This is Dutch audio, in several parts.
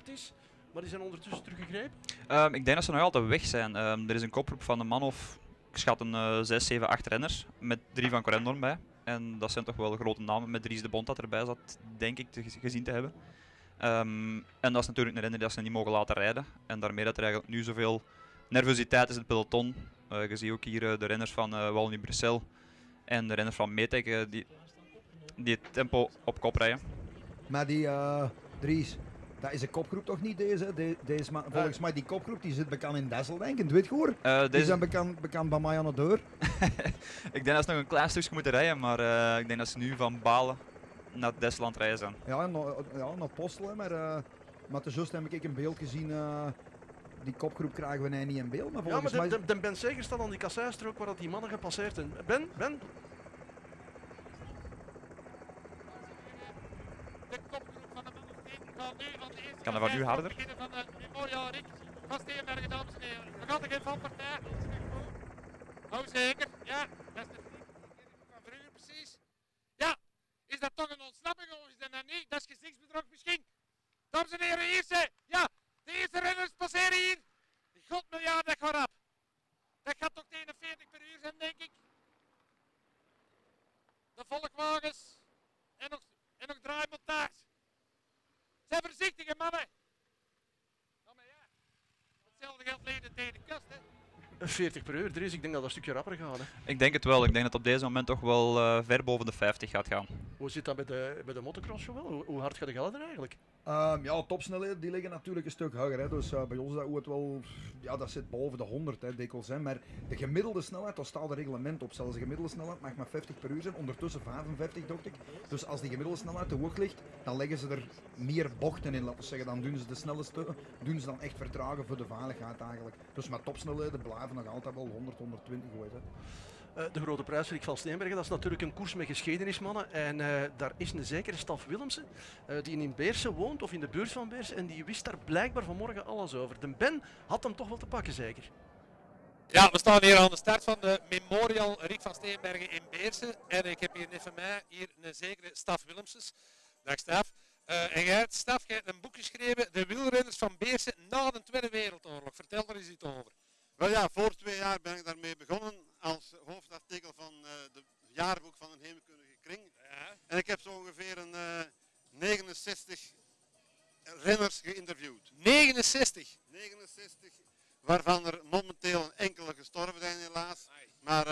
is. Maar die zijn ondertussen teruggegrepen. Ik denk dat ze nog altijd weg zijn. Er is een kopgroep van een man of, ik schat een 6, 7, 8 renners. Met 3 van Corendon bij. En dat zijn toch wel grote namen. Met Dries de Bond dat erbij zat, denk ik gezien te hebben. En dat is natuurlijk een renner die ze niet mogen laten rijden. En daarmee dat er eigenlijk nu zoveel nervositeit is in het peloton. Je ziet ook hier de renners van Wallonie-Bruxelles en de renners van Metec die het tempo op kop rijden. Maar die Dries, dat is een kopgroep toch niet deze? Volgens mij die kopgroep die zit bekend in Dessel, denk ik, in Dwitgoor. Die zijn bekend bij mij aan de deur. Ik denk dat ze nog een klein stukje moeten rijden, maar ik denk dat ze nu van Balen naar Desseland rijden zijn. Ja, naar Postelen, maar te juist heb ik een beeld gezien. Die kopgroep krijgen we niet in beeld. Maar Ja, maar mij... de Ben zeker staat aan die kasseistrook waar dat die mannen gepasseerd zijn. Ben? De kopgroep van de mannen gaat nu van de eerste. Kan dat van u harder? Van de Memorial Rick van Steenbergen, dames en heren. Nog altijd geen valpartij. Hou zeker. Ja, dat is de vriend van vroeger precies. Ja, is dat toch een ontsnapping of is dat niet? Dat is gezichtsbedrog misschien. Dames en heren, hier zijn. Ja, de eerste renners passeren hier. Godmiljard, dat gaat rap. Dat gaat toch tegen de 40 per uur zijn, denk ik. De volkwagens. En nog draaimontage. Zijn voorzichtige mannen. Ja, maar ja. Hetzelfde geldt leden tegen de kast, hè. 40 per uur, Dries, ik denk dat dat een stukje rapper gaat. Hè. Ik denk het wel. Ik denk dat het op deze moment toch wel ver boven de 50 gaat gaan. Hoe zit dat bij de motocross, Joël? Hoe hard gaat de gelden eigenlijk? Ja, topsnelheden die liggen natuurlijk een stuk hoger. Hè. Dus bij ons dat het wel, ja, dat zit boven de 100 hè, dikwijls. Hè. Maar de gemiddelde snelheid, daar staat een reglement op. Zelfs de gemiddelde snelheid mag maar 50 per uur zijn. Ondertussen 55, dacht ik. Dus als die gemiddelde snelheid te hoog ligt, dan leggen ze er meer bochten in, laten we zeggen. Dan doen ze de snelste, doen ze dan echt vertragen voor de veiligheid eigenlijk. Dus met topsnelheden blijven nog altijd wel 100, 120 gooien. Hè. De grote prijs Rick van Steenbergen, dat is natuurlijk een koers met geschiedenismannen. En daar is een zekere Staf Willemsen, die in Beersen woont, of in de buurt van Beersen. En die wist daar blijkbaar vanmorgen alles over. De Ben had hem toch wel te pakken, zeker? Ja, we staan hier aan de start van de Memorial Rick van Steenbergen in Beersen. En ik heb hier net van mij hier een zekere Staf Willemsens. Dag Staf. En jij, Staf, jij hebt een boek geschreven, De wielrenners van Beersen na de Tweede Wereldoorlog. Vertel er eens iets over. Wel ja, voor 2 jaar ben ik daarmee begonnen als hoofdartikel van het jaarboek van een hemelkundige kring. Ja. En ik heb zo ongeveer een 69 renners geïnterviewd. 69? 69, waarvan er momenteel een enkele gestorven zijn helaas. Ai. Maar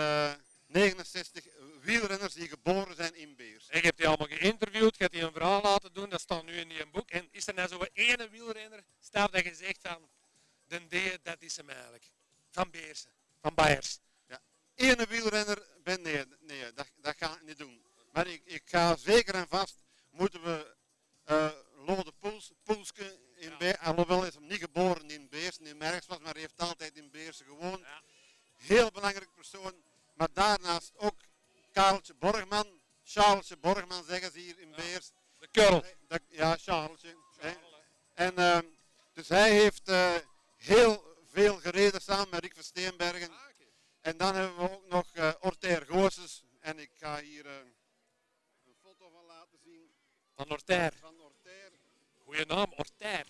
69 wielrenners die geboren zijn in Beers. En je hebt die allemaal geïnterviewd, je hebt die een verhaal laten doen, dat staat nu in die boek. En is er nou zo'n ene wielrenner, Staf, dat je zegt van, de D, dat is hem eigenlijk. Van Beersen, van Bayers. Ja, ene wielrenner, nee, dat ga ik niet doen. Maar ik ga zeker en vast, moeten we Lode Poelske in Beersen, alhoewel is hem niet geboren in Beersen, in Merkswas, maar hij heeft altijd in Beersen gewoond. Ja. Heel belangrijk persoon. Maar daarnaast ook Kareltje Borgman, Charlesje Borgman zeggen ze hier in Beers. De Kurl. Ja, Charlesje. En dus hij heeft heel veel gereden samen met Rick van Steenbergen. En dan hebben we ook nog Orter Goossens. En ik ga hier een foto van laten zien. Van Orter. Van Orter. Goeie naam, Orter.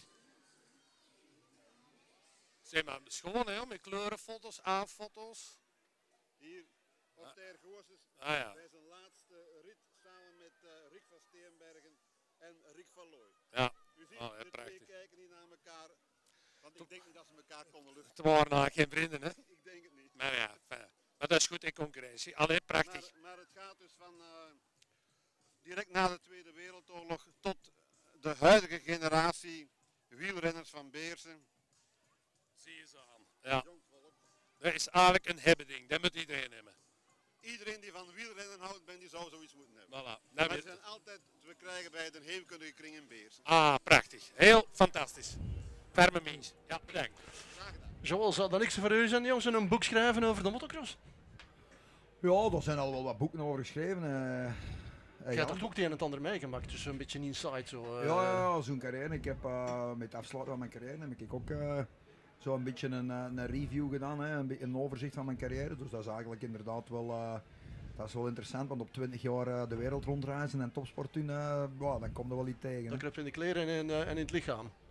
Zeg maar, schoon hè, met kleurenfoto's, aanfoto's. Hier, Orter Goossens. Ah ja. Bij zijn laatste rit samen met Rick van Steenbergen en Rick van Looy. Ja. U ziet, Oh, ja, de prachtig. twee kijken niet naar elkaar. Want ik denk niet dat ze elkaar konden luchten. Het waren eigenlijk geen vrienden, hè? Ik denk het niet. Maar ja, fijn. Maar dat is goed in concurrentie. Allee, prachtig. Maar het gaat dus van direct na de Tweede Wereldoorlog tot de huidige generatie wielrenners van Beersen. Zie je zo aan. Ja. Jong volk. Dat is eigenlijk een hebbeding. Dat moet iedereen hebben. Iedereen die van wielrennen houdt, die zou zoiets moeten hebben. Voilà. Dat Maar weet ze zijn altijd te krijgen bij de heemkundige kring in Beersen. Ah, prachtig. Heel fantastisch. Ferme mens. Ja, bedankt. Graag gedaan. Joël, zou dat niks voor u zijn, jongens? Een boek schrijven over de motocross? Ja, er zijn al wel wat boeken over geschreven. Je hebt er ook het een en het ander meegemaakt, dus een beetje inside zo. Ja, zo'n carrière. Ik heb met afsluiten van mijn carrière heb ik ook zo'n beetje een review gedaan, hè, een overzicht van mijn carrière. Dus dat is eigenlijk inderdaad wel, dat is wel interessant, want op 20 jaar de wereld rondreizen en topsport doen, dan komt er wel iets tegen. Dan kruip je in de kleren en in het lichaam.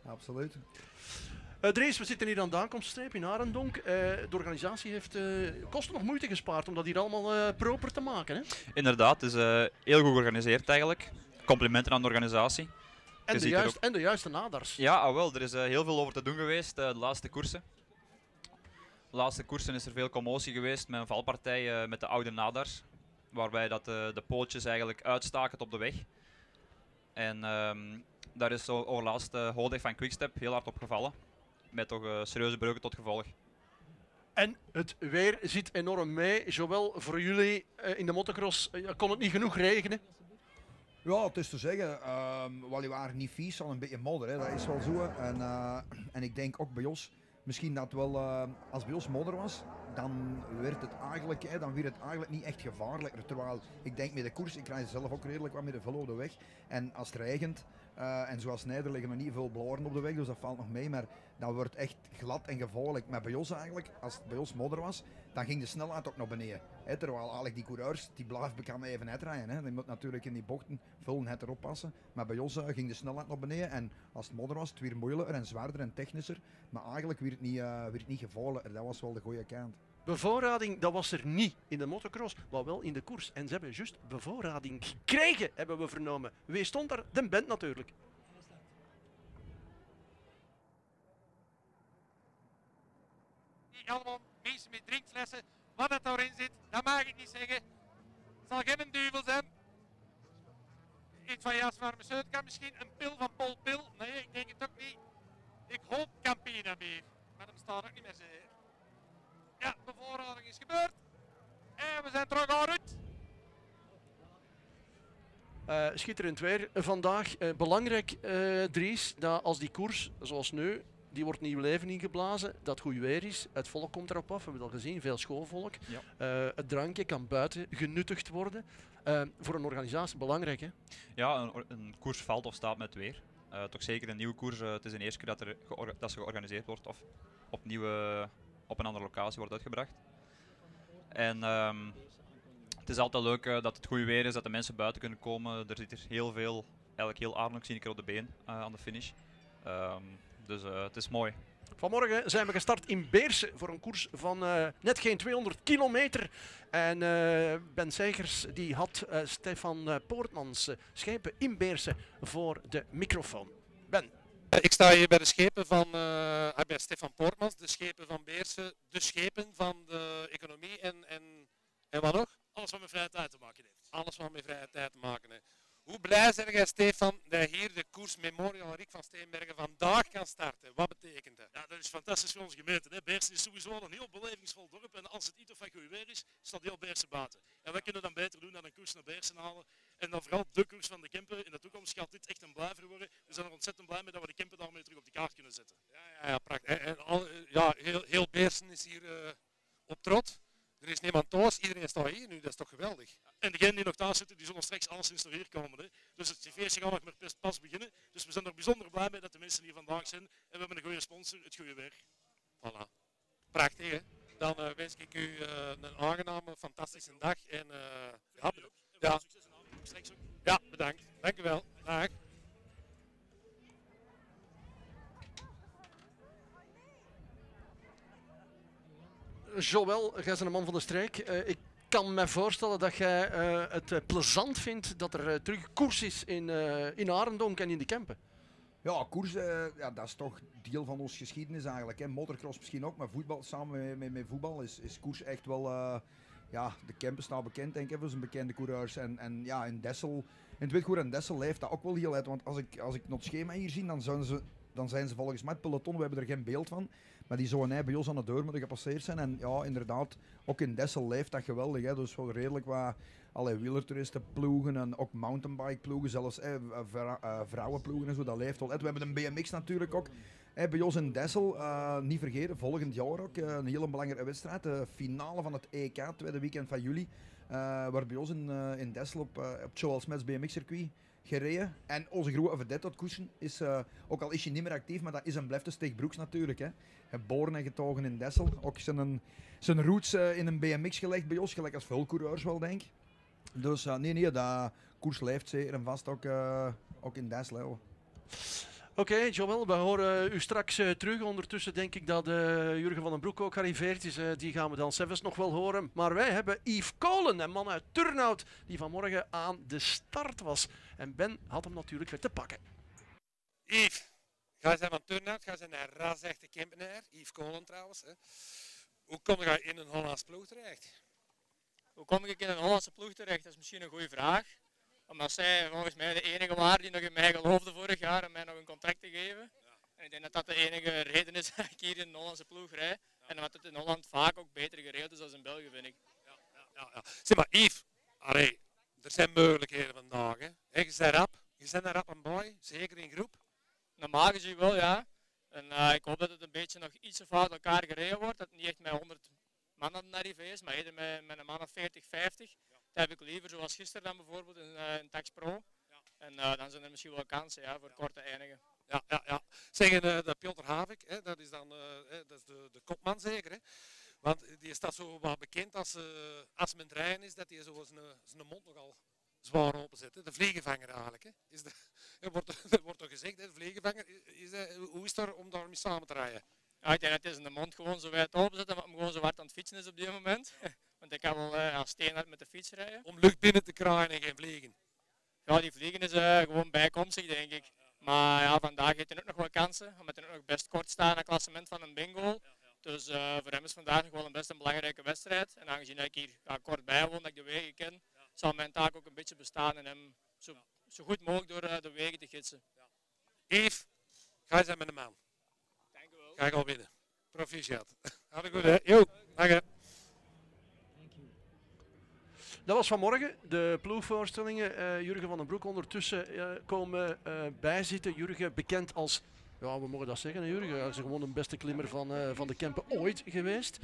Absoluut. Dries, we zitten hier aan de aankomststreep in Arendonk. De organisatie heeft kosten nog moeite gespaard om dat hier allemaal proper te maken. Hè? Inderdaad, het is heel goed georganiseerd eigenlijk. Complimenten aan de organisatie. En, Je ziet er ook- en de juiste nadars. Ja, wel, er is heel veel over te doen geweest de laatste koersen. De laatste koersen is er veel commotie geweest met een valpartij met de oude nadars. Waarbij dat de pootjes eigenlijk uitstaken op de weg. En daar is overlaatst Holdeg van Quickstep heel hard op gevallen. Met toch serieuze breuken tot gevolg. En het weer zit enorm mee, zowel voor jullie in de motocross. Kon het niet genoeg regenen? Ja, het is te zeggen, wel, die waren niet vies, al een beetje modder, hè. Dat is wel zo. En ik denk ook bij ons, misschien dat wel, als bij ons modder was, dan werd het eigenlijk niet echt gevaarlijker. Terwijl ik denk met de koers, ik rijd zelf ook redelijk wat met de vel op de weg. En als het regent, en zoals Nijder liggen nog niet veel blaren op de weg, dus dat valt nog mee. Maar dat wordt echt glad en gevaarlijk. Maar bij ons eigenlijk, als het bij ons modder was, dan ging de snelheid ook naar beneden. Hè, terwijl eigenlijk die coureurs, die blijven bekend even uitrijden. Hè. Die moet natuurlijk in die bochten veel net erop passen. Maar bij ons ging de snelheid naar beneden. En als het modder was, het weer moeilijker en zwaarder en technischer. Maar eigenlijk werd het niet gevaarlijker. Dat was wel de goede kant. Bevoorrading, dat was er niet in de motocross, maar wel in de koers. En ze hebben juist bevoorrading gekregen, hebben we vernomen. Wie stond daar? De band natuurlijk. Die allemaal mensen met drinkflessen. Wat het daarin zit, dat mag ik niet zeggen. Het zal geen duivel zijn. Iets van Jas Farmaceutica misschien. Een pil van Paul Pil. Nee, ik denk het ook niet. Ik hoop Campina meer. Maar dat bestaat ook niet meer zeker. Ja, bevoorrading is gebeurd. En we zijn terug aan het. Schitterend weer vandaag. Belangrijk, Dries, dat als die koers, zoals nu, die wordt nieuw leven ingeblazen, dat goed weer is. Het volk komt erop af, we hebben het al gezien, veel schoolvolk. Ja. Het drankje kan buiten genuttigd worden. Voor een organisatie belangrijk, hè? Ja, een koers valt of staat met weer. Toch zeker een nieuwe koers. Het is de eerste keer dat ze georganiseerd wordt of opnieuw op een andere locatie wordt uitgebracht. En het is altijd leuk dat het goede weer is, dat de mensen buiten kunnen komen. Er zit er heel veel, eigenlijk heel Arnhem zie ik er op de been aan de finish. Dus het is mooi. Vanmorgen zijn we gestart in Beersen voor een koers van net geen 200 kilometer. En Ben Segers die had Stefan Poortmans schepen in Beersen voor de microfoon. Ben. Ik sta hier bij de schepen van bij Stefan Poortmans, de schepen van Beersen, de schepen van de economie en wat nog? Alles wat met vrije tijd te maken heeft. Alles wat met vrije tijd te maken heeft. Hoe blij zijn jij, Stefan, dat hier de koers Memorial Rick van Steenbergen vandaag kan starten? Wat betekent dat? Ja, dat is fantastisch voor onze gemeente. Hè. Beersen is sowieso een heel belevingsvol dorp en als het iets of wat goed weer is, staat heel Beersen buiten. En wat kunnen we dan beter doen dan een koers naar Beersen halen? En dan vooral de koers van de Kempen. In de toekomst gaat dit echt een blijver worden. We zijn er ontzettend blij mee dat we de Kempen daarmee terug op de kaart kunnen zetten. Ja, prachtig. Heel Beersen is hier op trot. Er is niemand thuis, iedereen staat hier nu, dat is toch geweldig. En degenen die nog thuis zitten, die zullen straks alleszins nog hier komen. Hè. Dus het feestje gaat nog maar pas beginnen. Dus we zijn er bijzonder blij mee dat de mensen hier vandaag zijn. En we hebben een goede sponsor, het goede werk. Voilà. Prachtig, hè? Dan wens ik u een aangename, fantastische dag. En ja, Succes en avond. Straks ook. ja, bedankt. Dank u wel. Dag. Joël, jij bent een man van de streek. Ik kan me voorstellen dat jij het plezant vindt dat er terug koers is in Arendonk en in de Kempen. Ja, koers, ja, dat is toch deel van onze geschiedenis eigenlijk. Hè. Motocross misschien ook, maar voetbal, samen met voetbal is koers echt wel... ja, de Kempen staat bekend, denk ik, voor zijn bekende coureurs. En ja, in Dessel, in het Witgoed en Dessel leeft dat ook wel heel uit. Want als ik nog het schema hier zie, dan zijn ze volgens mij het peloton, we hebben er geen beeld van. Maar die zouden bij ons aan de deur moeten gepasseerd zijn. En ja, inderdaad, ook in Dessel leeft dat geweldig. Hè. Dus wel redelijk wat wielertoeristen ploegen en ook mountainbike ploegen, zelfs vrouwenploegen en zo, dat leeft wel. We hebben een BMX natuurlijk ook. Bij ons in Dessel, niet vergeten, volgend jaar ook een hele belangrijke wedstrijd. De finale van het EK, tweede weekend van juli. Waar bij ons in Dessel op het Joel Smets BMX-circuit gereden. En onze grote vedette, dat koersen, is, ook al is hij niet meer actief, maar dat is en blijft de Steeg Broeks natuurlijk. Hè. Geboren en getogen in Dessel. Ook zijn roots in een BMX gelegd bij ons, gelijk als veel coureurs wel, denk ik. Dus nee, dat koers leeft zeker en vast ook in Dessel. Oké, Joël, we horen u straks terug. Ondertussen denk ik dat Jurgen van den Broek ook gearriveerd is. Die gaan we dan zelfs nog wel horen. Maar wij hebben Yves Kolen, een man uit Turnhout, die vanmorgen aan de start was. En Ben had hem natuurlijk weer te pakken. Yves, ga zijn van Turnhout, ga zijn naar ras-echte Kempenaar. Yves Kolen trouwens. Hè. Hoe kom je in een Hollands ploeg terecht? Hoe kom ik in een Hollandse ploeg terecht? Dat is misschien een goede vraag. Omdat zij volgens mij de enige waren die nog in mij geloofde vorig jaar om mij nog een contract te geven. En ik denk dat dat de enige reden is dat ik hier in de Hollandse ploeg rijd. En omdat het in Holland vaak ook beter geregeld is dan in België, vind ik. Ja. Zeg maar, Yves, allee, er zijn mogelijkheden vandaag. Hè. Je bent rap, je bent een rap en boy, zeker in groep. Normaal gezien wel, ja. En ik hoop dat het een beetje nog iets of uit elkaar gereden wordt. Dat het niet echt met 100 man aan de arrivé is, maar eerder met een man of 40, 50. Dat heb ik liever, zoals gisteren dan bijvoorbeeld in Tax Pro. En dan zijn er misschien wel kansen voor korte eindigen. Ja. Zeggen de Piotr Havik, hè, dat is dan dat is de kopman zeker. Hè? Want die staat zo wat bekend als men rijden is, dat hij zo zijn mond nogal zwaar openzet. Hè? De vliegenvanger eigenlijk. Hè? Er wordt toch gezegd, hè, de vliegenvanger, hoe is het om daarmee samen te rijden? Ja, ik denk dat hij zijn mond gewoon zo wijd openzetten, omdat hij gewoon zo hard aan het fietsen is op dit moment. Want ik kan wel steenhard met de fiets rijden. Om lucht binnen te kraaien en geen vliegen. Ja, die vliegen is gewoon bijkomstig, denk ik. Maar ja, vandaag heeft hij ook nog wel kansen, omdat hij ook nog best kort staat aan het klassement van een bingo. Dus voor hem is vandaag nog wel een belangrijke wedstrijd. En aangezien ik hier kort bij woon, dat ik de wegen ken, zal mijn taak ook een beetje bestaan en hem zo goed mogelijk door de wegen te gidsen. Yves, ga eens met een man. Dank u wel. Ga ik al winnen. Proficiat. Had goed, hè? Jo, dank je. Dat was vanmorgen, de ploegvoorstellingen. Jurgen van den Broek ondertussen komen bijzitten. Jurgen bekend als, ja we mogen dat zeggen, hè, Jurgen. Hij is gewoon de beste klimmer van de Kempen ooit geweest.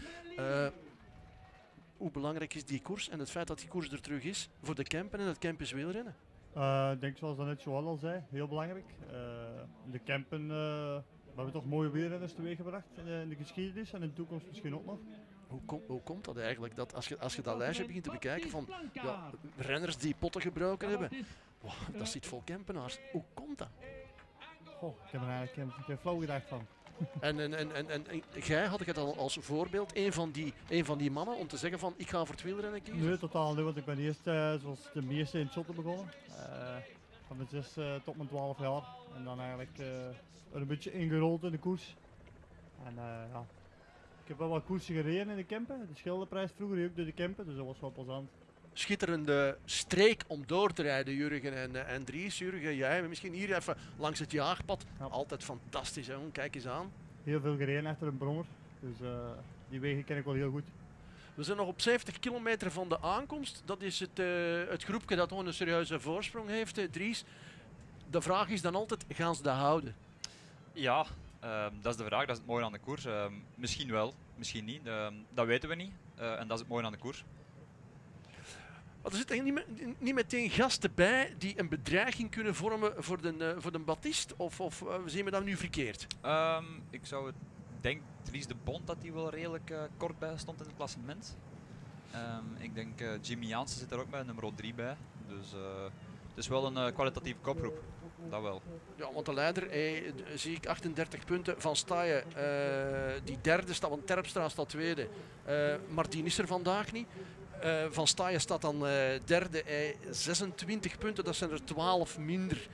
Hoe belangrijk is die koers en het feit dat die koers er terug is voor de Kempen en het Kempens wielrennen? Ik denk zoals dat net Joël al zei, heel belangrijk. De Kempen, we hebben toch mooie wielrenners teweeggebracht in de geschiedenis en in de toekomst misschien ook nog. Hoe komt dat eigenlijk? Dat als je dat lijstje begint te bekijken van renners die potten gebroken hebben, wow, dat zit vol Kempenaars. Hoe komt dat? Goh, ik heb er eigenlijk geen flauw gedacht van. En jij had het al als voorbeeld, een van die mannen, om te zeggen van ik ga voor het wielrennen kiezen? Nee, totaal niet, want ik ben eerst zoals de meeste in het shotten begonnen. Van mijn 6 tot mijn 12 jaar. En dan eigenlijk een beetje ingerold in de koers. En ja, ik heb wel wat koersen gereden in de Kempen. De Scheldeprijs vroeger ook door de Kempen, dus dat was wel plezant. Schitterende streek om door te rijden, Jurgen en Dries. Jurgen, jij misschien hier even langs het jaagpad. Ja. Altijd fantastisch, hè? Kijk eens aan. Heel veel gereden achter een brommer, dus die wegen ken ik wel heel goed. We zijn nog op 70 kilometer van de aankomst. Dat is het groepje dat gewoon een serieuze voorsprong heeft, Dries. De vraag is dan altijd, gaan ze dat houden? Ja, dat is de vraag. Dat is het mooie aan de koers. Misschien wel, misschien niet. Dat weten we niet. En dat is het mooie aan de koers. Maar er zitten niet meteen gasten bij die een bedreiging kunnen vormen voor de Baptiste? Of zien we dat nu verkeerd? Ik zou het denken, Dries de Bond, dat hij wel redelijk kort bij stond in het klassement. Ik denk Jimmy Jansen zit er ook bij, nummer 3 bij. Dus het is wel een kwalitatieve kopgroep. Dat wel. Ja, want de leider, zie ik 38 punten. Van Staaien, die derde staat, want Terpstra staat tweede. Martin is er vandaag niet. Van Staaien staat dan derde, 26 punten. Dat zijn er 12 minder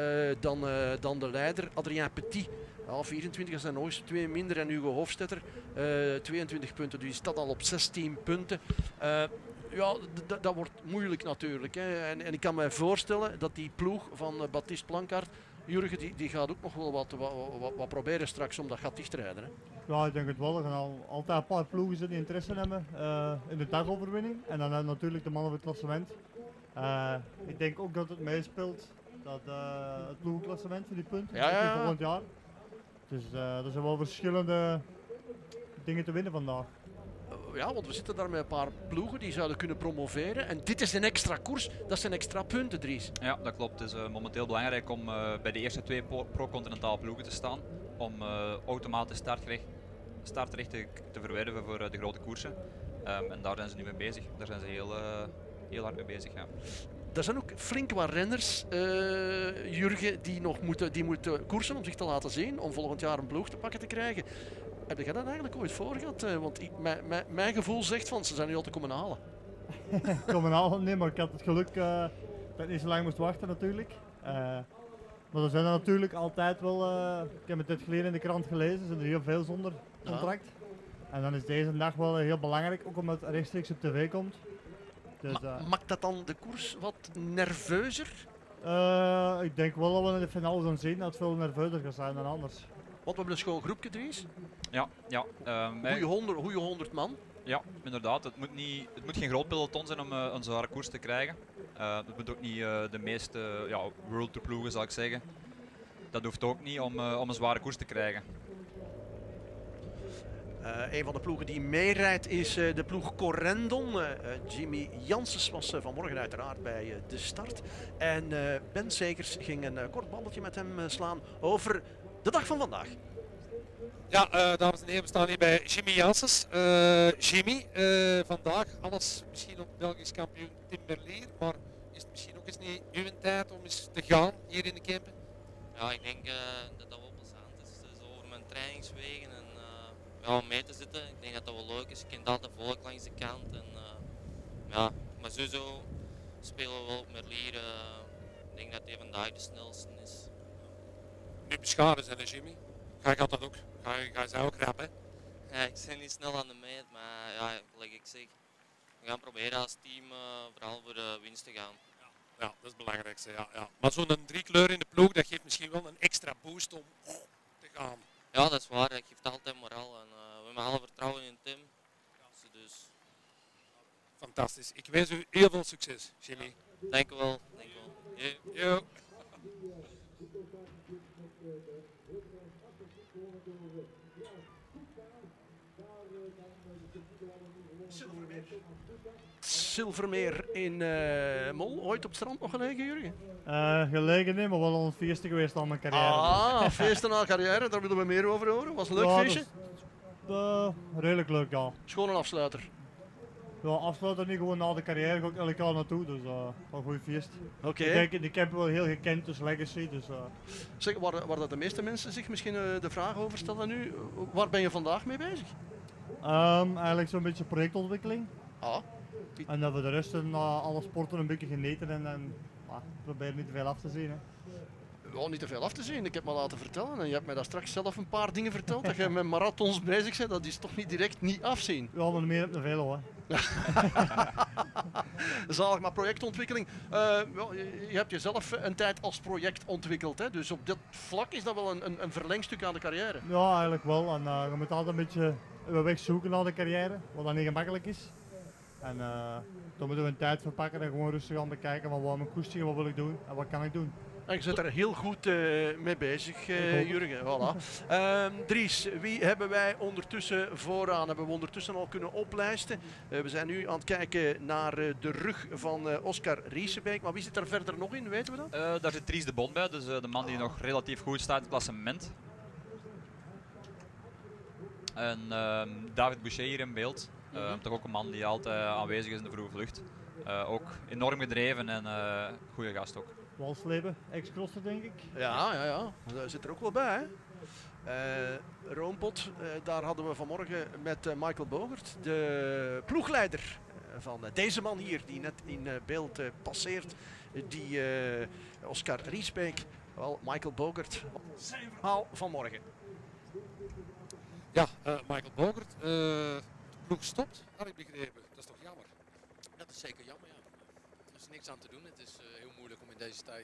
dan de leider. Adrien Petit, 24, dat zijn nog eens 2 minder. En Hugo Hofstetter, 22 punten. Dus die staat al op 16 punten. Ja, dat wordt moeilijk natuurlijk. Hè. En ik kan me voorstellen dat die ploeg van Baptiste Plankaart, Jurgen, die gaat ook nog wel wat proberen straks om dat gat dicht te rijden. Hè. Ja, ik denk het wel. Er gaan altijd een paar ploegen zijn die interesse hebben in de dagoverwinning. En dan natuurlijk de mannen van het klassement. Ik denk ook dat het meespeelt, dat het ploegenklassement voor die punten, Ja. volgend jaar. Dus er zijn wel verschillende dingen te winnen vandaag. Ja, want we zitten daar met een paar ploegen die zouden kunnen promoveren. En dit is een extra koers, dat zijn extra punten, Dries. Ja, dat klopt. Het is momenteel belangrijk om bij de eerste 2 pro-continentale ploegen te staan. Om automatisch startrechten te verwerven voor de grote koersen. En daar zijn ze nu mee bezig. Daar zijn ze heel hard mee bezig. Ja. Er zijn ook flink wat renners, Jurgen, die moeten koersen om zich te laten zien, om volgend jaar een ploeg te pakken te krijgen. Heb jij dat eigenlijk ooit voor gehad? Want mijn gevoel zegt van, ze zijn nu al te komen halen. Komen halen, nee, maar ik had het geluk dat ik niet zo lang moest wachten natuurlijk. Maar er zijn er natuurlijk altijd wel, ik heb het dit geleden in de krant gelezen, er zijn er heel veel zonder contract. En dan is deze dag wel heel belangrijk, ook omdat het rechtstreeks op tv komt. Dus, Maakt dat dan de koers wat nerveuzer? Ik denk wel dat we in de finale gaan zien dat het veel nerveuzer gaat zijn dan anders. Want we hebben een schoon groepje, Dries. Ja. Goeie 100 man. Ja, inderdaad. Het moet geen groot peloton zijn om een zware koers te krijgen. Het moet ook niet de meeste World Tour ploegen, zal ik zeggen. Dat hoeft ook niet om een zware koers te krijgen. Een van de ploegen die meerijdt is de ploeg Corendon. Jimmy Janssens was vanmorgen uiteraard bij de start. En Ben Segers ging een kort babbeltje met hem slaan over de dag van vandaag. Ja, dames en heren, we staan hier bij Jimmy Janssens. Jimmy, vandaag alles misschien op Belgisch kampioen Tim Merlier, maar is het misschien ook eens niet uw tijd om eens te gaan hier in de Kempen? Ja, ik denk dat dat wel plezant is. Het is over mijn trainingswegen en om mee te zitten. Ik denk dat dat wel leuk is. Je kent altijd volk langs de kant. En, maar sowieso spelen we wel op Merlier. Ik denk dat hij vandaag de snelste is. Nu bescharen zijn, Jimmy. Ga je dat ook? Ga je ze ook rap, hè? Ja, ik ben niet snel aan de meet, maar ja, like ik zeg, we gaan proberen als team vooral voor de winst te gaan. Ja, dat is het belangrijkste. Ja. Maar zo'n 3 kleur in de ploeg, dat geeft misschien wel een extra boost om te gaan. Ja, dat is waar. Dat geeft altijd moraal. En, we hebben alle vertrouwen in Tim. Dus. Fantastisch. Ik wens u heel veel succes, Jimmy. Dank u wel. Yo. Silvermeer in Mol. Ooit op het strand nog gelegen, Jurgen? Gelegen nee, maar wel al een feestje geweest al mijn carrière. Feesten na carrière, daar willen we meer over horen. Was een leuk feestje? Redelijk leuk, ja. Schoon een afsluiter. Ja, afsluiten niet, gewoon na de carrière ga ik elk jaar naartoe, dus wel een goede feest. Oké. Ik heb wel heel gekend, dus legacy. Dus, Zeg, waar dat de meeste mensen zich misschien de vraag over stellen nu, waar ben je vandaag mee bezig? Eigenlijk zo'n beetje projectontwikkeling. En dat we de rest in alle sporten een beetje geneten en probeer niet te veel af te zien. Hè. Ja, niet te veel af te zien. Ik heb me laten vertellen en je hebt mij daar straks zelf een paar dingen verteld. Dat je met marathons bezig bent, dat is toch niet direct niet afzien. Ja, maar meer op de veel hoor. Zalig, maar projectontwikkeling. Je hebt jezelf een tijd als project ontwikkeld, hè? Dus op dit vlak is dat wel een verlengstuk aan de carrière. Ja, eigenlijk wel. En je moet altijd een beetje een weg zoeken naar de carrière, wat dan niet gemakkelijk is. En dan moeten we een tijd verpakken en gewoon rustig aan bekijken van wat mijn koestje, wat wil ik doen en wat kan ik doen. En je zit er heel goed mee bezig, Jurgen. Voilà. Dries, wie hebben wij ondertussen vooraan? Hebben we ondertussen al kunnen oplijsten? We zijn nu aan het kijken naar de rug van Oscar Riesebeek. Maar wie zit er verder nog in, weten we dat? Daar zit Dries de Bond bij, dus de man die nog relatief goed staat in het klassement. En David Boucher hier in beeld. Toch ook een man die altijd aanwezig is in de vroege vlucht. Ook enorm gedreven en goede gast ook. Walsleben, ex-crosser denk ik. Ja. Daar zit er ook wel bij. Hè? Roompot, daar hadden we vanmorgen met Michael Bogert, de ploegleider van deze man hier, die net in beeld passeert. Die Oscar Riesbeek, wel Michael Bogert, zijn verhaal vanmorgen. Ja, Michael Bogert, de ploeg stopt, had ik begrepen. Dat is toch jammer? Dat is zeker jammer, ja. Er is niks aan te doen. Het is heel moeilijk om in deze tijd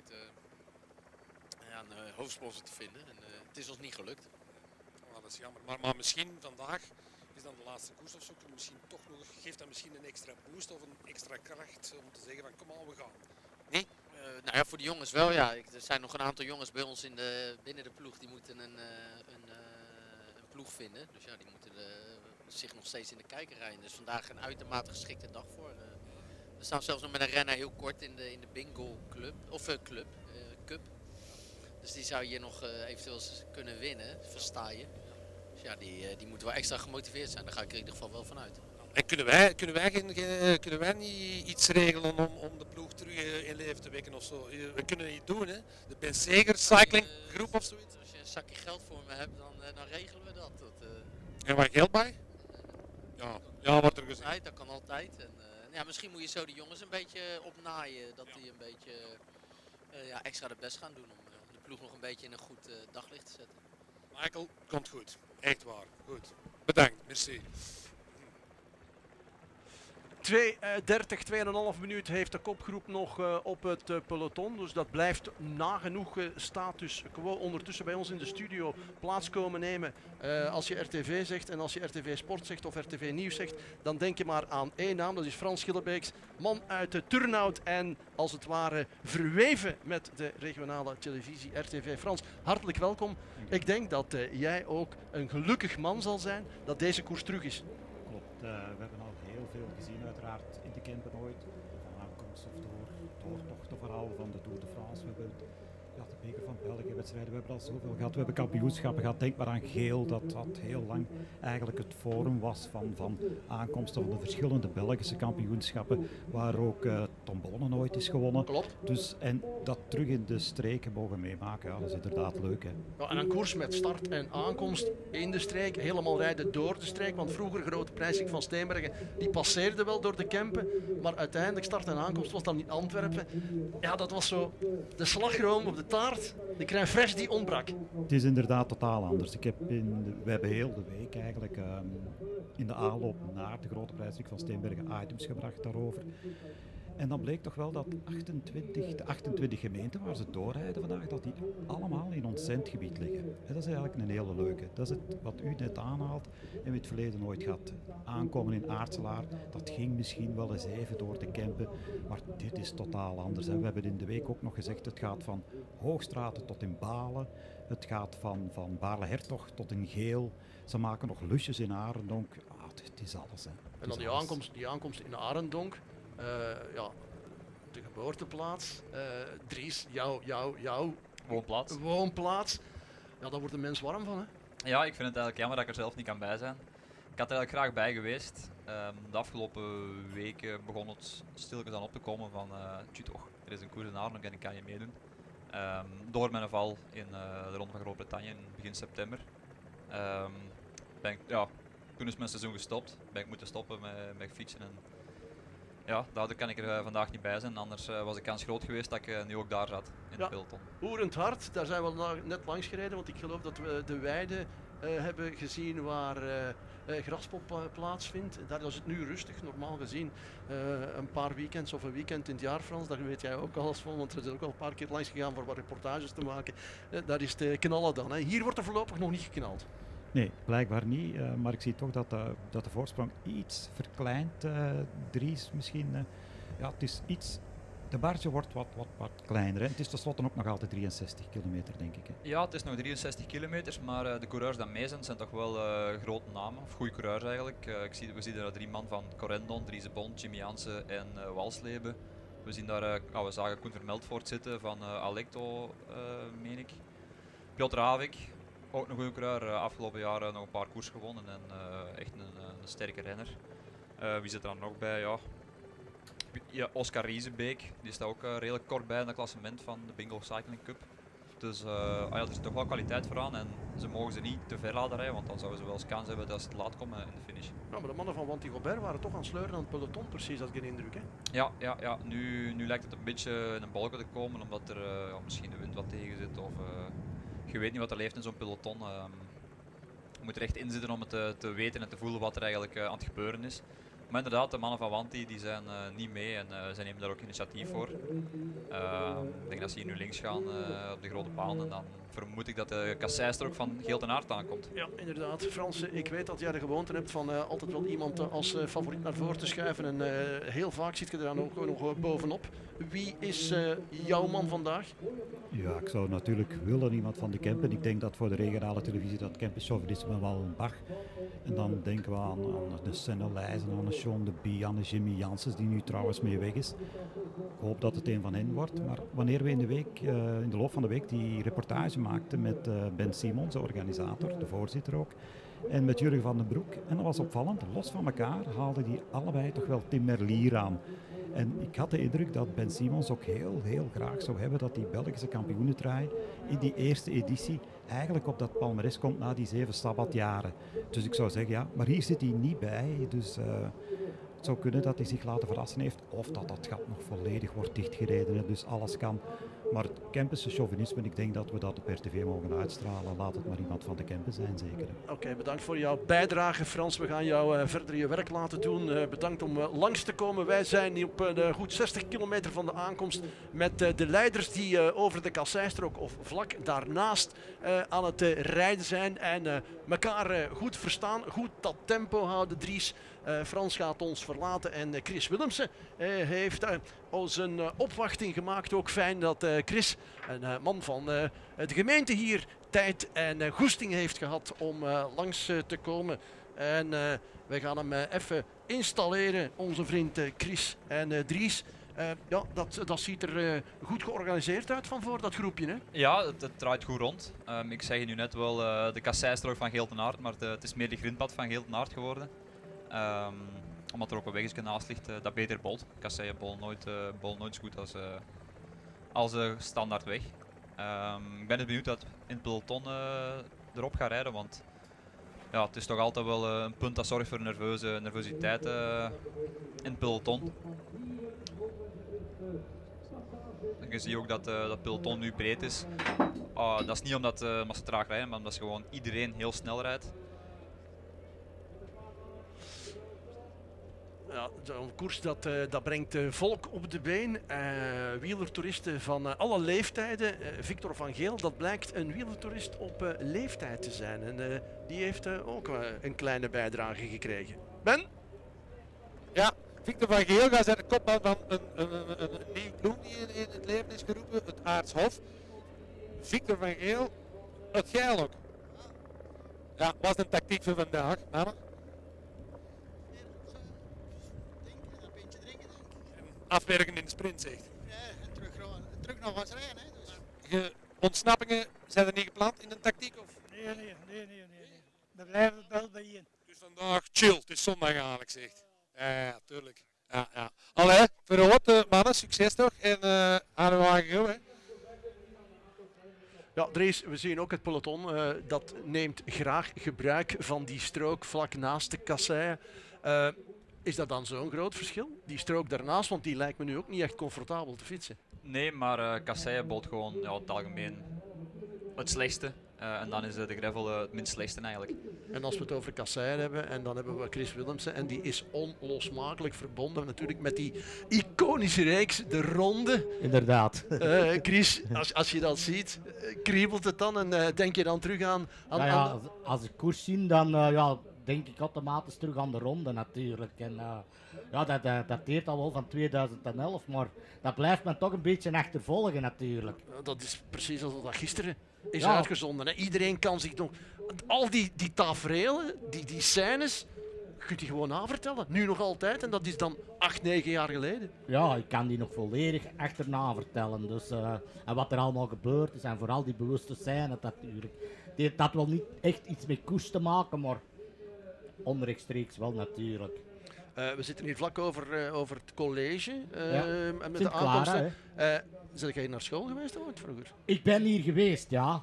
een hoofdsponsor te vinden. En het is ons niet gelukt. Oh, dat is jammer. Maar misschien vandaag is dan de laatste koers of zo. Misschien toch nog, geeft dat misschien een extra boost of een extra kracht om te zeggen van kom aan, we gaan. Nee? Nou ja, voor de jongens wel, ja. Er zijn nog een aantal jongens bij ons binnen de ploeg die moeten een ploeg vinden. Dus ja, die moeten zich nog steeds in de kijker rijden. Dus vandaag een uitermate geschikte dag voor. We staan zelfs nog met een renner heel kort in de bingo club, cup. Dus die zou hier nog eventueel kunnen winnen, versta je. Dus ja, die moeten wel extra gemotiveerd zijn, daar ga ik er in ieder geval wel van uit. En kunnen wij niet iets regelen om de ploeg terug in leven te wekken of zo? We kunnen het niet doen, hè? De Ben Seger Cycling Groep of zoiets. Als je een zakje geld voor me hebt, dan regelen we dat. En waar geld bij? Ja, wordt er gezegd. Nee, dat kan altijd. En, ja, misschien moet je zo de jongens een beetje opnaaien, dat die een beetje extra de best gaan doen om de ploeg nog een beetje in een goed daglicht te zetten. Michael, komt goed. Echt waar. Goed. Bedankt. Merci. 2:30, 2,5 minuut heeft de kopgroep nog op het peloton. Dus dat blijft nagenoeg status quo. Ondertussen bij ons in de studio plaats komen nemen. Als je RTV zegt en als je RTV Sport zegt of RTV Nieuws zegt, dan denk je maar aan één naam. Dat is Frans Schillebeeks, man uit de Turnhout en als het ware verweven met de regionale televisie RTV. Frans, hartelijk welkom. Ik denk dat jij ook een gelukkig man zal zijn dat deze koers terug is. Klopt, we hebben al heel veel gezien uiteraard in de Kempen ooit. Van aankomst of doortochten vooral van de Tour de France. We hebben de beker van België wedstrijden, we hebben al zoveel gehad. We hebben kampioenschappen gehad. Denk maar aan Geel, dat heel lang eigenlijk het forum was van aankomsten van de verschillende Belgische kampioenschappen. Waar ook Tom Bonen ooit is gewonnen. Klopt. Dus, en dat terug in de streken mogen meemaken, ja, dat is inderdaad leuk. Hè. Ja, en een koers met start en aankomst in de streek, helemaal rijden door de streek. Want vroeger Grote Prijsweek van Steenbergen, die passeerde wel door de Kempen. Maar uiteindelijk start en aankomst was dan in Antwerpen. Ja, dat was zo de slagroom op de taart, de crème fraîche die ontbrak. Het is inderdaad totaal anders. We hebben heel de week eigenlijk in de aanloop naar de Grote Prijsweek van Steenbergen items gebracht daarover. En dan bleek toch wel dat de 28 gemeenten waar ze doorrijden vandaag, dat die allemaal in ons zendgebied liggen. En dat is eigenlijk een hele leuke. Dat is wat u net aanhaalt en we het verleden nooit gehad. Aankomen in Aartselaar, dat ging misschien wel eens even door de Kempen, maar dit is totaal anders. En we hebben in de week ook nog gezegd, het gaat van Hoogstraten tot in Balen, het gaat van Baarle-Hertog tot in Geel. Ze maken nog lusjes in Arendonk. Het is alles. Hè. En dan die aankomst in Arendonk. De geboorteplaats, Dries, jouw woonplaats. Ja, daar wordt de mens warm van, hè? Ja, ik vind het eigenlijk jammer dat ik er zelf niet kan bij zijn. Ik had er eigenlijk graag bij geweest. De afgelopen weken begon het stilletjes aan op te komen van toch, er is een koers in Arendonk en ik kan je meedoen. Door mijn val in de Ronde van Groot-Brittannië in begin september toen is mijn seizoen gestopt. Ben ik moeten stoppen met fietsen. En ja, daardoor kan ik er vandaag niet bij zijn. Anders was de kans groot geweest dat ik nu ook daar zat in het peloton. Oerend hard, daar zijn we net langs gereden. Want ik geloof dat we de weide hebben gezien waar Graspop plaatsvindt. Daar is het nu rustig, normaal gezien. Een paar weekends of een weekend in het jaar, Frans, daar weet jij ook alles van. Want er is ook al een paar keer langs gegaan voor wat reportages te maken. Daar is het knallen dan. Hè. Hier wordt er voorlopig nog niet geknald. Nee, blijkbaar niet, maar ik zie toch dat de voorsprong iets verkleint. Dries misschien, het is iets, de marge wordt wat kleiner. Hè. Het is tenslotte ook nog altijd 63 kilometer, denk ik. Hè. Ja, het is nog 63 kilometers, maar de coureurs die mee zijn toch wel grote namen, of goede coureurs eigenlijk. We zien daar 3 man van Corendon, Dries de Bond, Jimmy Jansen en Walsleben. We zien daar, we zagen Koen Vermeldvoort zitten van Alecto, meen ik. Piotr Havik. Ook een goede coureur, afgelopen jaren nog een paar koers gewonnen en echt een sterke renner. Wie zit er dan nog bij? Ja, Oscar Riesenbeek, die staat ook redelijk kort bij in het klassement van de Bingo Cycling Cup. Dus er zit toch wel kwaliteit voor aan en ze mogen ze niet te ver laten rijden, want dan zouden ze wel eens kans hebben dat ze te laat komen in de finish. Ja, maar de mannen van Wanty Gobert waren toch aan het sleuren aan het peloton, precies, had ik de indruk. Hè? Ja. Nu lijkt het een beetje in een balken te komen, omdat er misschien de wind wat tegen zit of... Je weet niet wat er leeft in zo'n peloton. Je moet er echt in zitten om het te weten en te voelen wat er eigenlijk aan het gebeuren is. Maar inderdaad, de mannen van Wanty die zijn niet mee en zij nemen daar ook initiatief voor. Ik denk dat ze hier nu links gaan op de grote baan en dan vermoed ik dat de kasseis er ook van Geel ten Aert aankomt. Ja, inderdaad. Frans, ik weet dat jij de gewoonte hebt van altijd wel iemand als favoriet naar voren te schuiven en heel vaak zit je er dan ook nog bovenop. Wie is jouw man vandaag? Ja, ik zou natuurlijk willen iemand van de Kempen. Ik denk dat voor de regionale televisie dat Kempenchauvinisme wel een Bach. En dan denken we aan de Senne Leijzen, aan de Sean de Bie, aan de Jimmy Janssens, die nu trouwens mee weg is. Ik hoop dat het een van hen wordt. Maar wanneer we in de loop van de week die reportage maakten met Ben Simons, de organisator, de voorzitter ook, en met Jurgen van den Broek. En dat was opvallend, los van elkaar haalden die allebei toch wel Tim Merlier aan. En ik had de indruk dat Ben Simons ook heel graag zou hebben dat die Belgische kampioenentrui in die eerste editie eigenlijk op dat palmares komt na die 7 sabbatjaren. Dus ik zou zeggen, ja, maar hier zit hij niet bij. Dus het zou kunnen dat hij zich laten verrassen heeft of dat dat gat nog volledig wordt dichtgereden. Dus alles kan. Maar het Kempense chauvinisme, ik denk dat we dat op RTV mogen uitstralen. Laat het maar iemand van de Kempen zijn, zeker. Oké, bedankt voor jouw bijdrage, Frans. We gaan jou verder je werk laten doen. Bedankt om langs te komen. Wij zijn op goed 60 kilometer van de aankomst met de leiders die over de kasseistrook of vlak daarnaast aan het rijden zijn en elkaar goed verstaan, goed dat tempo houden. Dries, Frans gaat ons verlaten en Chris Willemsen heeft ons een opwachting gemaakt. Ook fijn dat Chris, een man van de gemeente hier, tijd en goesting heeft gehad om langs te komen. En wij gaan hem even installeren, onze vriend Chris en Dries. Ja, dat ziet er goed georganiseerd uit van voor dat groepje, hè? Ja, het draait goed rond. Ik zeg je nu net wel de kasseistrook van Geel-ten-Aard, maar het is meer de grindpad van Geel-ten-Aard geworden. Omdat er ook een weggetje naast ligt dat beter bolt. Kasseien bol nooit zo goed als standaard weg. Ik ben benieuwd dat in het peloton erop gaat rijden, want ja, het is toch altijd wel een punt dat zorgt voor nervositeit in het peloton. Je ziet ook dat dat peloton nu breed is. Dat is niet omdat ze traag rijden, maar omdat ze gewoon iedereen heel snel rijdt. Ja, zo'n koers dat brengt volk op de been. Wielertoeristen van alle leeftijden. Victor van Geel, dat blijkt een wielertoerist op leeftijd te zijn. En die heeft ook een kleine bijdrage gekregen. Ben? Ja, Victor van Geel gaat zijn de kopman van een nieuw ploeg die in het leven is geroepen, het Aartshof. Victor van Geel, het geil ook. Ja, wat is de tactiek voor vandaag, mannen? Afwerken in de sprint, zegt. Ja, en terug nog wat rijden. Hè, dus. Ontsnappingen zijn er niet gepland in de tactiek? Of? Nee. We blijven wel bijeen. Dus vandaag chill, het is zondag eigenlijk, zegt. Ja, tuurlijk. Ja. Allee, voor de wat, mannen, succes toch? En aan de wagen, hè. Ja, Dries, we zien ook het peloton. Dat neemt graag gebruik van die strook vlak naast de kasseien. Is dat dan zo'n groot verschil? Die strook daarnaast, want die lijkt me nu ook niet echt comfortabel te fietsen. Nee, maar kasseien bolt gewoon het algemeen het slechtste. En dan is de gravel het minst slechtste eigenlijk. En als we het over kasseien hebben, en dan hebben we Chris Willemsen. En die is onlosmakelijk verbonden natuurlijk met die iconische reeks, de Ronde. Inderdaad. Chris, als je dat ziet, kriebelt het dan en denk je dan terug aan... Als ik koers zie, dan denk ik automatisch terug aan de Ronde natuurlijk. En dat dateert al wel van 2011, maar dat blijft men toch een beetje achtervolgen natuurlijk. Dat is precies als dat gisteren is uitgezonden. Hè. Iedereen kan zich nog... Al die tafereelen, die scènes, kunt je gewoon navertellen. Nu nog altijd, en dat is dan 8-9 jaar geleden. Ja, ik kan die nog volledig achterna vertellen. Dus, en wat er allemaal gebeurd is, en vooral die bewuste scènes natuurlijk. Dat had wel niet echt iets met koers te maken, maar onrechtstreeks wel natuurlijk. We zitten hier vlak over het college en met Sint de aankomsten. Zijn jij naar school geweest ooit vroeger? Ik ben hier geweest, ja.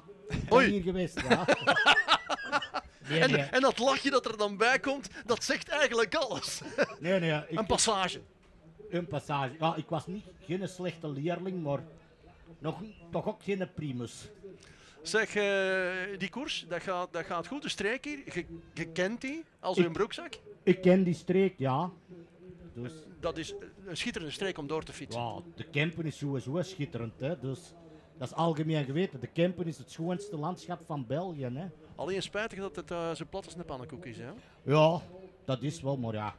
Nee. En dat lachje dat er dan bij komt, dat zegt eigenlijk alles. Nee. Een passage. Een passage. Ja, ik was geen slechte leerling, maar toch ook geen primus. Zeg, die koers, dat gaat goed, de streek hier. Je kent die als een broekzak? Ik ken die streek, ja. Dus. Dat is een schitterende streek om door te fietsen. Ja, de Kempen is sowieso schitterend, hè. Dus dat is algemeen geweten. De Kempen is het schoonste landschap van België, hè. Alleen spijtig dat het zo plat als een pannenkoek is, hè? Ja, dat is wel, maar ja.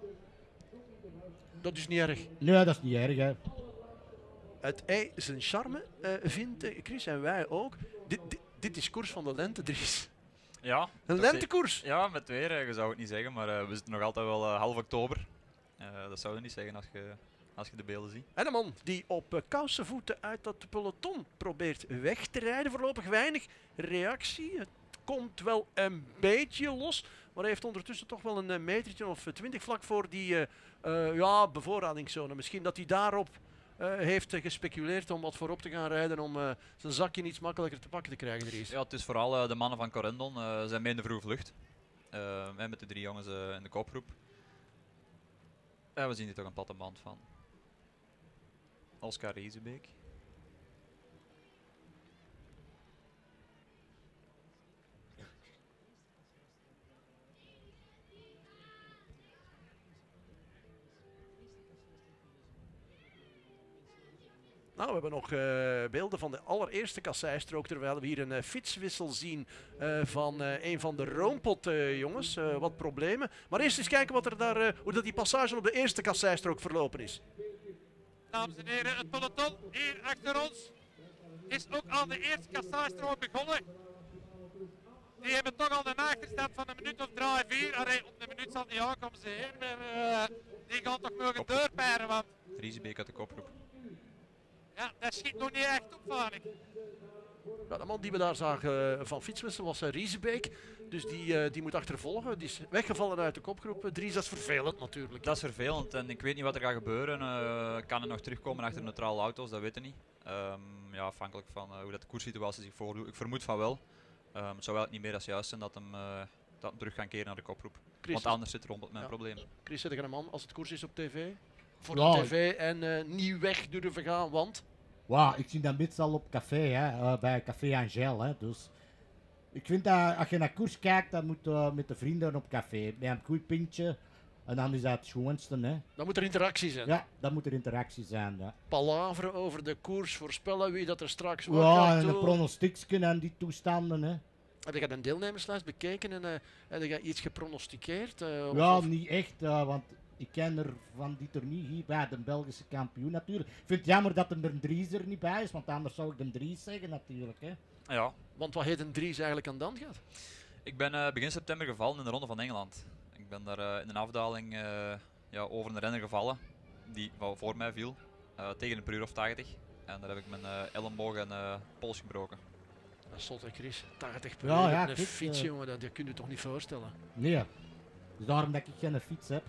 Dat is niet erg. Nee, dat is niet erg, hè. Het zijn charme vindt Chris en wij ook. Dit is koers van de lente, Dries. Ja. Een lentekoers. Ja, met weer, je zou het niet zeggen, maar we zitten nog altijd wel half oktober. Dat zou je niet zeggen als je de beelden ziet. En een man die op kousenvoeten uit dat peloton probeert weg te rijden. Voorlopig weinig reactie. Het komt wel een beetje los. Maar hij heeft ondertussen toch wel een metertje of 20 vlak voor die bevoorradingszone. Misschien dat hij daarop heeft gespeculeerd om wat voorop te gaan rijden om zijn zakje iets makkelijker te pakken te krijgen, Dries. Ja, het is vooral de mannen van Corendon zijn mee in de vroege vlucht. Met de 3 jongens in de kopgroep. En we zien hier toch een platte band van Oscar Riesebeek. Nou, we hebben nog beelden van de allereerste kasseistrook, terwijl we hier een fietswissel zien van een van de Roompot jongens. Wat problemen. Maar eerst eens kijken wat er daar, hoe dat die passage op de eerste kasseistrook verlopen is. Dames en heren, het peloton hier achter ons is ook aan de eerste kasseistrook begonnen. Die hebben toch al een achterstand van een minuut of 3, 4. Allee, op de minuut zal niet aankomen, ze heer, maar die gaan toch mogen doorperen, want... Riesebeek uit de kopgroep. Ja, dat schiet nog niet echt op, van ik. Ja, de man die we daar zagen van fietswissel was Riesebeek. Dus die moet achtervolgen. Die is weggevallen uit de kopgroep. Dries, dat is vervelend natuurlijk. Dat is vervelend en ik weet niet wat er gaat gebeuren. Kan er nog terugkomen achter neutrale auto's? Dat weten we niet. Ja, afhankelijk van hoe dat de koerssituatie zich voordoet. Ik vermoed van wel. Het zou wel niet meer als juist zijn dat hem terug gaan keren naar de kopgroep. Chris, want anders zit Roompot met een probleem. Chris, zet ik een man als het koers is op tv? Voor Ja, de tv en niet weg durven gaan, want... Wow, ik zie dat mits al op café, hè, bij Café Angel. Hè, dus ik vind dat als je naar koers kijkt, dan moet met de vrienden op café. Bij een goed pintje en dan is dat het schoonste. Hè. Dan moet er interactie zijn. Ja, dan moet er interactie zijn. Ja. Palaveren over de koers, voorspellen wie dat er straks wat Ja, gaat en doen. een pronostiekje en die toestanden. Hè. Heb je een deelnemerslijst bekeken en heb je iets gepronosticeerd? Ja, niet echt, want ik ken er van die toernooi hier bij de Belgische kampioen natuurlijk. Ik vind het jammer dat er een Dries er niet bij is, want anders zou ik de Dries zeggen natuurlijk. Hè. Ja. Want wat heeft een Dries eigenlijk aan dan gehad? Ik ben begin september gevallen in de Ronde van Engeland. Ik ben daar in een afdaling over een renner gevallen die voor mij viel, tegen een per uur of 80. En daar heb ik mijn elleboog en pols gebroken. Dat is zot, hè, Chris. 80 per Ja, uur ja, op een kijk, fiets, jongen, dat kun je toch niet voorstellen? Nee, dus daarom dat ik geen fiets heb.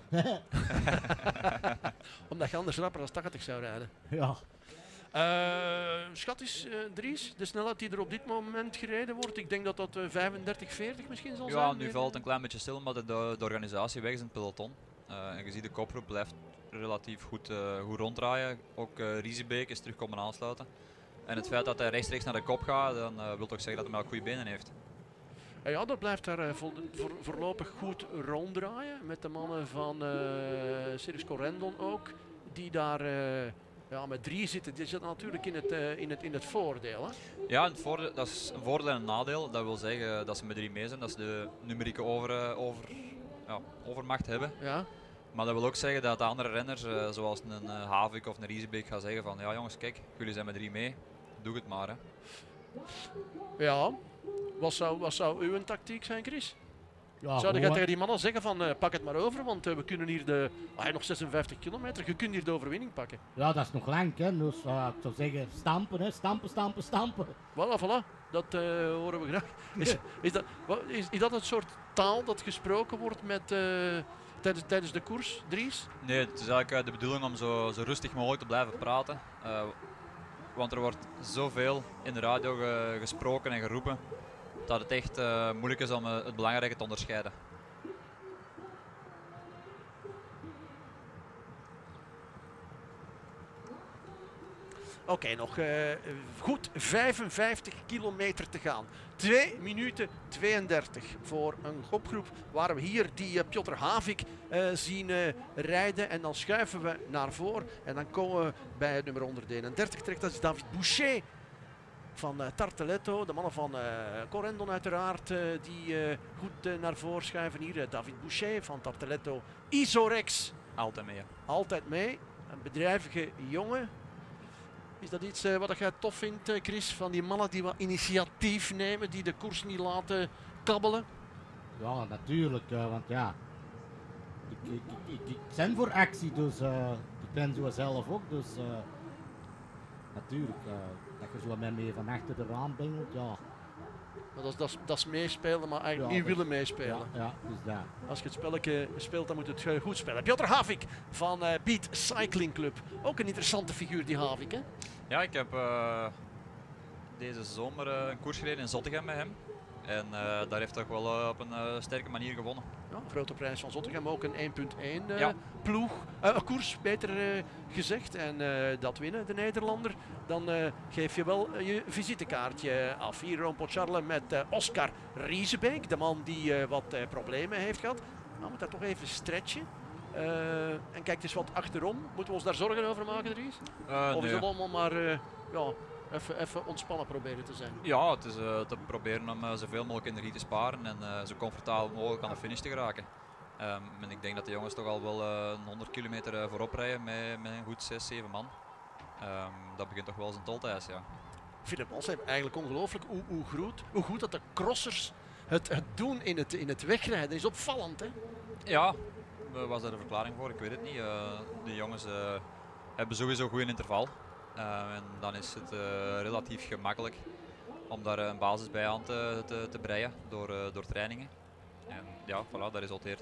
Omdat je anders rapper dan 80 zou rijden. Ja. Schat is Dries, de snelheid die er op dit moment gereden wordt. Ik denk dat dat 35, 40 misschien zal zijn. Ja, nu valt het een klein beetje stil, maar de organisatie weg is in het peloton. En je ziet de kopgroep blijft relatief goed ronddraaien. Ook Riesebeek is terug komen aansluiten. En het feit dat hij rechtstreeks naar de kop gaat, dan wil toch zeggen dat hij wel goede benen heeft. Ja, dat blijft daar voorlopig goed ronddraaien. Met de mannen van Circus Corendon ook. Die daar met 3 zitten. Die zitten natuurlijk in het voordeel. Hè? Ja, dat is een voordeel en een nadeel. Dat wil zeggen dat ze met 3 mee zijn. Dat ze de numerieke overmacht hebben. Ja. Maar dat wil ook zeggen dat de andere renners, zoals een Havik of een Riesebeek, gaan zeggen van ja jongens, kijk, jullie zijn met 3 mee. Doe het maar. Hè. Ja. Wat zou uw tactiek zijn, Chris? Ja, Zou je tegen die mannen zeggen van pak het maar over, want we kunnen hier nog 56 kilometer, je kunt hier de overwinning pakken. Ja, dat is nog lang, hè. Dus ik zou zeggen stampen, hè. Stampen. Voilà. Dat horen we graag. Is dat het soort taal dat gesproken wordt tijdens de koers, Dries? Nee, het is eigenlijk de bedoeling om zo rustig mogelijk te blijven praten. Want er wordt zoveel in de radio gesproken en geroepen dat het echt moeilijk is om het belangrijke te onderscheiden. Oké, nog goed 55 kilometer te gaan. 2 minuten 32 voor een kopgroep waar we hier die Piotr Havik zien rijden. En dan schuiven we naar voren en dan komen we bij het nummer 131 terecht. Dat is David Boucher van Tarteletto. De mannen van Corendon uiteraard die goed naar voren schuiven hier. David Boucher van Tarteletto. Isorex. Altijd mee. Altijd mee. Een bedrijvige jongen. Is dat iets wat jij tof vindt, Chris? Van die mannen die wat initiatief nemen, die de koers niet laten kabbelen? Ja, natuurlijk, want ja, ik ben voor actie, dus ik ben zo zelf ook, dus natuurlijk, dat je zo met me van achter de raam bengelt, ja, Maar dat is meespelen, maar eigenlijk Ja, niet dus- willen meespelen. Ja, dus dat. Als je het spelletje speelt, dan moet het goed spelen. Piotr Havik van Beat Cycling Club. Ook een interessante figuur, die Havik, hè? Ja, ik heb deze zomer een koers gereden in Zottegem met hem. En daar heeft hij toch wel op een sterke manier gewonnen. Ja, grote prijs van Zottegem, ook een 1.1 Ja. ploeg, koers beter gezegd. En dat winnen, de Nederlander. Dan geef je wel je visitekaartje af. Hier Ron Pocharle met Oscar Riesebeek, de man die wat problemen heeft gehad. Nou, moet dat toch even stretchen. En kijk eens wat achterom. Moeten we ons daar zorgen over maken, Dries? Of is Nee. het allemaal maar ja, even ontspannen proberen te zijn? Ja, het is te proberen om zoveel mogelijk energie te sparen en zo comfortabel mogelijk aan de finish te geraken. En ik denk dat de jongens toch al wel een 100 kilometer voorop rijden met een goed 6, 7 man. Dat begint toch wel zijn tol te eisen, ja. Philip Mals, eigenlijk ongelooflijk hoe goed dat de crossers het doen in het wegrijden. Dat is opvallend, hè? Ja, was daar een verklaring voor? Ik weet het niet. De jongens hebben sowieso goed in interval. En dan is het relatief gemakkelijk om daar een basis bij aan te breien door trainingen. En ja, voilà, dat resulteert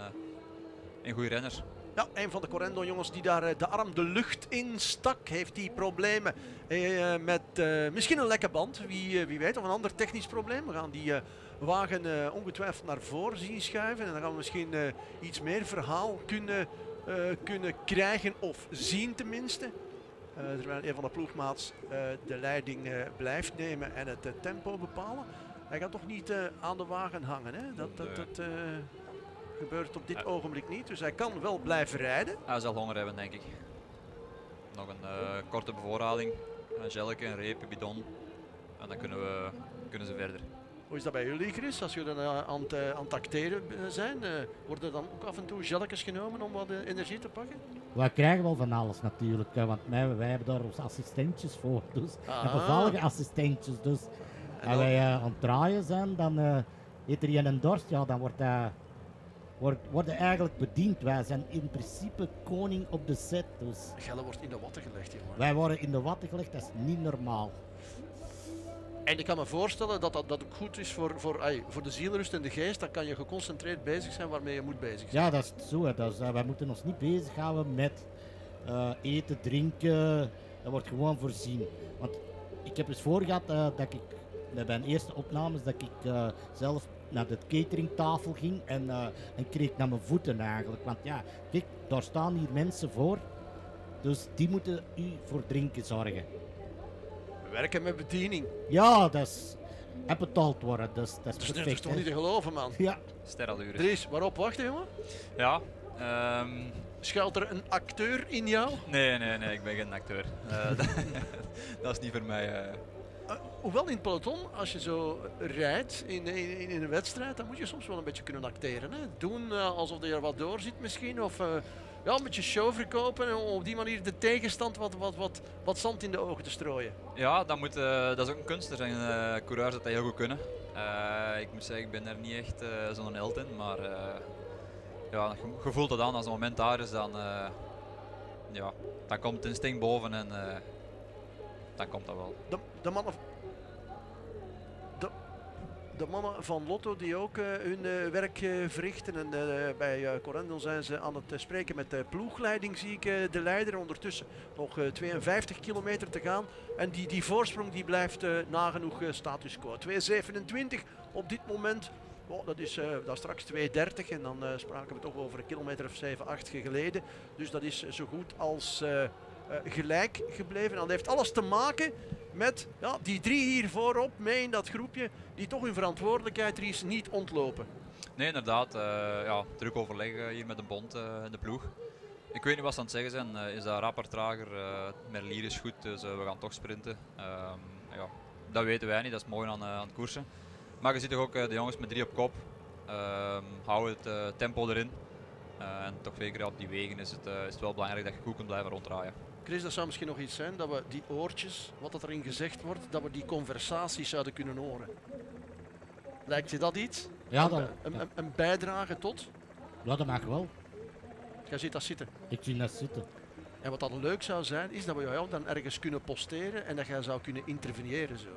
in goede renners. Ja, een van de Correndo-jongens die daar de arm de lucht in stak, heeft die problemen met misschien een lekke band, wie weet, of een ander technisch probleem. We gaan die wagen ongetwijfeld naar voren zien schuiven en dan gaan we misschien iets meer verhaal kunnen krijgen of zien tenminste. Terwijl een van de ploegmaats de leiding blijft nemen en het tempo bepalen. Hij gaat toch niet aan de wagen hangen, hè? Dat gebeurt op dit ogenblik niet, dus hij kan wel blijven rijden. Hij zal honger hebben, denk ik. Nog een korte bevoorrading, een gelke, een reep, een bidon en dan kunnen ze verder. Hoe is dat bij jullie, Chris? Als jullie aan het acteren zijn, worden dan ook af en toe gelletjes genomen om wat energie te pakken? Wij krijgen wel van alles natuurlijk, hè, want wij hebben daar onze assistentjes voor. Dus, en Ah. bevallige assistentjes. Dus als wij aan het draaien zijn, dan eet er een dorst, ja, dan worden eigenlijk bediend. Wij zijn in principe koning op de set. Dus Gelle wordt in de watten gelegd, jongen. wij worden in de watten gelegd, dat is niet normaal. En ik kan me voorstellen dat dat ook goed is voor de zielrust en de geest. Dan kan je geconcentreerd bezig zijn waarmee je moet bezig zijn. Ja, dat is zo. Hè. Wij moeten ons niet bezighouden met eten, drinken. Dat wordt gewoon voorzien. Want ik heb eens voor gehad dat ik bij mijn eerste opnames dat ik zelf naar de cateringtafel ging en kreeg naar mijn voeten eigenlijk. Want ja, kijk, daar staan hier mensen voor. Dus die moeten u voor drinken zorgen. We werken met bediening. Ja, dat is betaald worden. Dat is Dat is perfect. toch hè. niet te geloven, man. Ja. Sterrenluren. Dries, waarop wachten, jongen? Ja. Schuilt er een acteur in jou? Nee, ik ben geen acteur. Dat is niet voor mij. Hoewel in het peloton, als je zo rijdt in een wedstrijd, dan moet je soms wel een beetje kunnen acteren. Hè? Doen alsof je er wat door zit misschien. Of ja, een beetje show verkopen om op die manier de tegenstand wat zand in de ogen te strooien. Ja, dat is ook een kunst. Er zijn coureurs dat heel goed kunnen. Ik moet zeggen, ik ben er niet echt zo'n held in. Maar ja, je voelt het aan als het moment daar is, dan komt het instinct boven en dan komt dat wel. De mannen van Lotto die ook hun werk verrichten. En bij Correndo zijn ze aan het spreken met de ploegleiding, zie ik de leider. Ondertussen nog 52 kilometer te gaan. En die voorsprong die blijft nagenoeg status quo. 2,27 op dit moment. Oh, dat is straks 2,30 en dan spraken we toch over een kilometer of 7, 8 geleden. Dus dat is zo goed als gelijk gebleven. En dat heeft alles te maken met die drie hier voorop, mee in dat groepje, die toch hun verantwoordelijkheid er is niet ontlopen. Nee, inderdaad. Druk overleg hier met de bond en de ploeg. Ik weet niet wat ze aan het zeggen zijn. Is dat rapper, trager? Merlier is goed, dus we gaan toch sprinten. Dat weten wij niet, dat is mooi aan het koersen. Maar je ziet toch ook de jongens met 3 op kop. Houden het tempo erin. En toch zeker op die wegen is het wel belangrijk dat je goed kunt blijven ronddraaien. Chris, dat zou misschien nog iets zijn, dat we die oortjes, wat dat erin gezegd wordt, dat we die conversaties zouden kunnen horen. Lijkt je dat iets? Ja, een bijdrage tot? Ja, dat mag wel. Jij ziet dat zitten. Ik zie dat zitten. En wat dan leuk zou zijn, is dat we jou dan ergens kunnen posteren en dat jij zou kunnen interveneren zo.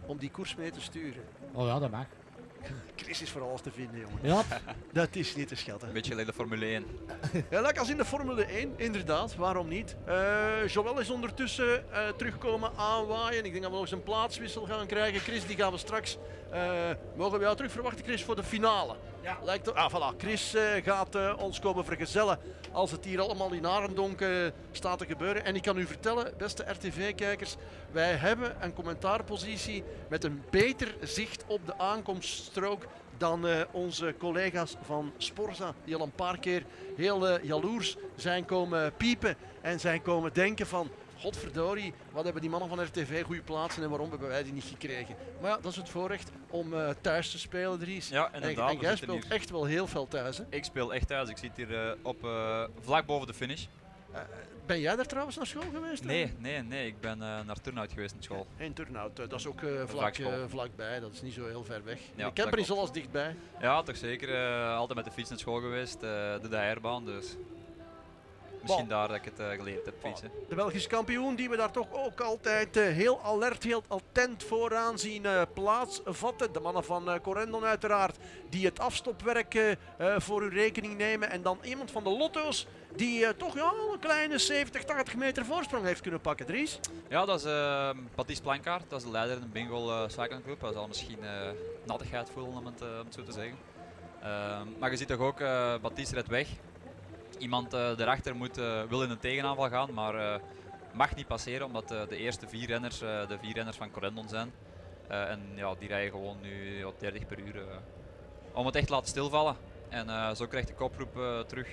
om die koers mee te sturen? Oh ja, dat mag. Chris is voor alles te vinden, jongen. Ja. Dat is niet te schatten. Een beetje alleen de Formule 1. Ja, lekker als in de Formule 1, inderdaad, waarom niet? Joël is ondertussen terugkomen aanwaaien. Ik denk dat we nog eens een plaatswissel gaan krijgen. Chris, die gaan we straks, mogen we jou terug verwachten, Chris, voor de finale? Ja. Lijkt voilà. Chris gaat ons komen vergezellen als het hier allemaal in Arendonk staat te gebeuren. En ik kan u vertellen, beste RTV-kijkers, wij hebben een commentaarpositie met een beter zicht op de aankomststrook dan onze collega's van Sporza, die al een paar keer heel jaloers zijn komen piepen en zijn komen denken van godverdorie, wat hebben die mannen van RTV goede plaatsen en waarom hebben wij die niet gekregen. Maar ja, dat is het voorrecht om thuis te spelen, Dries. Ja, inderdaad. En jij speelt echt wel heel veel thuis, hè? Ik speel echt thuis. Ik zit hier vlak boven de finish. Ben jij daar trouwens naar school geweest? Nee. Ik ben naar Turnhout geweest in school. In Turnhout, dat is ook vlakbij, dat is niet zo heel ver weg. Ja, de camper is alles dichtbij. Ja, toch zeker. Altijd met de fiets naar school geweest, de DR-baan, dus misschien daar dat ik het geleerd heb fietsen. De Belgische kampioen die we daar toch ook altijd heel alert, heel attent vooraan zien plaatsvatten. De mannen van Corendon uiteraard, die het afstopwerk voor hun rekening nemen. En dan iemand van de Lotto's die toch al een kleine 70, 80 meter voorsprong heeft kunnen pakken, Dries. Ja, dat is Baptiste Plankaart, dat is de leider in de Bingoal Cycling Club. Hij zal misschien nattigheid voelen om het zo te zeggen. Maar je ziet toch ook, Baptiste redt weg. Iemand daarachter wil in een tegenaanval gaan, maar mag niet passeren omdat de eerste vier renners van Corendon zijn. En ja, die rijden gewoon nu 30 per uur om het echt te laten stilvallen. En zo krijgt de kopgroep terug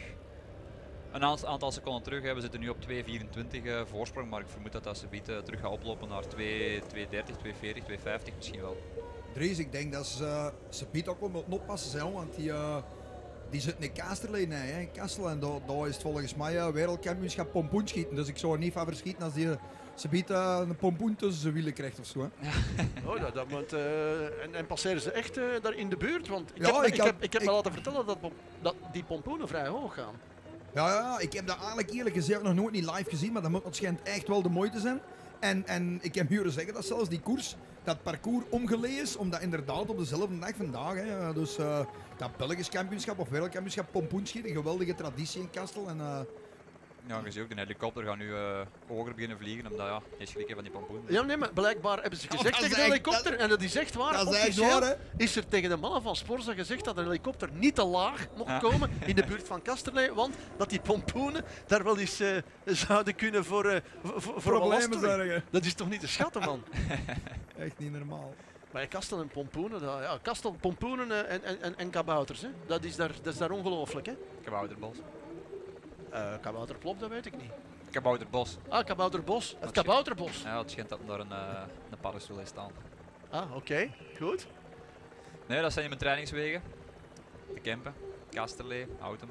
een aantal seconden terug. We zitten nu op 2.24 voorsprong, maar ik vermoed dat ze terug gaat oplopen naar 2.30, 2.40, 2.50 misschien wel. Dries, ik denk dat ze biedt ook wel moeten oppassen zijn, want die zit in Kasterlee, in Kastel, en daar is het volgens mij wereldkampioenschap pompoenschieten. Dus ik zou er niet van verschieten als ze biedt een pompoen tussen zijn wielen krijgt of zo. Hè. Oh, dat moet, en passeren ze echt daar in de buurt? Want ik heb me laten vertellen dat die pompoenen vrij hoog gaan. Ja, ik heb dat eigenlijk eerlijk gezegd nog nooit niet live gezien, maar dat moet schijnt echt wel de moeite zijn. En ik heb horen zeggen dat zelfs die koers, dat parcours omgeleid is, omdat inderdaad op dezelfde dag vandaag, hè, dus dat Belgisch kampioenschap of wereldkampioenschap pompoenschieten, een geweldige traditie in Kastel. En, ja, je ziet ook, de helikopter gaat nu hoger beginnen vliegen, omdat ja, je schrikken van die pompoen. Ja, nee, maar blijkbaar hebben ze gezegd tegen de helikopter, en dat is echt waar. Dat is echt waar, hè? Is er tegen de mannen van Sporza gezegd dat een helikopter niet te laag mocht komen in de buurt van Kasterlee, want dat die pompoenen daar wel eens zouden kunnen voor problemen zorgen. Dat is toch niet te schatten, man? Echt niet normaal. Maar Kastel en pompoenen, Kastel, pompoenen en kabouters, hè? Dat is daar ongelooflijk, hè? Kabouterbos. Kabouterplop, dat weet ik niet. Kabouterbos. Ah, Kabouterbos. Het Kabouterbos. Ja, het schijnt dat daar een paddenstoel is staan. Ah, oké. Goed. Nee, dat zijn mijn trainingswegen. De Kempen, Kasterlee, Autum.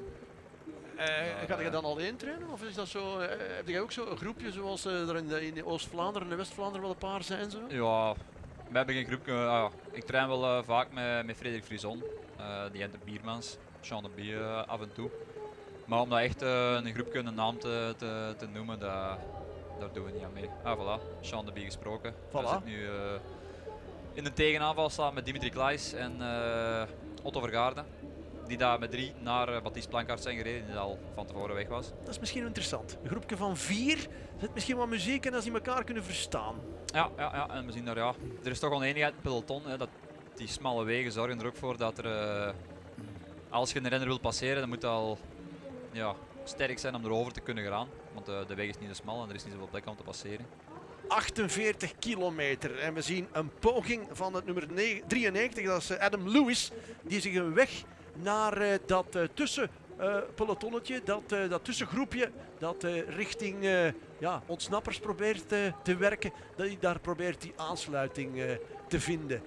Ga je dan alleen trainen? Of is dat zo, heb jij ook zo een groepje zoals er in Oost-Vlaanderen en West-Vlaanderen wel een paar zijn? Zo? Ja, we hebben geen groepje. Ik train wel vaak met Frederik Frison, die Enter Biermans, Jean de Bie af en toe. Maar om dat echt een groepje een naam te noemen, daar doen we niet aan mee. Ah, voilà. Jean de Bie gesproken. Voilà. Hij zit nu in een tegenaanval samen met Dimitri Klaes en Otto Vergaarde. Die daar met 3 naar Baptiste Plankaart zijn gereden, die al van tevoren weg was. Dat is misschien interessant. Een groepje van 4, er zit misschien wat muziek en als die elkaar kunnen verstaan. Ja, en we zien daar, ja, er is toch oneenigheid in het peloton. Hè, dat die smalle wegen zorgen er ook voor dat er, als je een renner wil passeren, dan moet je al sterk zijn om erover te kunnen gaan. Want de weg is niet zo smal en er is niet zoveel plek om te passeren. 48 kilometer en we zien een poging van het nummer 93, dat is Adam Lewis, die zich een weg naar dat tussenpelotonnetje, dat tussengroepje, dat richting ontsnappers probeert te werken, dat hij daar probeert die aansluiting te vinden.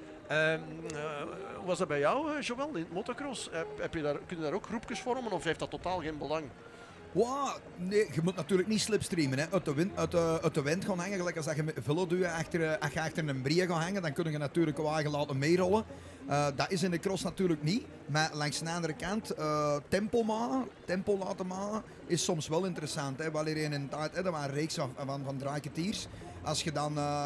Hoe was dat bij jou, Joël, in het motocross? Kun je daar ook groepjes vormen of heeft dat totaal geen belang? Wow, nee, je moet natuurlijk niet slipstreamen. Hè. Uit de wind gaan hangen, gelijk als je met Velo doet, als je achter een brie gaat hangen, dan kun je natuurlijk wagen laten meerollen. Dat is in de cross natuurlijk niet. Maar langs de andere kant, tempo laten maken, is soms wel interessant. Hè. Wanneer je in een tijd, dat waren een reeks van draaikwartiers. Als je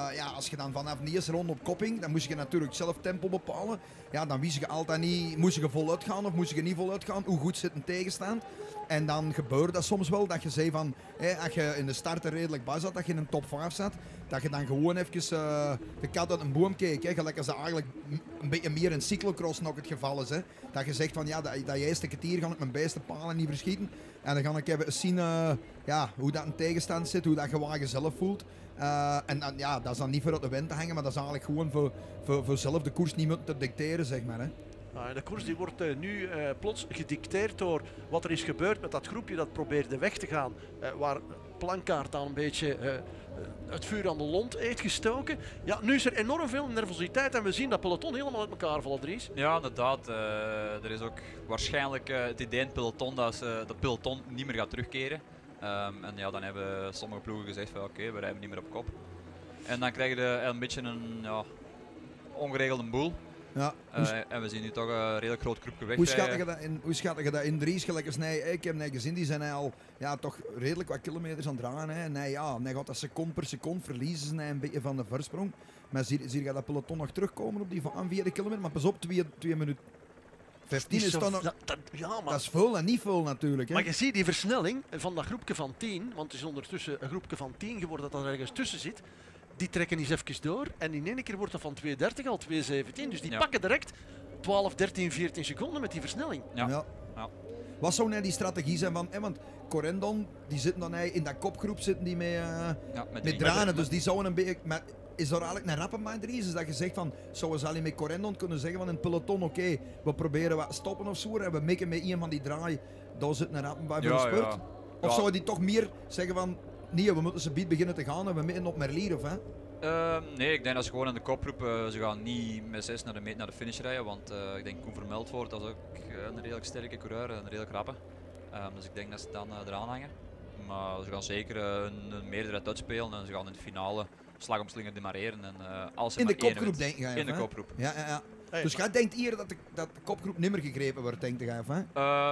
dan vanaf de eerste ronde op kopping, dan moest je natuurlijk zelf tempo bepalen. Ja, dan wist je altijd niet, moest je voluit gaan of moest je niet voluit gaan. Hoe goed zit een tegenstand? En dan gebeurde dat soms wel, dat je zei van, als je in de start er redelijk bij zat, dat je in een top 5 zat, dat je dan gewoon even de kat uit een boom keek. Hè. Gelijk als dat eigenlijk een beetje meer in cyclocross nog het geval is. Hè. Dat je zegt van, ja, dat eerste kwartier ga ik mijn beste palen niet verschieten. En dan ga ik even zien hoe dat een tegenstand zit, hoe dat je wagen zelf voelt. Dat is dan niet voor uit de wind te hangen, maar dat is eigenlijk gewoon voor zelf de koers niet moeten te dicteren, zeg maar. Hè. De koers die wordt nu plots gedicteerd door wat er is gebeurd met dat groepje dat probeerde weg te gaan. Waar Plankaart dan een beetje het vuur aan de lont heeft gestoken. Ja, nu is er enorm veel nervositeit en we zien dat peloton helemaal uit elkaar vallen, Dries. Ja, inderdaad. Er is ook waarschijnlijk het idee in het peloton dat peloton niet meer gaat terugkeren. En ja, dan hebben sommige ploegen gezegd van oké, we rijden niet meer op kop. En dan krijg je een beetje een ongeregelde boel. Ja, en we zien nu toch een redelijk groot groepje weg. Hoe schat je dat in Dries? Gelijk als ik heb net gezien, die zijn al toch redelijk wat kilometers aan het draaien. Hè. En hij gaat dat seconde per seconde verliezen een beetje van de versprong. Maar zie je dat peloton nog terugkomen op die 4 kilometer? Maar pas op, 2 minuten 15 is dan nog... Dat is veel en niet veel natuurlijk. Hè. Maar je ziet die versnelling van dat groepje van 10, want het is ondertussen een groepje van 10 geworden dat er ergens tussen zit. Die trekken eens even door en in één keer wordt dat van 2.30 al 2.17. Dus die pakken direct 12, 13, 14 seconden met die versnelling. Ja. Wat zou nou die strategie zijn van... want Corendon, die zitten dan in dat kopgroep zitten die met Dranen. Dus die zouden een beetje... Maar is er eigenlijk een rappen bij Dries? Is dat je zegt van... Zouden ze met Corendon kunnen zeggen van in het peloton... Oké, we proberen wat stoppen of zo. En we mikken met een van die draai. Daar zit een rappen bij voor de spurt. Ja. Of zouden die toch meer zeggen van... Nee, we moeten ze beginnen te gaan en we mitten op Merlier, of hè? Nee, ik denk dat ze gewoon in de kopgroep, ze gaan niet met 6 naar de finish rijden, want ik denk Koen Vermeldvoort, dat is ook een redelijk sterke coureur, een redelijk rappe. Dus ik denk dat ze dan eraan hangen. Maar ze gaan zeker een meerderheid uitspelen en ze gaan in de finale slag om slinger demareren. En, als in de kopgroep denk je? In de kopgroep. Ja. Hey, dus jij denkt hier dat de kopgroep niet meer gegrepen wordt, denk je, hè?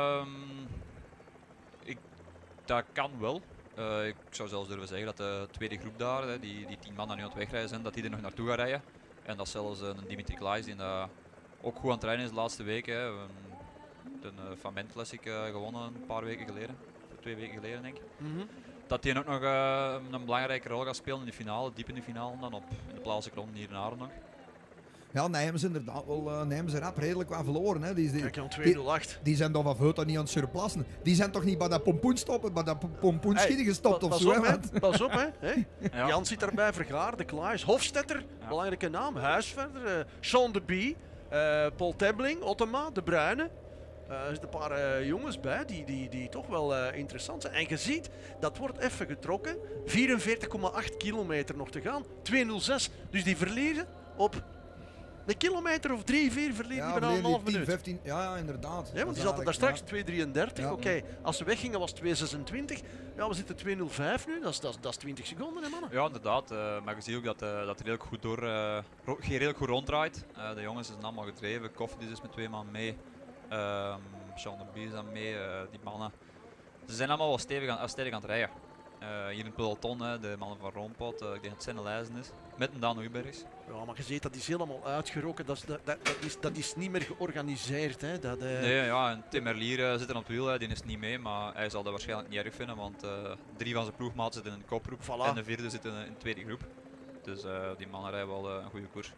Dat kan wel. Ik zou zelfs durven zeggen dat de tweede groep daar, die 10 man die nu aan het wegrijden zijn, dat die er nog naartoe gaan rijden. En dat zelfs een Dimitri Klaes, die ook goed aan het rijden is de laatste weken. De Van Ment Classic gewonnen een paar weken geleden, 2 weken geleden denk ik. Dat die ook nog een belangrijke rol gaat spelen in de finale, diep in de finale, dan in de plaatselijke ronde hier in Aaren nog. Ja, Nijmegen inderdaad wel rap redelijk wat verloren. Hè. Die zijn toch van Vuelta niet aan het surplassen. Die zijn toch niet bij dat pompoen stoppen, bij dat pompoen schieten gestopt of zo. Pas op, hè. Ja. Jan zit erbij, Vergaar, de Klaes, Hofstetter, belangrijke naam, Huisverder, Sean de Bie, Paul Tebbeling, Ottema, De Bruyne. Er zitten een paar jongens bij die toch wel interessant zijn. En je ziet, dat wordt even getrokken. 44,8 kilometer nog te gaan. 2.06. Dus die verliezen op een kilometer of 3, 4 verliezen die bijna een half minuut. 15, ja, inderdaad. Ja, want die zaten daar straks 2.33. Oké, als ze weggingen was het 2.26. Ja, we zitten 2.05 nu. Dat is 20 seconden, hè, mannen? Ja, inderdaad. Maar je ziet ook dat het redelijk goed redelijk goed ronddraait. De jongens zijn allemaal gedreven. Koffie is met 2 man mee. Sean de Bie is dan mee. Die mannen. Ze zijn allemaal wel stevig aan het rijden. Hier in het peloton, de mannen van Roompot, ik denk dat het zijn lijzen is. Met een Daan Uybergs. Ja, maar je ziet dat is helemaal uitgeroken. Dat is niet meer georganiseerd. Hè. Nee, ja, en Tim Merlier zit er op het wiel, die is niet mee, maar hij zal dat waarschijnlijk niet erg vinden, want 3 van zijn ploegmaat zitten in de kopgroep en de 4e zit in de tweede groep. Dus die mannen rijden wel een goede koers.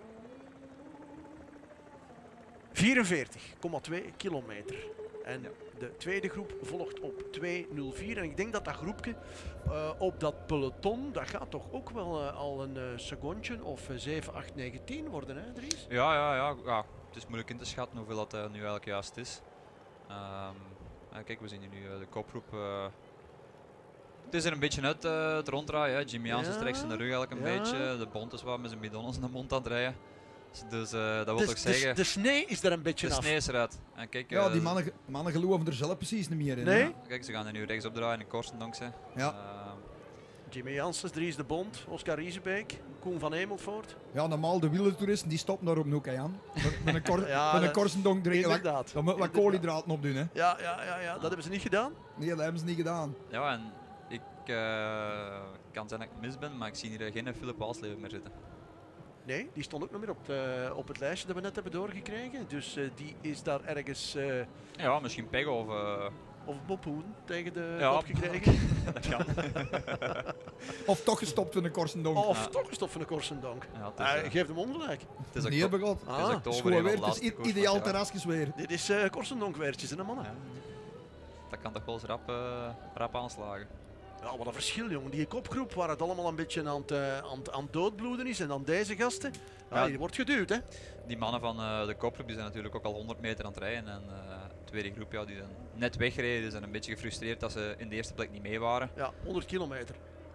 44,2 kilometer. En de tweede groep volgt op 2.04. En ik denk dat dat groepje op dat peloton, dat gaat toch ook wel al een secondje of 7, 8, 9, 10 worden, hè, Dries? Ja. Het is moeilijk in te schatten hoeveel dat nu eigenlijk juist is. Kijk, we zien hier nu de kopgroep. Het is er een beetje uit het ronddraaien. Hè. Jimmy Jansen strekt zijn rug eigenlijk een beetje. De Bont is wat met zijn bidon in de mond aan het rijden. Dus dat wil toch zeggen... De snee is er een beetje af. De snee is eruit. En kijk, ja, die mannen geloven er zelf precies niet meer in. Nee? Hè? Kijk, ze gaan er nu rechts opdraaien in de korsen dankzij. Ja. Jimmy Janssens, Dries de Bond, Oscar Riesebeek, Koen van Hemelvoort. Ja, normaal de wielertoeristen die stoppen daar op een hoek, hè, Jan. Met een, Ja, met een dat- korsendonk drinken. inderdaad, Dan moet wat inderdaad. koolhydraten op doen, hè. Ja, dat hebben ze niet gedaan. Nee, dat hebben ze niet gedaan. Ja, en ik kan zijn dat ik mis ben, maar ik zie hier geen Philip Alsleven meer zitten. Nee, die stond ook nog meer op het lijstje dat we net hebben doorgekregen. Dus die is daar ergens... Ja, misschien Peg of... Of Bob Hoen tegen de Ja, kop gekregen. dat kan. Of toch gestopt in een korsendonk. Of toch gestopt van de Korsendonk. Ja, het is, Geef hem ongelijk. Het is Nee, oktober. begot. Het is Ah, oktober, Schoon een van weer, de het is laatste koers van ideaal het jaar. terrasjes weer. Dit is Korsendonk-weertjes, hè, mannen. Ja. Dat kan toch wel eens rap aanslagen. Ja, wat een verschil, jongen. Die kopgroep waar het allemaal een beetje aan het doodbloeden is. En dan deze gasten. Ja, Ja. die wordt geduwd, hè. Die mannen van de kopgroep die zijn natuurlijk ook al 100 meter aan het rijden. En de tweede groep die zijn net weggereden. Die zijn een beetje gefrustreerd dat ze in de eerste plek niet mee waren. Ja, 100 kilometer.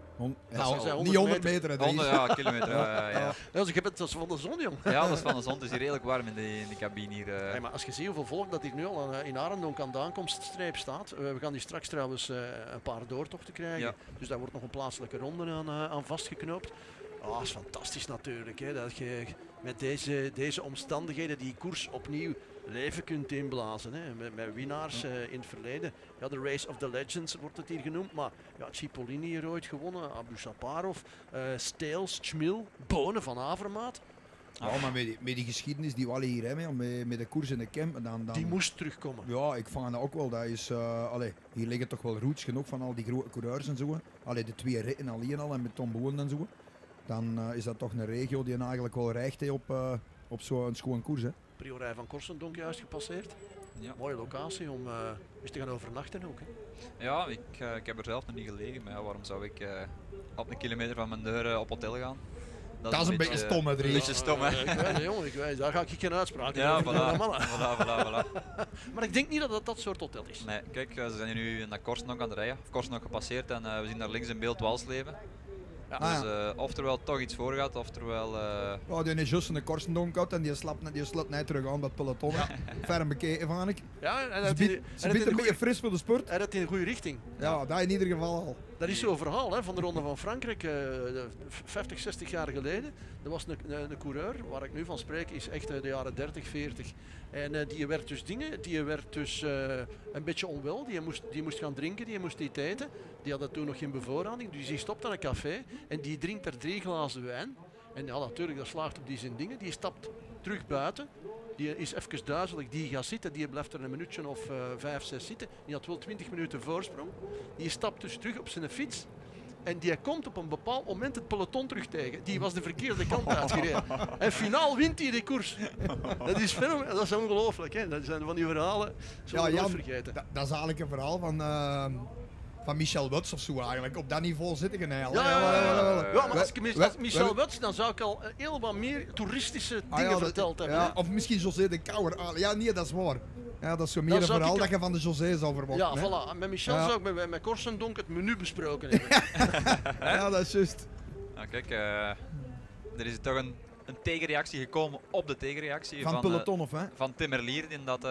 Ja, ze zijn niet 100 meter, hè, Dries. 100 ja, kilometer. Ja. Ja, dus ik heb het als van de zon, jong. Ja, dat is van de zon. Het is hier redelijk warm in de cabine hier. Hey, maar als je ziet hoeveel volk dat hier nu al in Arendonk aan de aankomststreep staat. We gaan hier straks trouwens een paar doortochten krijgen. Ja. Dus daar wordt nog een plaatselijke ronde aan vastgeknoopt. Dat is fantastisch natuurlijk. Hè, dat je met deze omstandigheden die koers opnieuw leven kunt inblazen. Hè, met winnaars in het verleden. Ja, de Race of the Legends wordt het hier genoemd. Maar ja, Cipollini hier ooit gewonnen. Abu Saparov, Steels, Schmil, Bonen van Avermaat. Ja, maar met die geschiedenis die we alle hier hebben, met de koers in de camp, dan... Die moest terugkomen. Ja, ik vond dat ook wel. Dat is, hier liggen toch wel roots genoeg van al die grote coureurs en zo. Allee, de twee ritten alleen al en met Tom Boon en zo. Dan is dat toch een regio die eigenlijk wel reikt hè, op zo'n schoon koers. Hè. Priorij van Korsendonk juist gepasseerd. Ja. Mooie locatie om eens te gaan overnachten ook. Hè. Ja, ik heb er zelf nog niet gelegen. Maar ja, waarom zou ik op een kilometer van mijn deur op hotel gaan? Dat is een beetje stom, hè, Dries. Een beetje stom, hè. Ik weet het, jongen, ik weet, daar ga ik geen uitspraak Ja, over doen, voilà. mannen. Voilà. Maar ik denk niet dat het dat soort hotel is. Nee, kijk, ze zijn hier nu naar Korsnok aan het rijden. Of Korsnok gepasseerd en we zien daar links in beeld Walsleven. Ja. Dus oftewel toch iets voor gaat, oftewel... Ja, die is juist een korsendonk gehad en die slaat net terug aan dat peloton. Ferm bekeken van ik. Ja, en Ze biedt een beetje fris voor de sport. En dat in de goede richting. Ja, dat in ieder geval al. Dat is zo'n verhaal hè, van de Ronde van Frankrijk, 50, 60 jaar geleden. Er was een coureur, waar ik nu van spreek, is echt de jaren 30, 40. En die werd dus een beetje onwel. Die moest gaan drinken, die moest niet eten. Die had toen nog geen bevoorrading, dus die stopt aan een café en die drinkt er 3 glazen wijn. En ja, natuurlijk, dat slaagt op die zijn dingen. Die stapt terug buiten. Die is even duizelig, die gaat zitten, die blijft er een minuutje of 5, 6 zitten. Die had wel 20 minuten voorsprong. Die stapt dus terug op zijn fiets. En die komt op een bepaald moment het peloton terug tegen. Die was de verkeerde kant uitgereden. En finaal wint hij de koers. Dat is fenomenaal, dat is ongelooflijk. Hè? Dat zijn van die verhalen, zullen we nooit vergeten. Dat is eigenlijk een verhaal van Michel Wuts of zo eigenlijk. Op dat niveau zitten we eigenlijk. Ja, maar als ik Michel Wuts, dan zou ik al heel wat meer toeristische dingen verteld hebben. Ja, of misschien José de Kouwer. Ja, nee, dat is waar. Ja, dat is zo meer een verhaal dat je van de José zou verwachten. Ja, hè? voilà. Met Michel zou ik met Korsendonk het menu besproken hebben. Ja, dat is juist. Nou, kijk, er is toch een tegenreactie gekomen op de tegenreactie Van peloton of hè? van Tim Merlier, die dat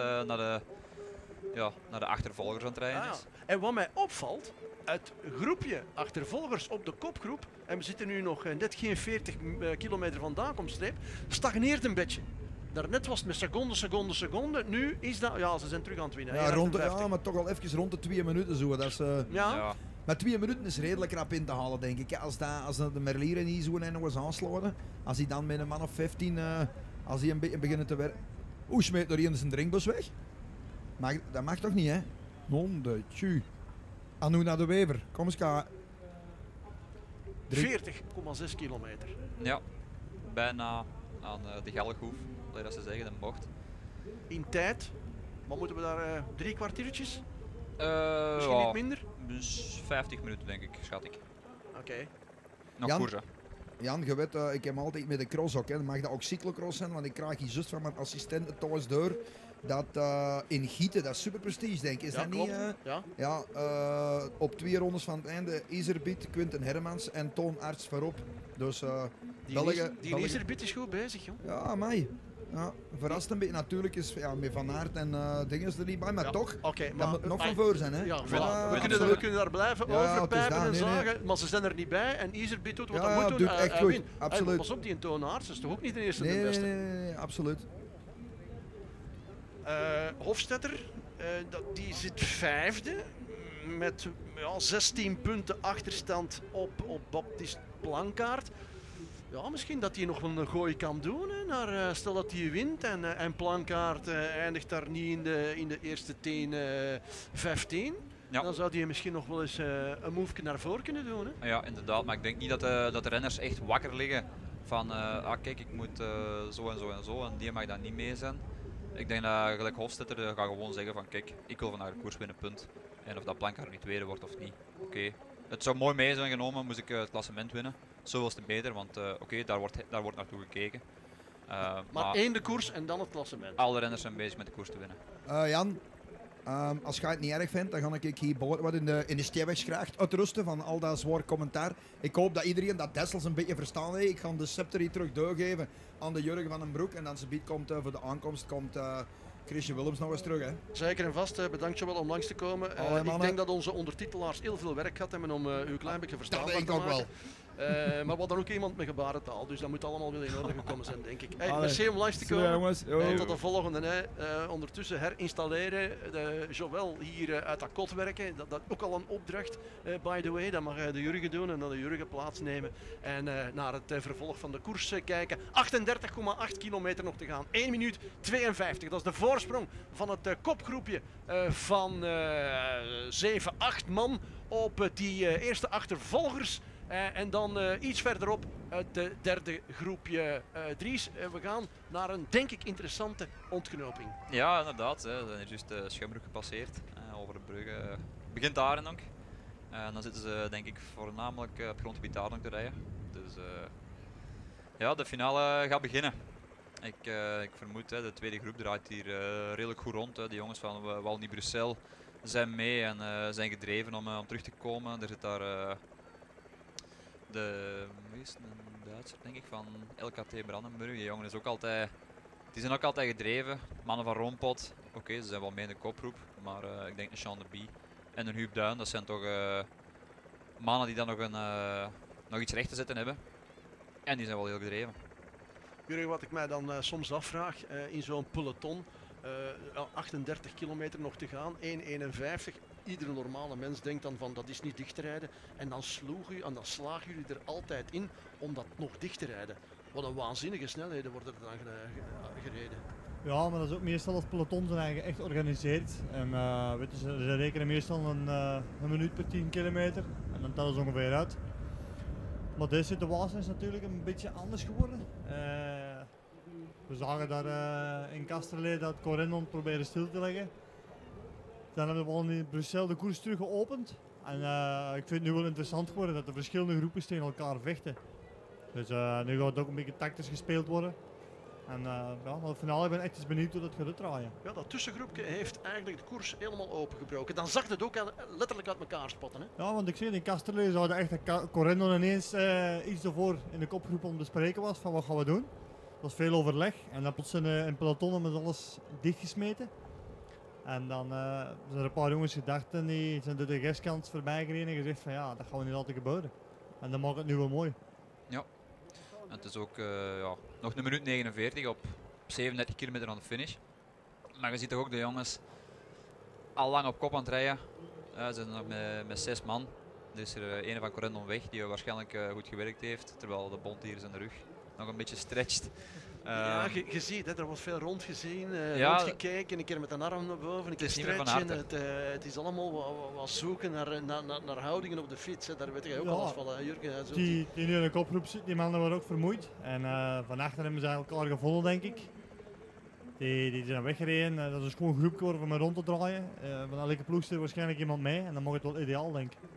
naar de achtervolgers aan het rijden is. En wat mij opvalt, het groepje achtervolgers op de kopgroep, en we zitten nu nog net geen 40 kilometer van de aankomststreep, stagneert een beetje. Daarnet was het met seconde. Nu is dat... Ja, ze zijn terug aan het winnen. Ja, maar toch al even rond de 2 minuten zo. Dat is, ja. Maar 2 minuten is redelijk rap in te halen, denk ik. Als de Merlier niet zo nog eens aansluiten, als hij dan met een man of 15, als hij een beetje beginnen te werken... Oeh, smeet door iemand zijn drinkbus weg. Dat mag toch niet, hè? Non de tju. Anouna de Wever, kom eens ka. 40,6 kilometer. Ja, bijna aan de Galghoef, dat ze zeggen, een bocht. In tijd, wat moeten we daar, 3 kwartiertjes? Misschien niet minder? Dus 50 minuten denk ik, schat ik. Oké. Nog koersen. Jan, je weet, ik heb altijd met de cross ook. Hè. Dan mag dat ook cyclocross zijn, want ik krijg hier juist van mijn assistent thuis door. Dat in Gieten, dat is super prestige, denk ik. Is dat klopt. niet? Op 2 rondes van het einde Iserbiet, Quinten Hermans en Toon Arts voorop. Dus die Iserbiet is goed bezig, joh. Ja, mij. Ja, verrast een beetje. Natuurlijk is met Van Aert en dingen er niet bij, maar toch, Oké, dat moet nog van voor zijn. Hè? Ja, Voilà. we kunnen daar blijven Ja, over het is pijpen dat, en nee, zagen, maar ze zijn er niet bij en Iserbyt doet wat Ja, hij moet doen. doet echt goed, wint. absoluut. Pas op, die Toon Aerts is toch ook niet de eerste en Nee, de beste. nee, absoluut. Hofstetter, die zit vijfde met 16 punten achterstand op Baptiste Plankaart. Ja, misschien dat hij nog een gooi kan doen. Hè, stel dat hij wint en Plankaart eindigt daar niet in de eerste 10, 15. Ja. Dan zou hij misschien nog wel eens een move naar voren kunnen doen. Hè. Ja, inderdaad. Maar ik denk niet dat de renners echt wakker liggen van kijk, ik moet zo en zo en zo en die mag dan niet mee zijn. Ik denk dat gelijk Hofstetter gaat gewoon zeggen van kijk, ik wil vandaag de koers winnen, punt. En of dat Plankaart nu tweede wordt of niet, oké. Het zou mooi mee zijn genomen, moest ik het klassement winnen. Zo was het beter, want daar wordt naartoe gekeken. Maar één de koers en dan het klassement. Alle renners zijn bezig met de koers te winnen. Jan, als je het niet erg vindt, dan ga ik hier wat in de stijfheidsgracht uitrusten van al dat zwaar commentaar. Ik hoop dat iedereen dat Dessels een beetje verstaan heeft. Ik ga de scepter hier terug doorgeven aan de Jurgen van den Broek. En dan ze komt voor de aankomst komt Christian Willems nog eens terug. Hè. Zeker en vast, bedankt je wel om langs te komen. Ik denk dat onze ondertitelaars heel veel werk gehad hebben om u een klein beetje verstaanbaar te maken. Dat denk ik ook maar we hadden ook iemand met gebarentaal, dus dat moet allemaal wel in orde gekomen zijn, denk ik. Hey, Allee. merci om langs te Sorry, komen. jongens. Tot de volgende. Hè. Ondertussen herinstalleren. Joël hier uit dat kot werken. Dat ook al een opdracht, by the way. Dat mag de Jurgen doen en dan de Jurgen plaatsnemen. En naar het vervolg van de koers kijken. 38,8 kilometer nog te gaan. 1 minuut 52. Dat is de voorsprong van het kopgroepje van 7, 8 man op die eerste achtervolgers. En dan iets verderop het derde groepje Dries. We gaan naar een, denk ik, interessante ontknoping. Ja, inderdaad. We zijn hier juist Schembrug gepasseerd. Over de brug begint Arendonk. En dan zitten ze, denk ik, voornamelijk op het grondgebied Arendonk te rijden. Dus ja, de finale gaat beginnen. Ik vermoed, de tweede groep draait hier redelijk goed rond. De jongens van Wallonie Bruxelles zijn mee en zijn gedreven om terug te komen. Er zit daar wie is een Duitser, denk ik, van LKT Brandenburg. Die jongen is ook altijd, die zijn ook altijd gedreven. Mannen van Roompot, oké, ze zijn wel mee in de kopgroep, maar ik denk een Sean de Bie en een Huub Duin, dat zijn toch mannen die dan nog iets recht te zetten hebben. En die zijn wel heel gedreven. Jurgen, wat ik mij dan soms afvraag, in zo'n peloton, 38 kilometer nog te gaan, 1,51. Iedere normale mens denkt dan van dat is niet dicht te rijden. En dan slagen jullie er altijd in om dat nog dicht te rijden. Wat een waanzinnige snelheden worden er dan gereden. Ja, maar dat is ook meestal als peloton zijn eigen echt georganiseerd. En weet je, ze rekenen meestal een minuut per 10 kilometer. En dan tellen ze ongeveer uit. Maar deze situatie is natuurlijk een beetje anders geworden. We zagen daar in Kasterlee dat Corendon probeerde stil te leggen. Dan hebben we al in Brussel de koers terug geopend. En ik vind het nu wel interessant geworden dat de verschillende groepen tegen elkaar vechten. Dus nu gaat het ook een beetje tactisch gespeeld worden. En ja, maar het finale, ik ben echt eens benieuwd hoe dat gaat uitdraaien. Ja, dat tussengroepje heeft eigenlijk de koers helemaal opengebroken. Dan zag het ook letterlijk uit elkaar spotten. Hè? Ja, want ik zie in Kasterlee zouden echt dat Corendon ineens iets ervoor in de kopgroep om te spreken was van wat gaan we doen. Dat was veel overleg en dan plots in peloton hebben ze alles dichtgesmeten. En dan zijn er een paar jongens gedacht en die zijn door de gestkant voorbij gereden en gezegd van ja, dat gaan we niet laten gebeuren. En dat maakt het nu wel mooi. Ja, en het is ook nog een minuut 49 op 37 kilometer aan de finish. Maar je ziet toch ook de jongens al lang op kop aan het rijden. Ze zijn nog met 6 man. Er is er een van Corendon weg die waarschijnlijk goed gewerkt heeft, terwijl de bond hier zijn rug nog een beetje stretcht. Ja, je ziet, er wordt veel rondgezien, rondgekeken, een keer met een arm naar boven, een keer stretchen. Het is allemaal wat zoeken naar houdingen op de fiets. Hè. Daar weet je ook alles van, Jurgen. Die nu in de kopgroep zit, die mannen waren ook vermoeid. En van achter hebben ze elkaar gevonden, denk ik. Die zijn weggereden. Dat is gewoon een groep geworden om me rond te draaien. Van elke ploeg zit er waarschijnlijk iemand mee en dan mag het wel ideaal, denk ik.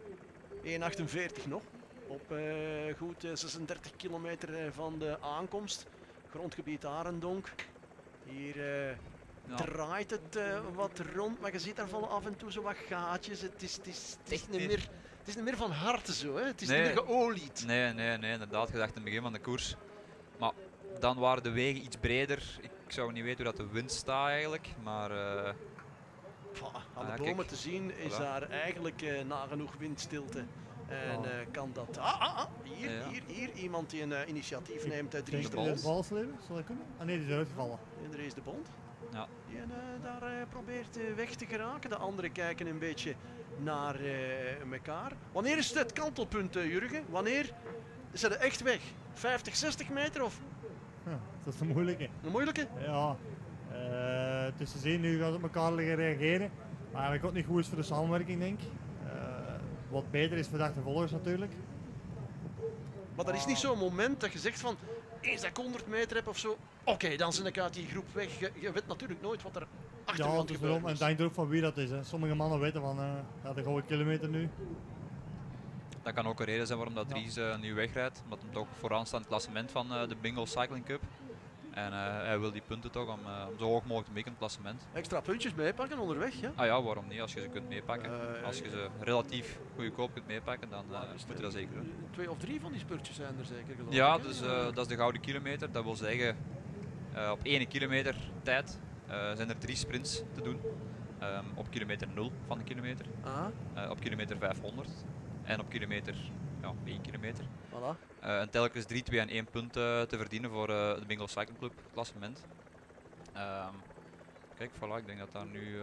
1,48 nog, op goed 36 kilometer van de aankomst. Grondgebied Arendonk. Hier draait het wat rond, maar je ziet daar van af en toe zo wat gaatjes. Het is niet meer van harte zo, hè? Het is niet meer geolied. Nee, inderdaad, je dacht in het begin van de koers. Maar Dan waren de wegen iets breder. Ik zou niet weten hoe dat de wind staat eigenlijk, maar... Aan de Ah, bomen kijk. te zien is Voilà. daar eigenlijk nagenoeg windstilte. En kan dat... Hier, Ja. hier. Iemand die een initiatief neemt. Dries de Denk je Bond. Valsleven, zal dat kunnen? Ah nee, die is uitgevallen. En er is de Bond. Ja. Die daar probeert weg te geraken. De anderen kijken een beetje naar elkaar. Wanneer is het kantelpunt, Jurgen? Wanneer is het echt weg? 50, 60 meter of Ja, dat is een moeilijke. een moeilijke? Ja, tussen zien nu gaat op elkaar liggen reageren. Maar eigenlijk ook niet goed is voor de samenwerking, denk ik. Wat beter is voor de achtervolgers natuurlijk. Maar dat is niet zo'n moment dat je zegt van eens dat ik 100 meter heb of zo. Oké, dan zit ik uit die groep weg. Je weet natuurlijk nooit wat er achter Ja, gaat het is gebeuren. erom. En het hangt er ook van wie dat is. Hè. Sommige mannen weten van, ja, de gouden kilometer nu. Dat kan ook een reden zijn waarom dat Dries nu wegrijdt. Omdat hij toch vooraan staat in het klassement van de Bingo Cycling Cup. En hij wil die punten toch om zo hoog mogelijk te maken in het klassement. Extra puntjes meepakken onderweg, ja? Ah ja, waarom niet? Als je ze kunt meepakken. Als je ze relatief goedkoop kunt meepakken, dan moet je dat zeker doen. 2 of 3 van die spurtjes zijn er zeker, geloof Ja, ik, hè? dus dat is de gouden kilometer. Dat wil zeggen, op 1 kilometer tijd zijn er 3 sprints te doen. Op kilometer 0 van de kilometer. Op kilometer 500. En op kilometer 1 kilometer. Voilà. En telkens 3, 2 en 1 punt te verdienen voor de Bingo Cycling Club klassement. Kijk, voilà, ik denk dat daar nu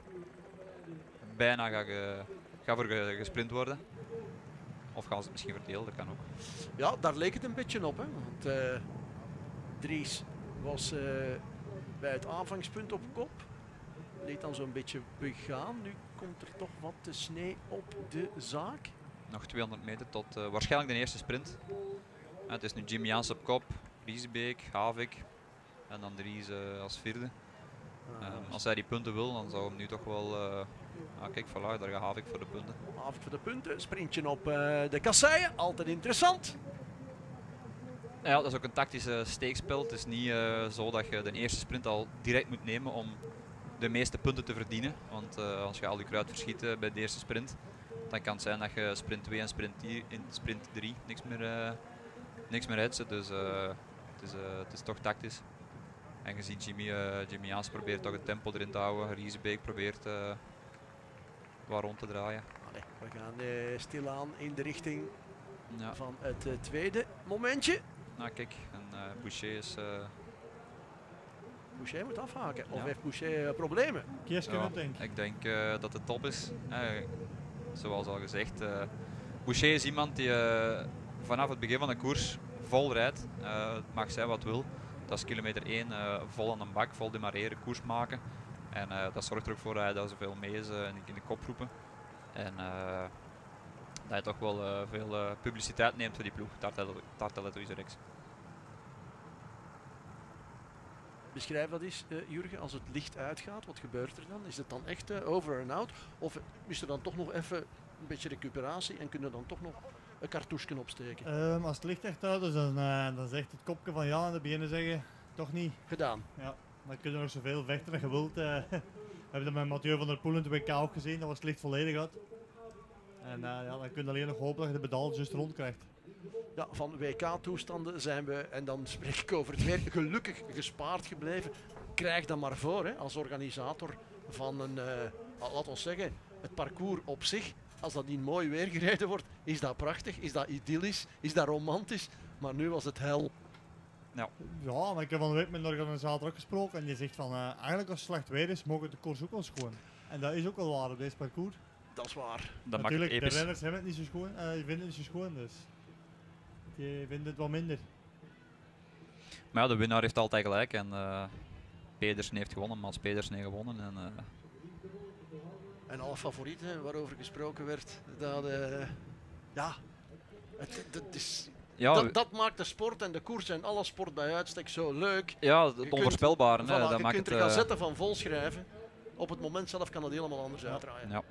bijna gaat voor gesprint worden. Of gaan ze het misschien verdelen, dat kan ook. Ja, daar leek het een beetje op, hè? Want Dries was bij het aanvangspunt op kop. Liet dan zo'n beetje begaan. Nu komt er toch wat sneeuw op de zaak. Nog 200 meter tot waarschijnlijk de eerste sprint. Het is nu Jimmy Jans op kop, Riesebeek, Havik en dan Dries als vierde. Als hij die punten wil, dan zou hem nu toch wel... kijk, voilà, daar gaat Havik voor de punten. Havik voor de punten, sprintje op de kasseien, altijd interessant. Ja, dat is ook een tactische steekspel. Het is niet zo dat je de eerste sprint al direct moet nemen om de meeste punten te verdienen. Want als je al je kruid verschiet bij de eerste sprint, dan kan het zijn dat je sprint 2 en sprint 3 niks meer uitzet. Dus het is toch tactisch. En je ziet Jimmy Jaans probeert toch het tempo erin te houden. Riesebeek probeert wat rond te draaien. Allee, we gaan stilaan in de richting Ja. van het tweede momentje. Nou kijk, en Boucher is... Boucher moet afhaken. Of Ja. heeft Boucher problemen? Ik denk dat het top is. Zoals al gezegd, Boucher is iemand die vanaf het begin van de koers vol rijdt. Het mag zijn wat wil. Dat is kilometer 1 vol aan de bak, vol demareren, koers maken. En dat zorgt er ook voor dat hij daar zoveel mee is in de kopgroepen. En dat hij toch wel veel publiciteit neemt voor die ploeg, Tartelletto Isorex. Beschrijf dat eens, Jurgen, als het licht uitgaat, wat gebeurt er dan? Is het dan echt over en out? Of is er dan toch nog even een beetje recuperatie en kunnen dan toch nog een cartouche opsteken? Als het licht echt uit is, dan zegt het kopje van ja en dan beginnen zeggen, toch niet. Gedaan. Ja, dan kun je nog zoveel vechten als je wilt. We hebben dat met Mathieu van der Poel in de WK ook gezien, dat was het licht volledig uit. En ja, dan kun je alleen nog hopen dat je de pedalen juist rond krijgt. Ja, van WK-toestanden zijn we, en dan spreek ik over het weer, gelukkig gespaard gebleven. Krijg dat maar voor, hè, als organisator van een, laten we zeggen, het parcours op zich. Als dat in mooi weer gereden wordt, is dat prachtig, is dat idyllisch, is dat romantisch. Maar nu was het hel. Ja, maar ik heb van de week met de organisator ook gesproken en die zegt van eigenlijk als het slecht weer is, mogen de koers ook wel schoon. En dat is ook wel waar op deze parcours. Dat is waar. Dat natuurlijk, maakt de het episch. renners hebben het niet zo schoon, die vinden het niet zo schoon, dus die vinden het wat minder. Maar ja, de winnaar heeft altijd gelijk en Pedersen heeft gewonnen, Mats Pedersen heeft gewonnen. En alle favorieten waarover gesproken werd, dat ja, dat is... Ja, dat maakt de sport en de koers en alle sport bij uitstek zo leuk. Ja, het Je kunt- onvoorspelbare, hè, voilà, dat je maakt kunt het, er gaan zetten van vol schrijven. Op het moment zelf kan het helemaal anders uitdraaien. Ja.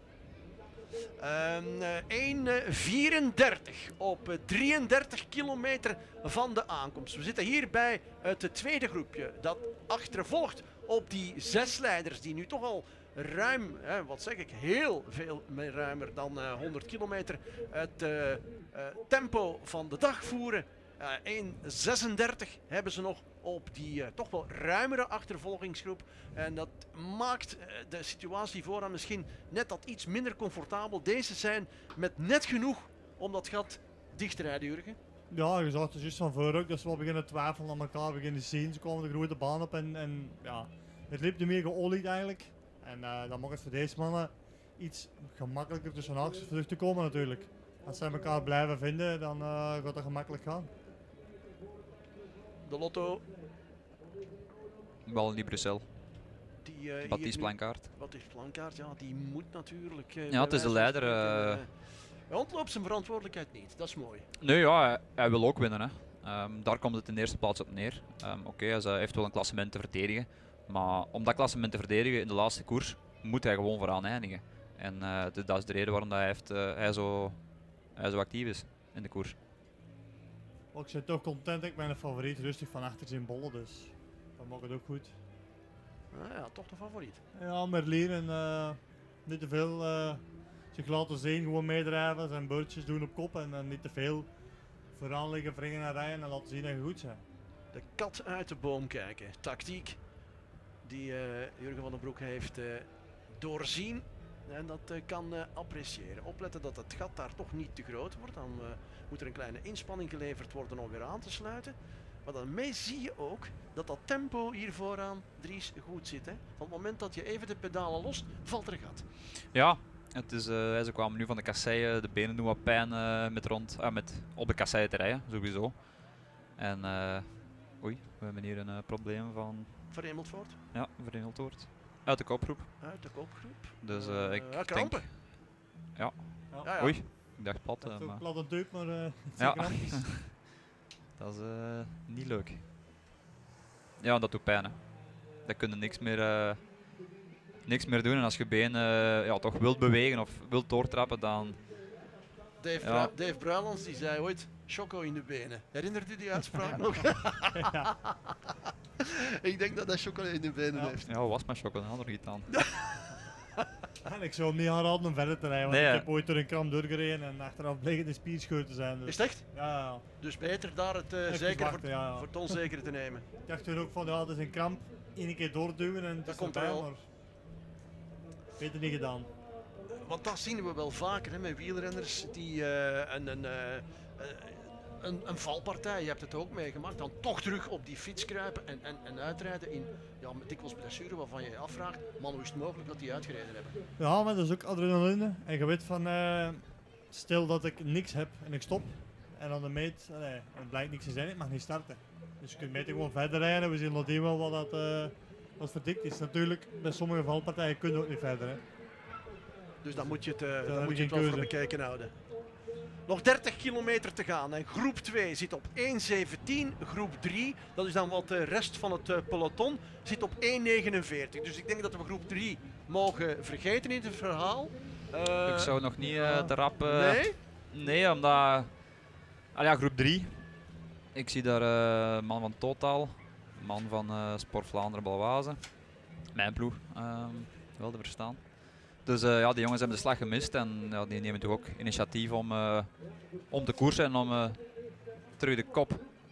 1:34 op 33 kilometer van de aankomst. We zitten hier bij het tweede groepje dat achtervolgt op die 6 leiders die nu toch al ruim, wat zeg ik, heel veel ruimer dan 100 kilometer het tempo van de dag voeren. 1:36 hebben ze nog op die toch wel ruimere achtervolgingsgroep. En dat maakt de situatie vooraan misschien net dat iets minder comfortabel. Deze zijn met net genoeg om dat gat dicht te rijden, Jurgen. Ja, je zag het juist van voor ook, dat ze wel beginnen twijfelen aan elkaar, beginnen zien. Ze komen de grote baan op en ja, het liep niet meer geolied eigenlijk. En dan mag het voor deze mannen iets gemakkelijker tussen haakjes terug te komen natuurlijk. Als zij elkaar blijven vinden, dan gaat dat gemakkelijk gaan. De Lotto. Bal in die Brussel. Baptiste Plankaart. Baptiste Plankaart, ja, die moet natuurlijk... ja, het is de leider. Hij ontloopt zijn verantwoordelijkheid niet, dat is mooi. Nee, ja, hij wil ook winnen. Hè. Daar komt het in de eerste plaats op neer. Oké, hij heeft wel een klassement te verdedigen. Maar om dat klassement te verdedigen in de laatste koers, moet hij gewoon vooraan eindigen. En dat is de reden waarom hij zo actief is in de koers. Ik ben toch content, ik ben een favoriet, rustig van achter zijn bollen, dus dat mag het ook goed. Ja, toch de favoriet. Ja, Merlin en niet te veel zich laten zien, gewoon meedrijven, zijn beurtjes doen op kop en niet te veel vooraan liggen, wringen en rijden en laten zien dat je goed zijn. De kat uit de boom kijken, tactiek die Jurgen van den Broek heeft doorzien en dat kan appreciëren. Opletten dat het gat daar toch niet te groot wordt, dan moet er een kleine inspanning geleverd worden om weer aan te sluiten. Maar daarmee zie je ook dat dat tempo hier vooraan, Dries, goed zit. Hè? Van het moment dat je even de pedalen lost, valt er een gat. Ja, het is, ze kwamen nu van de kasseien, de benen doen wat pijn met op de kasseien te rijden, sowieso. En oei, we hebben hier een probleem van... Verhemeld wordt? Ja, verhemeld wordt. Uit de kopgroep. Uit de kopgroep. Dus ik krampen. Denk... Ja. Oei, ik dacht plat. Dat is ook maar... plat en deuk, maar het zijn krampjes. Dat is niet leuk. Ja, dat doet pijn. Hè. Daar kun je niks meer doen. En als je been toch wilt bewegen of wilt doortrappen, dan... Dave Bruilands die zei ooit, choco in de benen. Herinnert u die uitspraak nog? Ik denk dat hij choco in de benen heeft. Ja, was maar choco, dat had er niet aan. En ik zou hem niet aanraden om verder te rijden, want Nee, ik heb ooit door een kram doorgereden en achteraf bleek het een spierscheur te zijn. Dus. Is het echt? Ja. Dus beter daar het zeker wachten, voor het onzekere te nemen. Ik dacht toen ook van, ja, het is een kramp, één keer doorduwen en dat komt er wel. Maar beter niet gedaan. Want dat zien we wel vaker hè, met wielrenners die een valpartij, je hebt het ook meegemaakt, dan toch terug op die fiets kruipen en uitrijden in dikwijls blessure waarvan je je afvraagt, man, hoe is het mogelijk dat die uitgereden hebben? Ja, maar dat is ook adrenaline. En je weet van, stel dat ik niks heb en ik stop en dan de meet, het blijkt niks te zijn, ik mag niet starten. Dus je kunt beter gewoon verder rijden en we zien nadien wel wat verdikt is. Natuurlijk, bij sommige valpartijen kun je ook niet verder. Hè. Dus dan moet je het wel voor bekijken houden. Nog 30 kilometer te gaan en groep 2 zit op 1:17, groep 3, dat is dan wat de rest van het peloton, zit op 1:49. Dus ik denk dat we groep 3 mogen vergeten in het verhaal. Ik zou nog niet te rap... Nee? Nee, omdat... groep 3. Ik zie daar man van Total, man van Sport Vlaanderen Balwaze, mijn ploeg, wel te verstaan. Dus die jongens hebben de slag gemist en die nemen toch ook initiatief om te koersen en om terug de kop.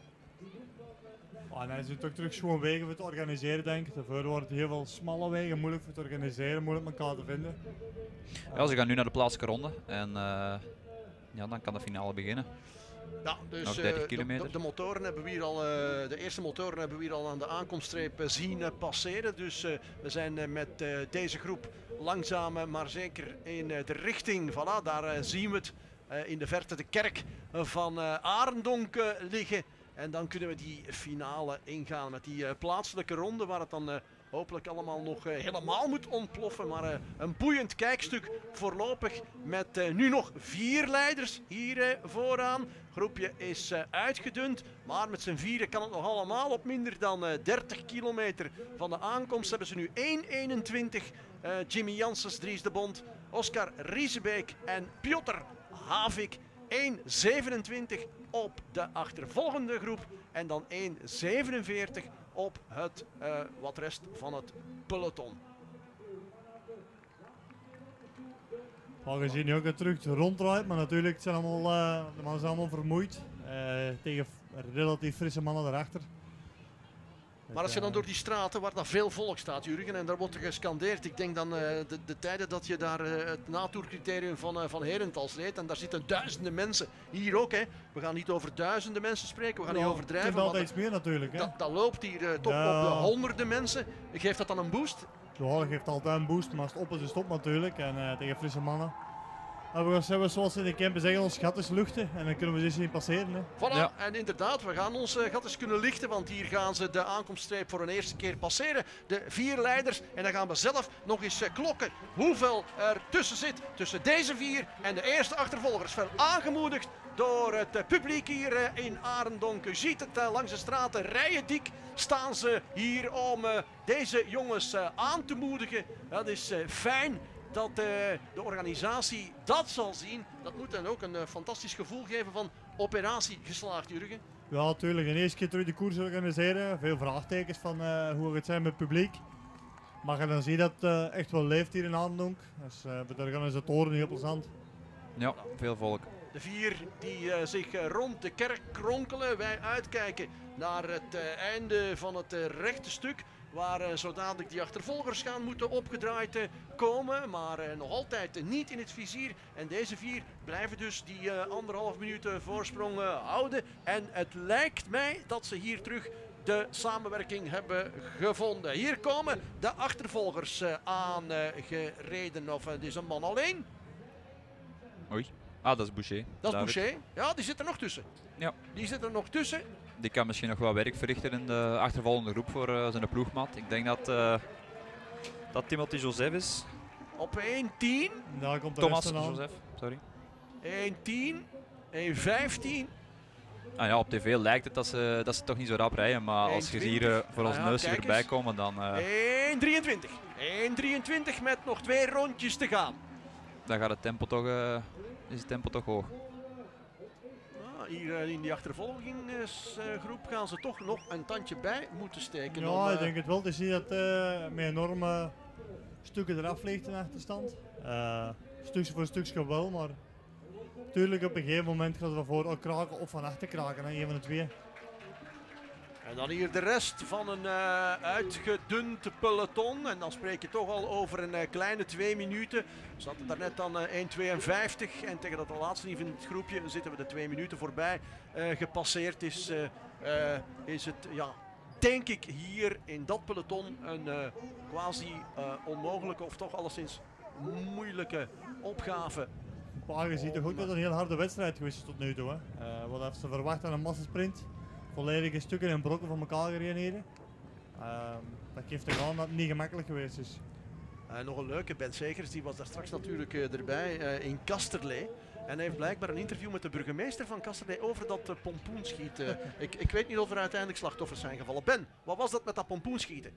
En hij zit ook terug schoon wegen voor te organiseren, denk ik. Daarvoor worden het heel veel smalle wegen, moeilijk voor te organiseren, moeilijk elkaar te vinden. Ja, ze gaan nu naar de plaatselijke ronde en dan kan de finale beginnen. Ja, dus nog 30 kilometer. De motoren hebben we hier al, de eerste motoren hebben we hier al aan de aankomststreep zien passeren. Dus we zijn met deze groep langzaam maar zeker in de richting. Voilà, daar zien we het in de verte de kerk van Arendonk liggen. En dan kunnen we die finale ingaan met die plaatselijke ronde waar het dan hopelijk allemaal nog helemaal moet ontploffen. Maar een boeiend kijkstuk voorlopig met nu nog 4 leiders hier vooraan. Groepje is uitgedund, maar met z'n vieren kan het nog allemaal op minder dan 30 kilometer van de aankomst. Hebben ze nu 1:21. Jimmy Janssens, Dries de Bond, Oscar Riesebeek en Piotr Havik. 1:27 op de achtervolgende groep en dan 1:47 op het wat rest van het peloton. Maar we zien nu ook dat terug ronddraait, maar natuurlijk zijn allemaal, de mannen zijn allemaal vermoeid. Tegen relatief frisse mannen daarachter. Maar als je dan door die straten waar dat veel volk staat, Jurgen, en daar wordt er gescandeerd. Ik denk dan de tijden dat je daar het natoercriterium van Herentals reed. En daar zitten duizenden mensen. Hier ook, hè. We gaan niet over duizenden mensen spreken, we gaan niet overdrijven. Het is altijd iets meer natuurlijk. Hè. Dat loopt hier toch op de honderden mensen. Geeft dat dan een boost? Ja, dat geeft altijd een boost, maar als het op is, is het op natuurlijk. En tegen frisse mannen. En we gaan, zoals ze in de campen zeggen, ons gat is luchten en dan kunnen we ze eens zien passeren. Hè. Voilà, ja. En inderdaad, we gaan ons gat eens kunnen lichten, want hier gaan ze de aankomststreep voor een eerste keer passeren. De 4 leiders en dan gaan we zelf nog eens klokken hoeveel er tussen zit, tussen deze 4 en de eerste achtervolgers. Wel aangemoedigd door het publiek hier in Arendonk. U ziet het langs de straten, rijen dik staan ze hier om deze jongens aan te moedigen. Dat is fijn. Dat de organisatie dat zal zien, dat moet dan ook een fantastisch gevoel geven van operatie geslaagd, Jurgen. Ja, natuurlijk. De eerste keer terug de koers organiseren. Veel vraagtekens van hoe het zijn met het publiek. Maar je dan zie dat het echt wel leeft hier in Arendonk. Dus voor de organisatoren heel plezant. Ja, veel volk. De 4 die zich rond de kerk kronkelen. Wij uitkijken naar het einde van het rechte stuk. Waar zo dadelijk die achtervolgers gaan moeten opgedraaid komen. Maar nog altijd niet in het vizier. En deze 4 blijven dus die 1,5 minuut voorsprong houden. En het lijkt mij dat ze hier terug de samenwerking hebben gevonden. Hier komen de achtervolgers aangereden. Of het is een man alleen. Oei. Ah, dat is Boucher. Dat is Boucher. Ja, die zit er nog tussen. Ja. Die zit er nog tussen. Die kan misschien nog wel werk verrichten in de achtervolgende groep voor zijn ploegmaat. Ik denk dat Timothy Joseph is. Op 1:10. Daar komt de Thomas rest aan. Joseph, sorry. 1:10. 1:15. Ah ja, op tv lijkt het dat ze toch niet zo rap rijden, maar als je hier voor ons neus erbij komen, dan... 1:23. 1:23 met nog 2 rondjes te gaan. Dan gaat het tempo toch, is het tempo toch hoog. Hier in die achtervolgingsgroep gaan ze toch nog een tandje bij moeten steken. Ja, ik denk het wel. Je ziet dat met enorme stukken eraf ligt in de achterstand. Stukje voor stukje wel, maar natuurlijk op een gegeven moment gaan ze ervoor kraken of van achter kraken. Hè, een van de twee. En dan hier de rest van een uitgedund peloton. En dan spreek je toch al over een kleine 2 minuten. We zaten daar net aan 1:52. En tegen dat laatste niveau in het groepje zitten we de 2 minuten voorbij gepasseerd. Is het, ja, denk ik, hier in dat peloton een quasi onmogelijke of toch alleszins moeilijke opgave. Maar je ziet toch ook dat het een heel harde wedstrijd geweest is tot nu toe. Hè? Wat heeft ze verwacht aan een massasprint? Volledige stukken en brokken van elkaar gereden hier. Dat geeft toch aan dat het niet gemakkelijk geweest is. Nog een leuke, Ben Segers, die was daar straks natuurlijk erbij in Kasterlee. En hij heeft blijkbaar een interview met de burgemeester van Kasterlee over dat pompoenschieten. Ik weet niet of er uiteindelijk slachtoffers zijn gevallen. Ben, wat was dat met dat pompoenschieten?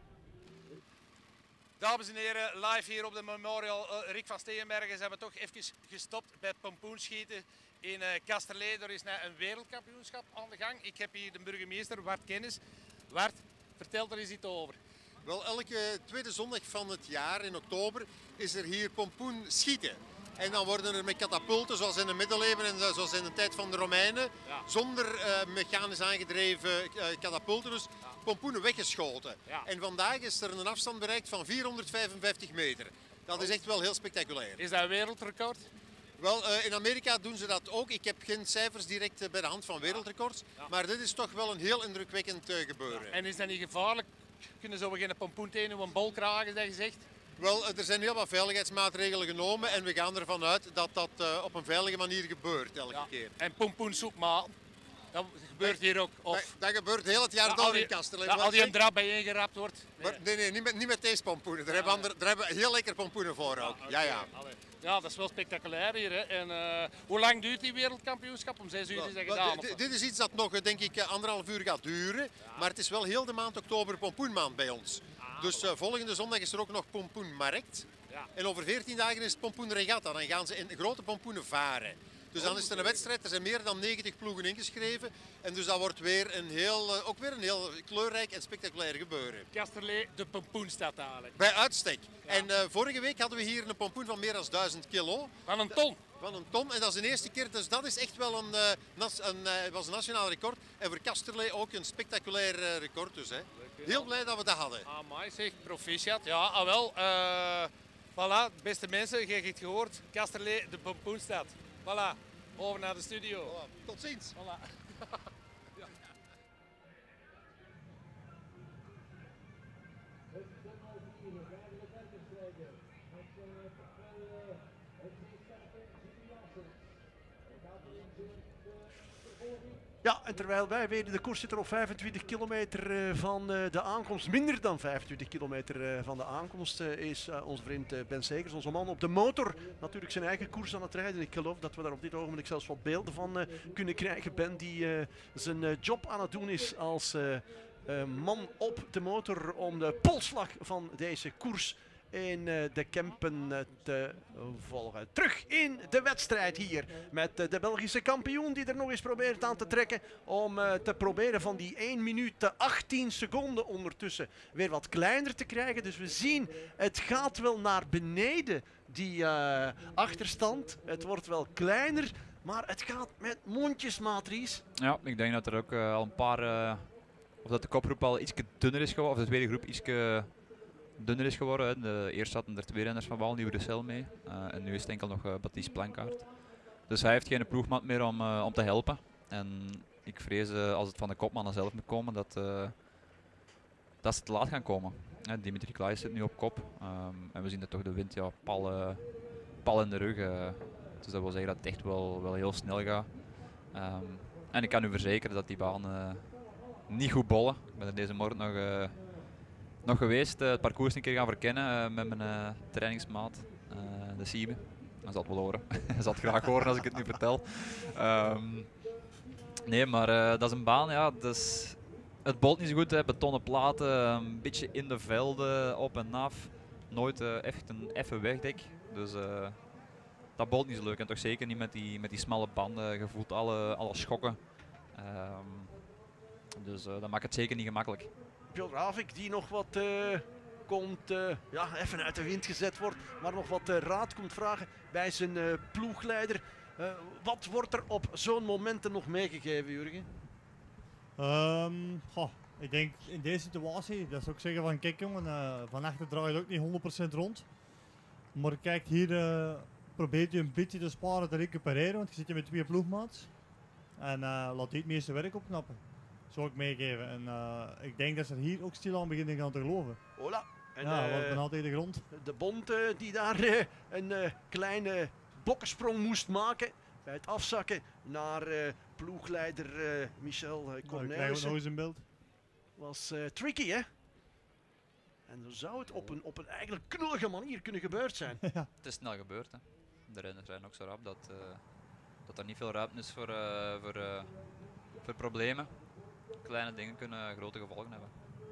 Dames en heren, live hier op de Memorial Rick van Steenbergen. Ze hebben toch even gestopt bij het pompoenschieten in Kasterlee. Er is een wereldkampioenschap aan de gang. Ik heb hier de burgemeester, Wart Kennis. Wart, vertel er eens iets over. Wel, elke tweede zondag van het jaar in oktober is er hier pompoenschieten. En dan worden er met katapulten, zoals in de middeleeuwen en zoals in de tijd van de Romeinen, zonder mechanisch aangedreven katapulten, dus pompoenen weggeschoten. Ja. En vandaag is er een afstand bereikt van 455 meter. Dat is echt wel heel spectaculair. Is dat een wereldrecord? Wel, in Amerika doen ze dat ook. Ik heb geen cijfers direct bij de hand van wereldrecords, maar dit is toch wel een heel indrukwekkend gebeuren. Ja. En is dat niet gevaarlijk? Kunnen zo geen pompoen tegen een bol kragen, dat je zegt? Wel, er zijn heel wat veiligheidsmaatregelen genomen en we gaan ervan uit dat dat op een veilige manier gebeurt elke keer. En pompoensoep maken, dat gebeurt hier ook? Of? Dat gebeurt heel het jaar door in Kasterlee. Al die een drap bijeengerapt wordt? Nee, niet met deze pompoenen. Daar hebben we heel lekker pompoenen voor ook. Ja. Ja, dat is wel spectaculair hier. Hè. En hoe lang duurt die wereldkampioenschap? Om 6 uur is dat gedaan? Dit is iets dat nog, denk ik, 1,5 uur gaat duren. Maar het is wel heel de maand oktober pompoenmaand bij ons. Dus volgende zondag is er ook nog pompoenmarkt. Ja. En over 14 dagen is het pompoenregatta. Dan gaan ze in grote pompoenen varen. Dus dan is het een wedstrijd, er zijn meer dan 90 ploegen ingeschreven. En dus dat wordt weer ook weer een heel kleurrijk en spectaculair gebeuren. Kasterlee, de pompoenstad eigenlijk. Bij uitstek. Ja. En vorige week hadden we hier een pompoen van meer dan 1000 kilo. Van een ton. Van een ton. En dat is de eerste keer, dus dat is echt wel was een nationaal record. En voor Kasterlee ook een spectaculair record dus. Hè. Heel blij dat we dat hadden. Amai zeg, proficiat. Ja, wel. Voilà, beste mensen, je hebt het gehoord. Kasterlee, de pompoenstad. Voilà, over naar de studio. Voilà. Tot ziens. Voilà. Ja, en terwijl wij weten, de koers zit er op 25 kilometer van de aankomst, minder dan 25 kilometer van de aankomst, is onze vriend Ben Segers, onze man op de motor, natuurlijk zijn eigen koers aan het rijden. Ik geloof dat we daar op dit ogenblik zelfs wat beelden van kunnen krijgen. Ben die zijn job aan het doen is als man op de motor om de polsslag van deze koers in de Kempen te volgen. Terug in de wedstrijd hier met de Belgische kampioen die er nog eens probeert aan te trekken om te proberen van die 1 minuut 18 seconden ondertussen weer wat kleiner te krijgen. Dus we zien, het gaat wel naar beneden, die achterstand. Het wordt wel kleiner, maar het gaat met mondjesmaat, Ries. Ja, ik denk dat er ook al een paar, of dat de kopgroep al iets dunner is geworden, of de tweede groep iets dunner is geworden. Hè. De eerste hadden er 2 renners van Waal, die Brussel mee. En nu is het enkel nog Baptiste Plankaart. Dus hij heeft geen ploegmaat meer om te helpen. En ik vrees als het van de kopmannen zelf moet komen, dat ze te laat gaan komen. Dimitri Klaes zit nu op kop. En we zien dat toch de wind pal in de rug. Dus dat wil zeggen dat het echt wel heel snel gaat. En ik kan u verzekeren dat die baan niet goed bollen. Ik ben er deze morgen nog geweest, het parcours een keer gaan verkennen met mijn trainingsmaat, de Siebe. Hij zal het wel horen. Hij zal het graag horen als ik het nu vertel. Nee, maar dat is een baan, ja, dus het bolt niet zo goed, hè. Betonnen platen, een beetje in de velden, op en af. Nooit echt een effen wegdek. Dus dat bolt niet zo leuk en toch zeker niet met die smalle banden. Je voelt alle schokken. Dus dat maakt het zeker niet gemakkelijk. Piotr Havik die nog wat even uit de wind gezet wordt, maar nog wat raad komt vragen bij zijn ploegleider. Wat wordt er op zo'n momenten nog meegegeven, Jurgen? Ik denk in deze situatie, dat zou ik zeggen van kijk jongen, van achter draait het ook niet 100% rond. Maar kijk hier, probeert je een beetje te sparen te recupereren, want je zit hier met 2 ploegmaats. En laat die het meeste werk opknappen. Zou ik meegeven. En ik denk dat ze hier ook stil aan beginnen gaan te geloven. Hola. En ja, wat bijna tegen de grond. De bond die daar een kleine bokkensprong moest maken bij het afzakken naar ploegleider Michel Cornelissen. Krijgen we nog eens in beeld. Was tricky, hè? En dan zou het op een eigenlijk knullige manier kunnen gebeurd zijn. Ja. Het is snel gebeurd, hè. De renners zijn ook zo rap dat er niet veel ruimte is voor problemen. Kleine dingen kunnen grote gevolgen hebben.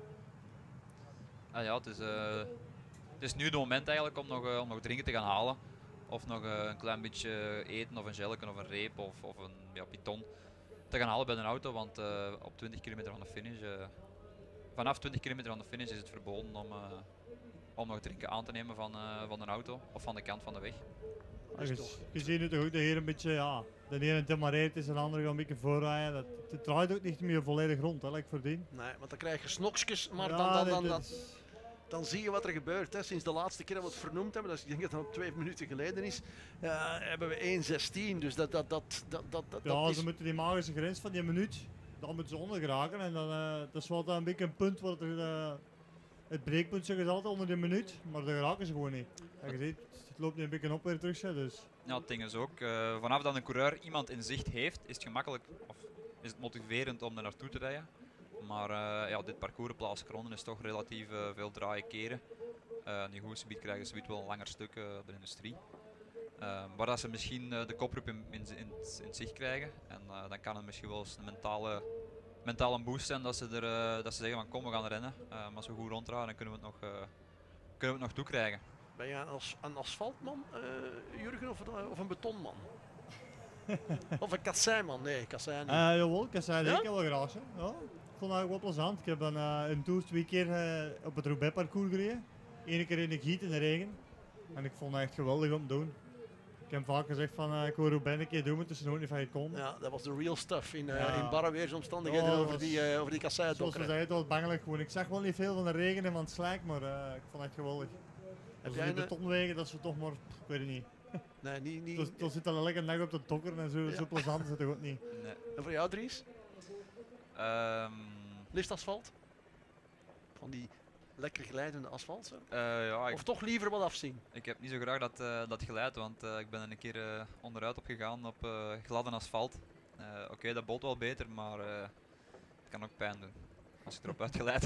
Ja, het is nu het moment eigenlijk om nog drinken te gaan halen. Of nog een klein beetje eten of een gelken of een reep of een piton te gaan halen bij de auto. Want op 20 kilometer van de finish, vanaf 20 kilometer van de finish is het verboden om nog drinken aan te nemen van een auto of van de kant van de weg. Je ziet nu toch ook de heer een beetje, de ene temareert is, en de andere gaat een beetje voorrijden. Het draait ook niet meer volledig rond, hè, voordien. Nee, want dan krijg je snokjes, maar ja, dan zie je wat er gebeurt. Hè. Sinds de laatste keer dat we het vernoemd hebben, ik denk dat het 2 minuten geleden is, hebben we 1:16. Dus dat ja, is... ze moeten die magische grens van die minuut, dan moeten ze onder geraken. En dan, dat is wel een beetje een punt waar het breekpunt zeggen ze altijd onder de minuut, maar daar geraken ze gewoon niet. En je ziet, het loopt nu een beetje op weer terug. Dus. Ja, het ding is ook, vanaf dat een coureur iemand in zicht heeft, is het gemakkelijk, of is het motiverend om er naartoe te rijden. Maar dit parcours op Plaats Kronen is toch relatief veel draaien keren. In die Goesebied krijgen ze wel een langer stuk op de industrie. Waar dat ze misschien de kopgroep in zicht krijgen. En dan kan het misschien wel eens een mentale boost zijn dat ze zeggen van kom we gaan rennen. Maar als we goed ronddraaien dan kunnen we het nog toekrijgen. Ben je een asfaltman, Jurgen, of een betonman? Of een kasseiman? Nee, kassei niet. Jawel, kassei Ja? ik wel graag. Hè. Ja, ik vond het wel plezant. Ik heb in Tours 2 keer op het Roubaix-parcours gereden. 1 keer in de giet in de regen. En ik vond het echt geweldig om te doen. Ik heb vaak gezegd van ik wil Roubaix een keer doen, maar het is er nooit niet van gekomen. Ja, dat was de real stuff in Ja. barre weersomstandigheden Ja, over dat die kassei Zoals we dokkeren. zeiden, het was bangelijk gewoon. Ik zag wel niet veel van de regen en van het slijk, maar ik vond het echt geweldig. Als jij die een- betonwegen, dat ze toch maar, ik weet het niet. Nee, niet. Dus er zit dan een lekker dag op de dokker en zo, zo plezant is het toch ook niet. Nee. En voor jou, Dries? Ehm, Liefst asfalt? Van die lekker glijdende asfalt zo? ja, Of toch liever wat afzien? Ik heb niet zo graag dat geluid, want ik ben er een keer onderuit opgegaan op gladde asfalt. Oké, dat bolt wel beter, maar het kan ook pijn doen als je erop uitgeleid.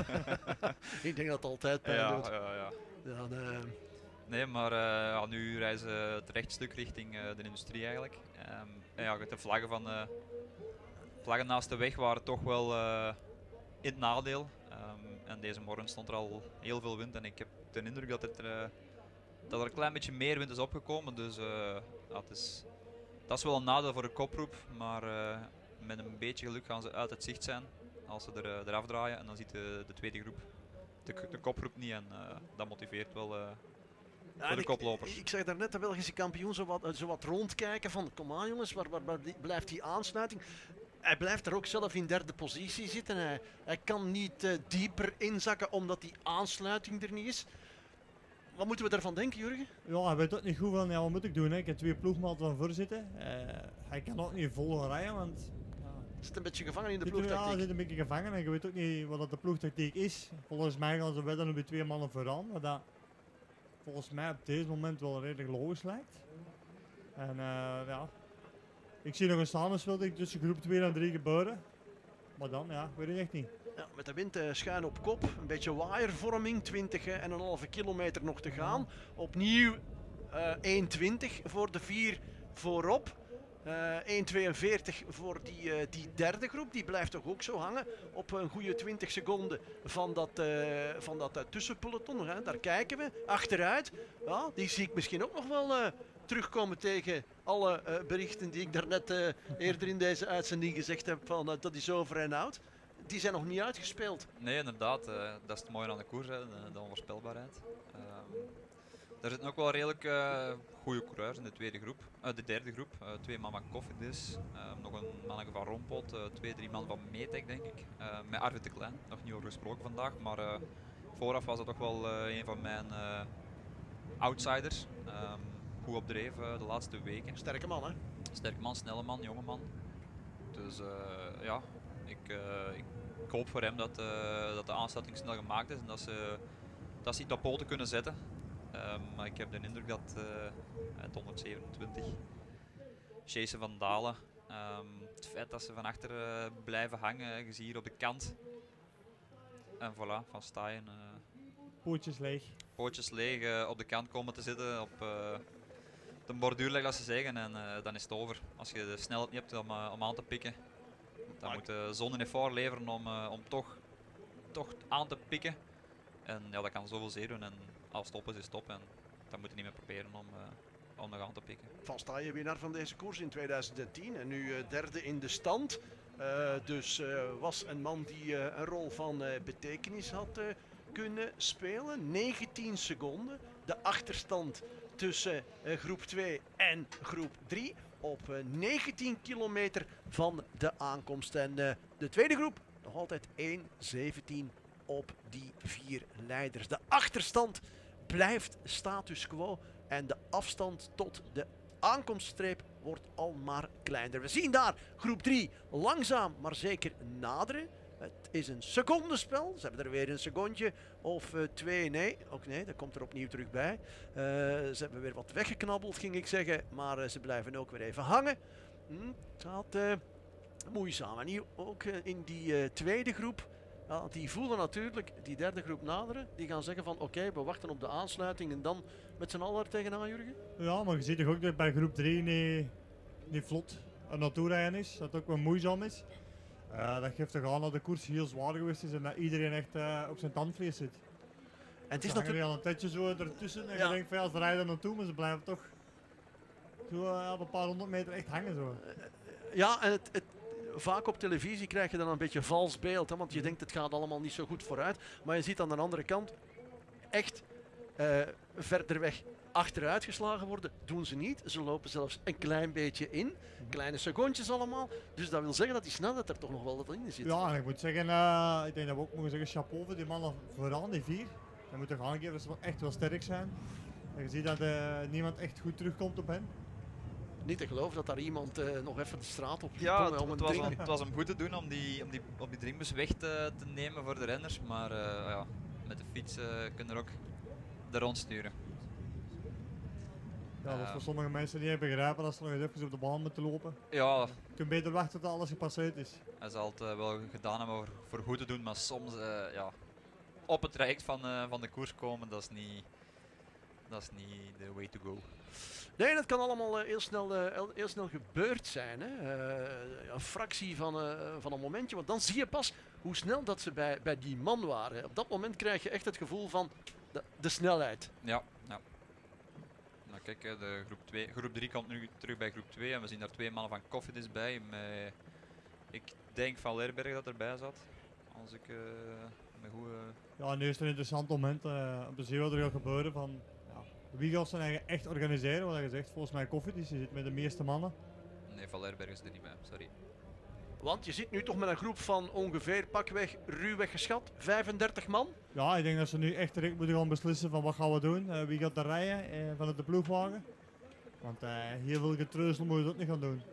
Ik denk dat het altijd pijn doet. Ja. Dan, Nee, maar nu reizen ze het rechtstuk richting de industrie eigenlijk. En ja, de vlaggen naast de weg waren toch wel in het nadeel. En deze morgen stond er al heel veel wind en ik heb de indruk dat er een klein beetje meer wind is opgekomen. Dus dat is wel een nadeel voor de kopgroep, maar met een beetje geluk gaan ze uit het zicht zijn als ze eraf draaien. En dan ziet de tweede groep de kopgroep niet en dat motiveert wel voor de koplopers. Ik zag daarnet de Belgische kampioen zo wat rondkijken van kom aan jongens, waar blijft die aansluiting? Hij blijft er ook zelf in derde positie zitten. Hij kan niet dieper inzakken omdat die aansluiting er niet is. Wat moeten we daarvan denken, Jurgen? Ja, hij weet ook niet goed van, ja, wat moet ik doen? Hè? Ik heb 2 ploegmaten van voor zitten. Hij kan ook niet vol gaan rijden, want... Hij zit een beetje gevangen in de Ja, ploegtactiek. hij zit een beetje gevangen en je weet ook niet wat dat de ploegtactiek is. Volgens mij gaan ze wedden op die 2 mannen vooraan, wat dat volgens mij op deze moment wel redelijk logisch lijkt. En ja, ik zie nog een samenspel tussen groep 2 en 3 gebeuren. Maar dan, ja, weet ik echt niet. Ja, met de wind schuin op kop, een beetje waaiervorming, 20,5 kilometer nog te gaan. Opnieuw 1,20 voor de 4 voorop. 1,42 voor die derde groep, die blijft toch ook zo hangen op een goede 20 seconden van dat tussenpeloton. Hè. Daar kijken we, achteruit. Ja, die zie ik misschien ook nog wel terugkomen tegen alle berichten die ik daarnet eerder in deze uitzending gezegd heb van dat is over en out. Die zijn nog niet uitgespeeld. Nee, inderdaad. Dat is het mooie aan de koers, hè, de onvoorspelbaarheid. Er zitten ook wel redelijk goede coureurs in de tweede groep, de derde groep. 2 man van Cofidis, nog een manneke van Rompot, 2, 3 man van Metec denk ik. Met Arvid de Klein, nog niet over gesproken vandaag, maar vooraf was dat toch wel een van mijn outsiders. Goed op dreef de laatste weken. Sterke man, hè? Sterke man, snelle man, jonge man. Dus ja, ik hoop voor hem dat de aansluiting snel gemaakt is en dat ze iets op poten kunnen zetten. Maar ik heb de indruk dat het 127 Chase van Dalen, het feit dat ze van achter blijven hangen, je ziet hier op de kant. En voilà, van Staaien. Pootjes leeg. Pootjes leeg op de kant komen te zitten, op de borduur, laat ze zeggen, en dan is het over. Als je de snelheid niet hebt om aan te pikken, dan moet de zon een effort leveren om toch aan te pikken. En ja, dat kan zoveel zeer doen. En als het stop is, is het stop. En dan moet je niet meer proberen om nog aan te pikken. Van Staaien winnaar van deze koers in 2010 en nu derde in de stand. Dus was een man die een rol van betekenis had kunnen spelen. 19 seconden. De achterstand tussen groep 2 en groep 3 op 19 kilometer van de aankomst. En de tweede groep nog altijd 1,17 op die 4 leiders. De achterstand blijft status quo en de afstand tot de aankomststreep wordt al maar kleiner. We zien daar groep 3 langzaam maar zeker naderen. Het is een secondenspel. Ze hebben er weer een secondje of 2. Nee, ook nee, dat komt er opnieuw terug bij. Ze hebben weer wat weggeknabbeld, ging ik zeggen. Maar ze blijven ook weer even hangen. Het gaat moeizaam. En hier ook in die tweede groep. Ja, die voelen natuurlijk die derde groep naderen. Die gaan zeggen van oké, we wachten op de aansluiting en dan met z'n allen er tegenaan, Jurgen. Ja, maar je ziet toch ook dat bij groep 3 niet vlot een naartoe rijden is. Dat het ook wel moeizaam is. Dat geeft toch aan dat de koers heel zwaar geweest is en dat iedereen echt op zijn tandvlees zit. En het is natuurlijk natuurlijk al een tijdje zo ertussen en Ja. je denkt van ja, ze rijden naartoe, maar ze blijven toch zo op een paar 100 meter echt hangen. Zo. Ja, en vaak op televisie krijg je dan een beetje vals beeld. Hè, want je denkt het gaat allemaal niet zo goed vooruit. Maar je ziet aan de andere kant echt verder weg achteruit geslagen worden. Doen ze niet. Ze lopen zelfs een klein beetje in. Kleine secondjes allemaal. Dus dat wil zeggen dat die snelheid er toch nog wel wat in zit. Ja, en ik moet zeggen, ik denk dat we ook mogen zeggen chapeau voor die mannen vooraan, die 4. Dat moet toch aangeven dat ze echt wel sterk zijn. En je ziet dat niemand echt goed terugkomt op hen. Niet te geloven dat daar iemand nog even de straat op Ja, kon om een het was hem goed te doen om die drinkbus weg te nemen voor de renners. Maar ja, met de fiets kun je er ook de rond sturen. Ja, dat is voor sommige mensen niet begrijpen dat ze nog eens even op de baan moeten lopen. Ja. Je kunt beter wachten tot alles gepasseerd is. Hij zal het wel gedaan hebben voor goed te doen, maar soms ja, op het traject van de koers komen, dat is niet de way to go. Nee, dat kan allemaal heel snel gebeurd zijn. Hè. Een fractie van een momentje, want dan zie je pas hoe snel dat ze bij die man waren. Op dat moment krijg je echt het gevoel van de snelheid. Ja, ja. Nou kijk, de groep 3 komt nu terug bij groep 2 en we zien daar 2 mannen van Cofidis bij. Ik denk Van Leerberg dat erbij zat. Als ik me goed... Ja, nu is het een interessant moment om te zien wat er gaat gebeuren. Van, ja, wie gaat zijn eigen echt organiseren? Wat je zegt, volgens mij Cofidis, die zit met de meeste mannen. Nee, Van Leerberg is er niet bij, sorry. Want je zit nu toch met een groep van ongeveer, pakweg, ruwweg geschat, 35 man. Ja, ik denk dat ze nu echt direct moeten gaan beslissen van wat gaan we doen. Wie gaat er rijden vanuit de ploegwagen. Want heel veel getreuzel moet je dat niet gaan doen.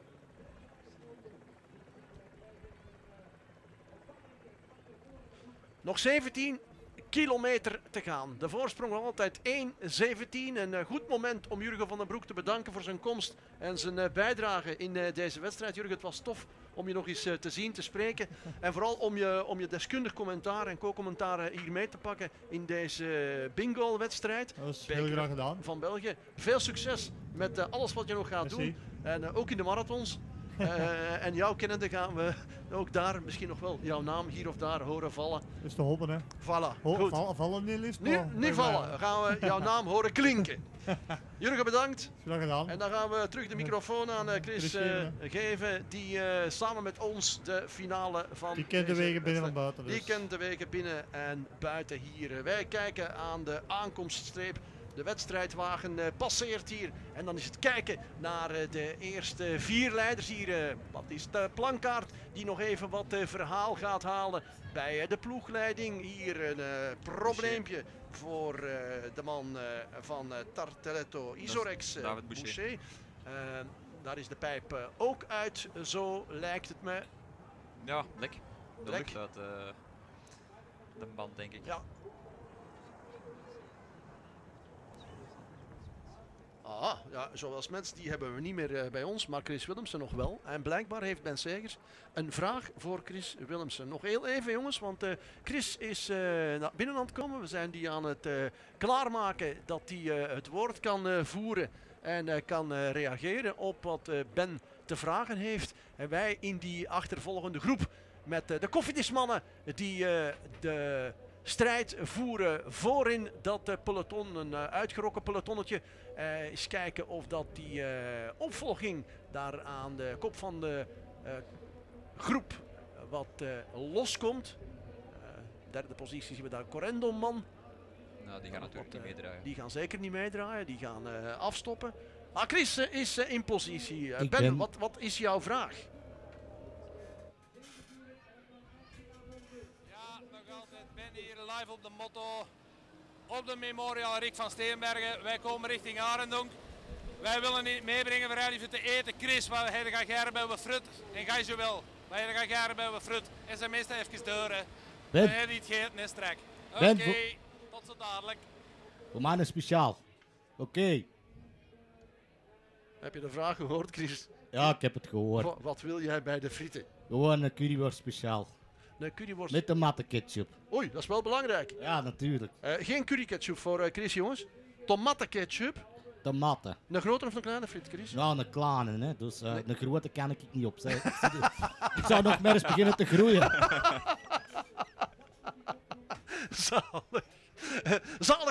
Nog 17 kilometer te gaan. De voorsprong nog altijd 1:17. Een goed moment om Jurgen van den Broek te bedanken voor zijn komst en zijn bijdrage in deze wedstrijd. Jurgen, het was tof om je nog eens te zien, te spreken. En vooral om je deskundig commentaar en co-commentaar hier mee te pakken in deze bingo-wedstrijd. Dat is heel graag gedaan. Van België. Veel succes met alles wat je nog gaat doen. En ook in de marathons. En jou kennende gaan we ook daar misschien nog wel jouw naam hier of daar horen vallen. Dat is te hopen, hè? Voilà, goed. Vallen niet liefst? Niet vallen, gaan we jouw naam horen klinken. Jurgen, bedankt. Graag gedaan. En dan gaan we terug de microfoon aan Chris geven, die samen met ons de finale van... Die kent de wegen binnen en buiten. Dus. Die kent de wegen binnen en buiten hier. Wij kijken aan de aankomststreep. De wedstrijdwagen passeert hier en dan is het kijken naar de eerste 4 leiders hier. Baptiste Plankaart die nog even wat verhaal gaat halen bij de ploegleiding. Hier een probleempje voor de man van Tarteletto Isorex, Boucher. Daar is de pijp ook uit, zo lijkt het me. Ja, lek. De lucht uit de band, denk ik. Ja. Ja, zoals mensen die hebben we niet meer bij ons, maar Chris Willemsen nog wel. En blijkbaar heeft Ben Segers een vraag voor Chris Willemsen. Nog heel even jongens, want Chris is binnen aan het komen. We zijn die aan het klaarmaken dat hij het woord kan voeren en kan reageren op wat Ben te vragen heeft. En wij in die achtervolgende groep met de koffiedismannen die de strijd voeren voorin dat peloton, een uitgerokken pelotonnetje. Eens kijken of dat die opvolging daar aan de kop van de groep wat loskomt. Derde positie zien we daar Correndo-man. Nou, die gaan natuurlijk niet meedraaien. Die gaan zeker niet meedraaien, die gaan afstoppen. Chris is in positie. Ben, wat is jouw vraag? Live op de motto, op de Memorial Rick van Steenbergen. Wij komen richting Arendonk. Wij willen niet meebrengen voor jullie te eten. Chris, wat hij gaat garen bij we fruit. En ga je zo wel. Wat hij gaat garen bij we fruit. En zijn meestal even deur. Ben. Hij niet gegeten is trek. Oké, tot zo dadelijk. Voor mij een speciaal. Oké. Heb je de vraag gehoord, Chris? Ja, ik heb het gehoord. Wat wil jij bij de frieten? Gewoon een curryworst speciaal. Een curryworst. Met tomatenketchup. Oei, dat is wel belangrijk. Ja, natuurlijk. Geen curryketchup voor Chris, jongens. Tomatenketchup. Tomaten. Een grote of een kleine friet, Chris? Ja, een kleine, hè. Dus een grote kan ik niet op. Ik zou nog maar eens beginnen te groeien. Zalig. Zalig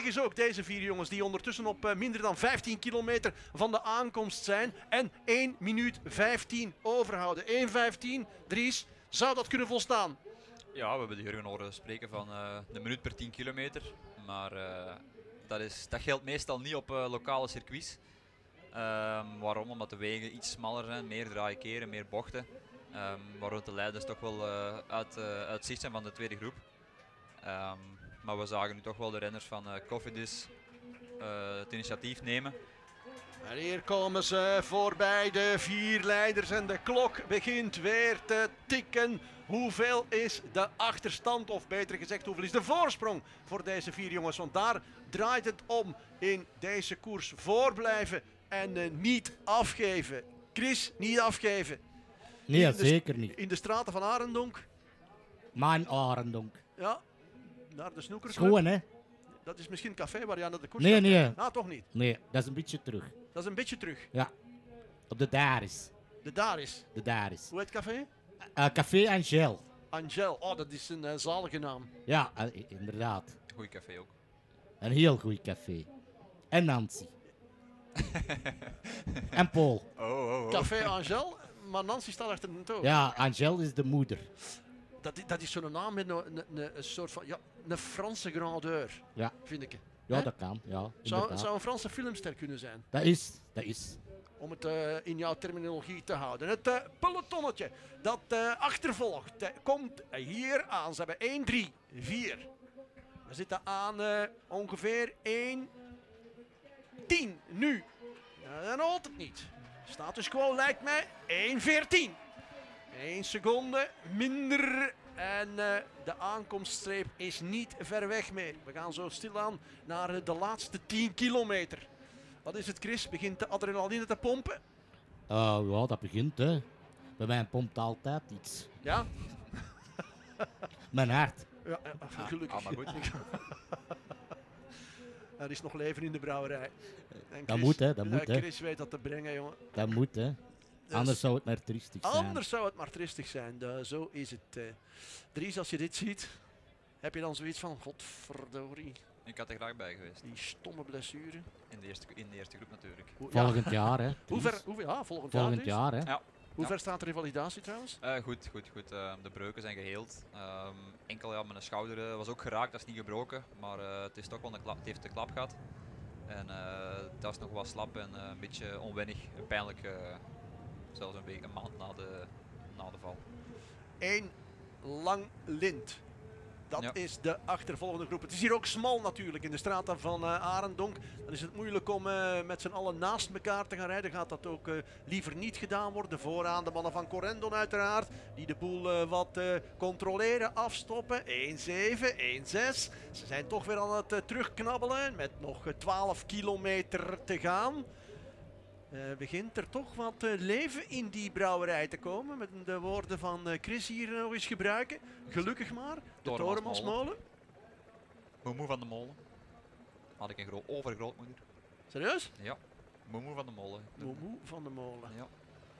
eens ook deze 4 jongens die ondertussen op minder dan 15 kilometer van de aankomst zijn en 1 minuut 15 overhouden. 1:15, Dries, zou dat kunnen volstaan? Ja, we hebben de Jurgen horen spreken van een minuut per 10 kilometer. Maar dat geldt meestal niet op lokale circuits. Waarom? Omdat de wegen iets smaller zijn, meer draaikeren, meer bochten. Waardoor de leiders toch wel uit zicht zijn van de tweede groep. Maar we zagen nu toch wel de renners van Cofidis het initiatief nemen. En hier komen ze voorbij de 4 leiders en de klok begint weer te tikken. Hoeveel is de achterstand, of beter gezegd, hoeveel is de voorsprong voor deze 4 jongens? Want daar draait het om in deze koers. Voorblijven en niet afgeven. Chris, niet afgeven. Nee, zeker niet. In de straten van Arendonk. Mijn Arendonk. Ja, naar de snoekerclub. Schoon, hè? Dat is misschien een café waar je aan de koers Nee, gaat nee. kijken. Ah, toch niet? Nee, dat is een beetje terug. Dat is een beetje terug. Ja. Op de Daris. De Daris. De Daris. Hoe heet het café? Café Angel. Angel. Oh, dat is een zalige naam. Ja, inderdaad. Goeie café ook. Een heel goed café. En Nancy. En Paul. Café Angel, maar Nancy staat achter de toon. Ja, Angel is de moeder. Dat is zo'n naam met een soort van, ja, een Franse grandeur, Ja. vind ik. Ja, Hè? dat kan. Ja, Zou een Franse filmster kunnen zijn. Dat is. Om het in jouw terminologie te houden. Het pelotonnetje dat achtervolgt komt hier aan. Ze hebben 1, 3, 4. We zitten aan ongeveer 1, 10 nu. En altijd niet. Status quo lijkt mij 1:14. 1 seconde minder. En de aankomststreep is niet ver weg meer. We gaan zo stilaan naar de laatste 10 kilometer. Wat is het, Chris? Begint de adrenaline te pompen? Ja, dat begint, hè. Bij mij pompt altijd iets. Ja? Mijn hart. Ja, gelukkig. maar goed. Er is nog leven in de brouwerij. En Dat moet, hè. Chris weet dat te brengen, jongen. Dat moet, hè. Dus Anders zou het maar triestig zijn. Anders zou het maar tristig zijn. Zo is het. Dries, als je dit ziet, heb je dan zoiets van, godverdorie. Ik had er graag bij geweest. Die stomme blessure. In de eerste groep natuurlijk. Volgend jaar, hè. Volgend jaar, hè. Ja. Hoe ver staat de revalidatie trouwens? Goed. De breuken zijn geheeld. Enkel met een schouder was ook geraakt, dat is niet gebroken. Maar het is toch wel het heeft de klap gehad. En dat is nog wat slap en een beetje onwennig en pijnlijk. Zelfs een maand na de val. 1 lang lint. Dat is de achtervolgende groep. Het is hier ook smal natuurlijk in de straten van Arendonk. Dan is het moeilijk om met z'n allen naast elkaar te gaan rijden. Gaat dat ook liever niet gedaan worden. Vooraan de mannen van Corendon uiteraard. Die de boel wat controleren, afstoppen. 1-7, 1-6. Ze zijn toch weer aan het terugknabbelen. Met nog 12 kilometer te gaan. Begint er toch wat leven in die brouwerij te komen. Met de woorden van Chris hier nog eens gebruiken. Gelukkig maar. De Toremansmolen. Moemoe van de Molen. Had ik een overgrootmoeder. Serieus? Ja. Moemoe van de Molen. Moemoe van de Molen. Ja.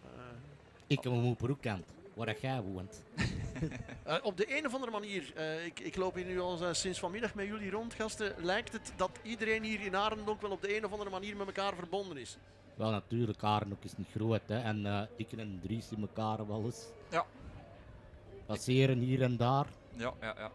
Ik heb een moe broekkant, waar dat jij woont. Op de een of andere manier, ik loop hier nu al sinds vanmiddag met jullie rond, gasten. Lijkt het dat iedereen hier in Arendonk wel op de een of andere manier met elkaar verbonden is? Wel, natuurlijk, Arendonk is niet groot, hè. En ik en Dries in elkaar wel eens. Ja. Passeren hier en daar. Ja.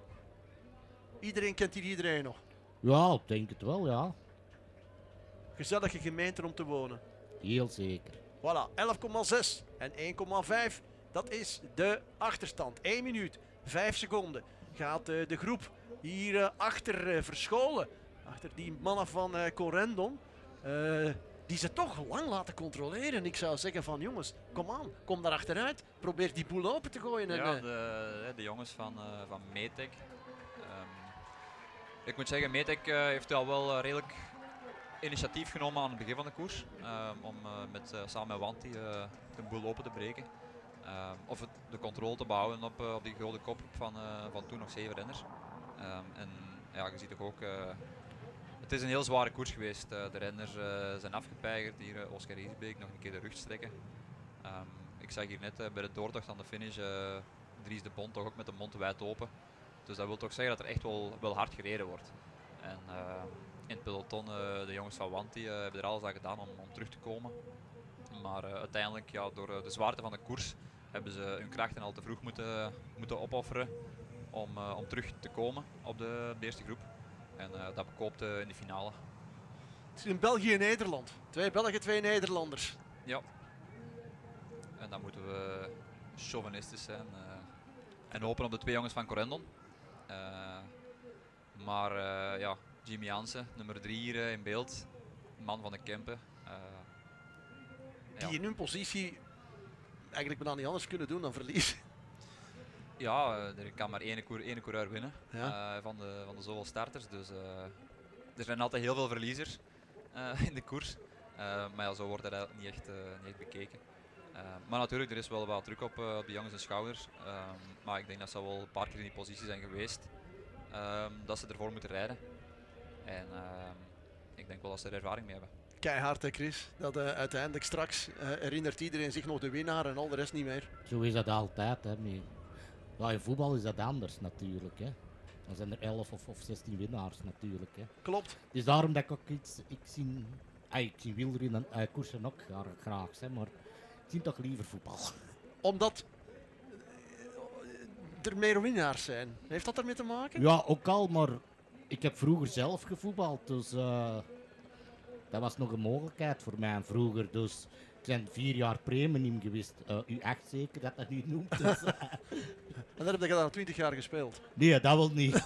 Iedereen kent hier iedereen nog? Ja, ik denk het wel, ja. Gezellige gemeente om te wonen. Heel zeker. Voilà, 11,6 en 1,5. Dat is de achterstand. 1 minuut, 5 seconden gaat de groep hier achter verscholen. Achter die mannen van Corendon. Die ze toch lang laten controleren. Ik zou zeggen van jongens, kom aan, kom daar achteruit. Probeer die boel open te gooien. Ja, de jongens van Metec. Ik moet zeggen, Metec heeft al wel redelijk initiatief genomen aan het begin van de koers. Om samen met Wanty de boel open te breken. Of de controle te behouden op die grote kop van toen nog 7 renners. En ja, je ziet toch ook... het is een heel zware koers geweest. De renners zijn afgepeigerd. Hier Oscar Riesbeek nog een keer de rug strekken. Ik zag hier net bij de doortocht aan de finish Dries de Bond toch ook met de mond wijd open. Dus dat wil toch zeggen dat er echt wel hard gereden wordt. En in het peloton, de jongens van Wanty hebben er alles aan gedaan om terug te komen. Maar uiteindelijk, ja, door de zwaarte van de koers, hebben ze hun krachten al te vroeg moeten opofferen om terug te komen op de eerste groep. En dat bekoopte in de finale. Het is in België en Nederland. 2 Belgen, 2 Nederlanders. Ja. En dan moeten we chauvinistisch zijn en hopen op de 2 jongens van Corendon. Maar ja, Jimmy Jansen, nummer 3 hier in beeld, man van de Kempen. Die in hun positie eigenlijk bijna niet anders kunnen doen dan verliezen. Ja, er kan maar één coureur winnen van de zoveel starters. Dus er zijn altijd heel veel verliezers in de koers. Maar ja, zo wordt dat eigenlijk niet echt bekeken. Maar natuurlijk, er is wel wat druk op de jongens en schouders. Maar ik denk dat ze wel een paar keer in die positie zijn geweest. Dat ze ervoor moeten rijden. En ik denk wel dat ze er ervaring mee hebben. Keihard, hè, Chris. Dat uiteindelijk straks herinnert iedereen zich nog de winnaar en al de rest niet meer. Zo is dat altijd. Hè. Ja, in voetbal is dat anders natuurlijk. Hè. Dan zijn er 11 of 16 winnaars natuurlijk. Hè. Klopt. Dus daarom dat ik ook ik zie wielrennen en koersen ook graag, hè, maar ik zie toch liever voetbal. Omdat er meer winnaars zijn. Heeft dat ermee te maken? Ja, ook al, maar ik heb vroeger zelf gevoetbald, dus dat was nog een mogelijkheid voor mij vroeger. Dus ik ben 4 jaar premium geweest, U8 zeker dat dat nu noemt. Dus, en dan heb je dan 20 jaar gespeeld? Nee, dat wil niet.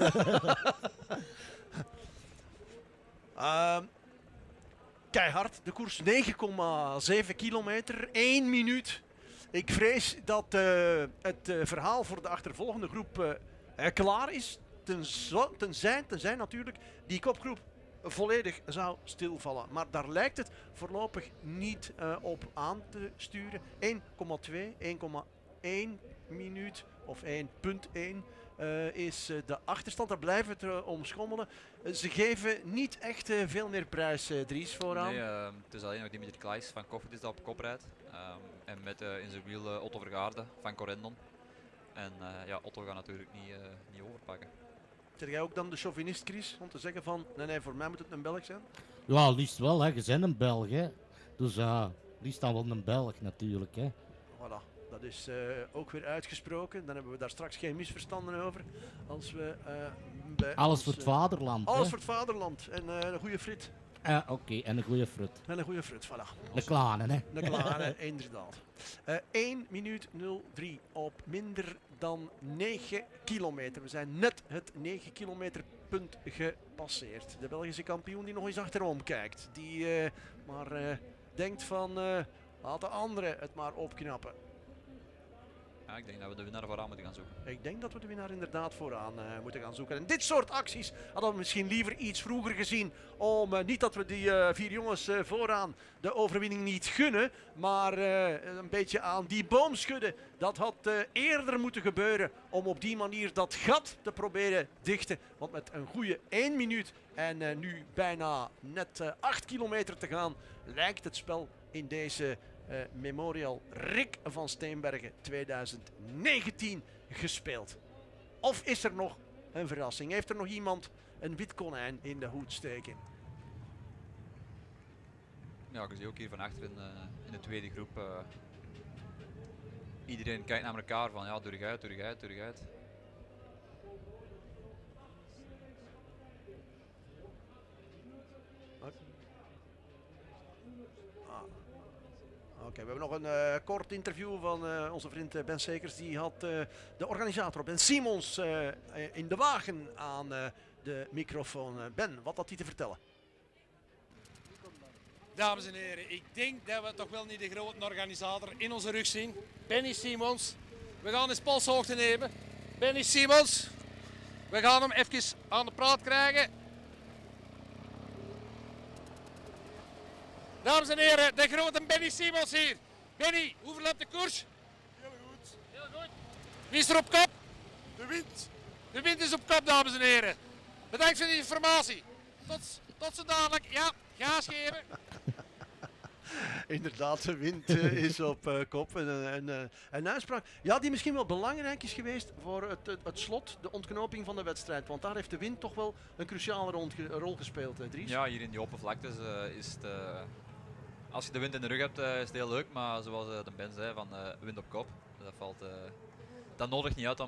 Keihard, de koers 9,7 kilometer, 1 minuut. Ik vrees dat het verhaal voor de achtervolgende groep klaar is. Tenzij natuurlijk die kopgroep volledig zou stilvallen. Maar daar lijkt het voorlopig niet op aan te sturen. 1,2, 1,1 minuut of 1,1 is de achterstand. Daar blijven het om schommelen. Ze geven niet echt veel meer prijs, Dries, vooraan. Nee, het is alleen nog Dimitri Klaes van Koffitis dat op kop rijdt. En met in zijn wiel Otto Vergaarde van Corendon. En ja, Otto gaat natuurlijk niet overpakken. Zeg jij ook dan de chauvinist, Chris, om te zeggen van nee, voor mij moet het een Belg zijn? Ja, liefst wel, hè. Je bent een Belg, hè. Dus liefst dan wel een Belg natuurlijk, hè. Voilà, dat is ook weer uitgesproken. Dan hebben we daar straks geen misverstanden over. Als we alles voor het vaderland. Alles hè? voor het vaderland en een goede frit. Oké, en een goede frut. En een goede frut, voilà. Een kleine, hè. Een kleine, inderdaad. 1 minuut 03 op minder dan 9 kilometer. We zijn net het 9 kilometer punt gepasseerd. De Belgische kampioen die nog eens achterom kijkt. Die maar denkt van laat de anderen het maar opknappen. Ja, ik denk dat we de winnaar vooraan moeten gaan zoeken. Ik denk dat we de winnaar inderdaad vooraan moeten gaan zoeken. En dit soort acties hadden we misschien liever iets vroeger gezien. Om niet dat we die 4 jongens vooraan de overwinning niet gunnen. Maar een beetje aan die boom schudden. Dat had eerder moeten gebeuren. Om op die manier dat gat te proberen dichten. Want met een goede 1 minuut en nu bijna net 8 kilometer te gaan. Lijkt het spel in deze Memorial Rick van Steenbergen 2019 gespeeld. Of is er nog een verrassing? Heeft er nog iemand een wit konijn in de hoed steken? Ja, ik zie ook hier van achter in de tweede groep. Iedereen kijkt naar elkaar van ja, terug uit. Oké, we hebben nog een kort interview van onze vriend Ben Sekers. Die had de organisator Ben Simons in de wagen aan de microfoon. Ben, wat had hij te vertellen? Dames en heren, ik denk dat we toch wel niet de grote organisator in onze rug zien. Benny Simons. We gaan eens polshoogte nemen. Benny Simons. We gaan hem even aan de praat krijgen. Dames en heren, de grote Benny Simons hier. Benny, hoe verloopt de koers? Heel goed. Heel goed. Wie is er op kop? De wind. De wind is op kop, dames en heren. Bedankt voor de informatie. Tot zo dadelijk. Ja, gaas geven. Inderdaad, de wind is op kop. Een uitspraak die misschien wel belangrijk is geweest voor het slot, de ontknoping van de wedstrijd. Want daar heeft de wind toch wel een cruciale rol gespeeld, Dries. Ja, hier in die open vlaktes is het... als je de wind in de rug hebt, is het heel leuk. Maar zoals de Ben zei, van wind op kop. Dat nodigt niet uit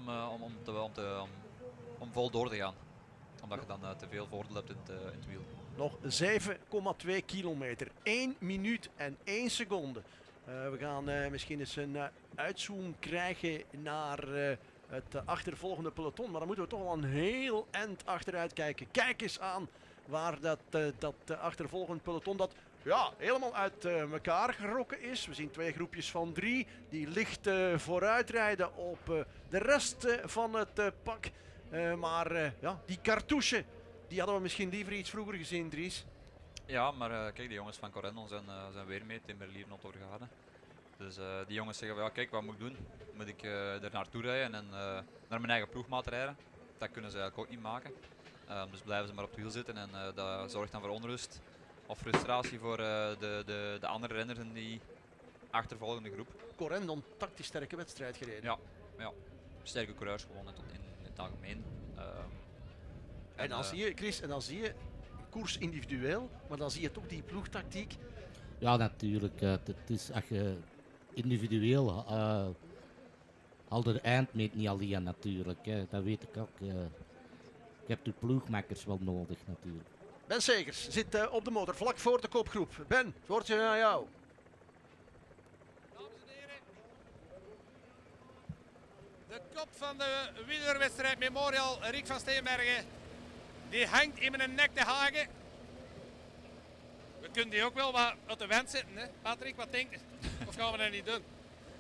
om vol door te gaan. Omdat je dan te veel voordeel hebt in het wiel. Nog 7,2 kilometer. 1 minuut en 1 seconde. We gaan misschien eens een uitzoom krijgen naar het achtervolgende peloton. Maar dan moeten we toch wel een heel eind achteruit kijken. Kijk eens aan waar dat achtervolgende peloton dat helemaal uit elkaar gerokken is. We zien 2 groepjes van 3 die licht vooruit rijden op de rest van het pak. Maar die cartouche, die hadden we misschien liever iets vroeger gezien, Dries. Ja, maar kijk, die jongens van Corendon zijn weer mee, Timmerlier en Otto Vergade. Dus die jongens zeggen van, ja kijk, wat moet ik doen? Moet ik er naartoe rijden en naar mijn eigen ploegmaat rijden? Dat kunnen ze eigenlijk ook niet maken. Dus blijven ze maar op het wiel zitten en dat zorgt dan voor onrust of frustratie voor de andere renners in die achtervolgende groep. Corendon, tactisch sterke wedstrijd gereden. Ja. Sterke coureurs gewoon in het algemeen. En dan zie je, Chris, een koers individueel, maar dan zie je toch die ploegtactiek. Ja, natuurlijk. Het is als je individueel al de eindmeet niet alleen natuurlijk. Dat weet ik ook. Je hebt de ploegmakers wel nodig natuurlijk. Ben Segers zit op de motor vlak voor de kopgroep. Ben, het woordje aan jou. De kop van de wielerwedstrijd Memorial Rick van Steenbergen, die hangt in mijn nek te hagen. We kunnen die ook wel wat uit de wind zetten, hè? Patrick, wat denk je? Of gaan we dat niet doen?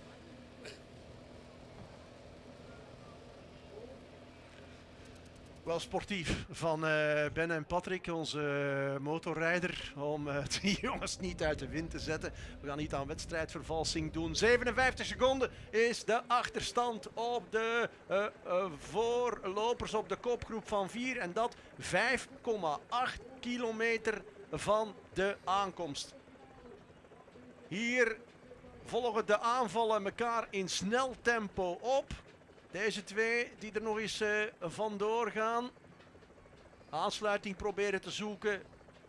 Wel sportief van Ben en Patrick, onze motorrijder, om die jongens niet uit de wind te zetten. We gaan niet aan wedstrijdvervalsing doen. 57 seconden is de achterstand op de voorlopers op de kopgroep van 4. En dat 5,8 kilometer van de aankomst. Hier volgen de aanvallen elkaar in snel tempo op. Deze 2 die er nog eens vandoor gaan. Aansluiting proberen te zoeken.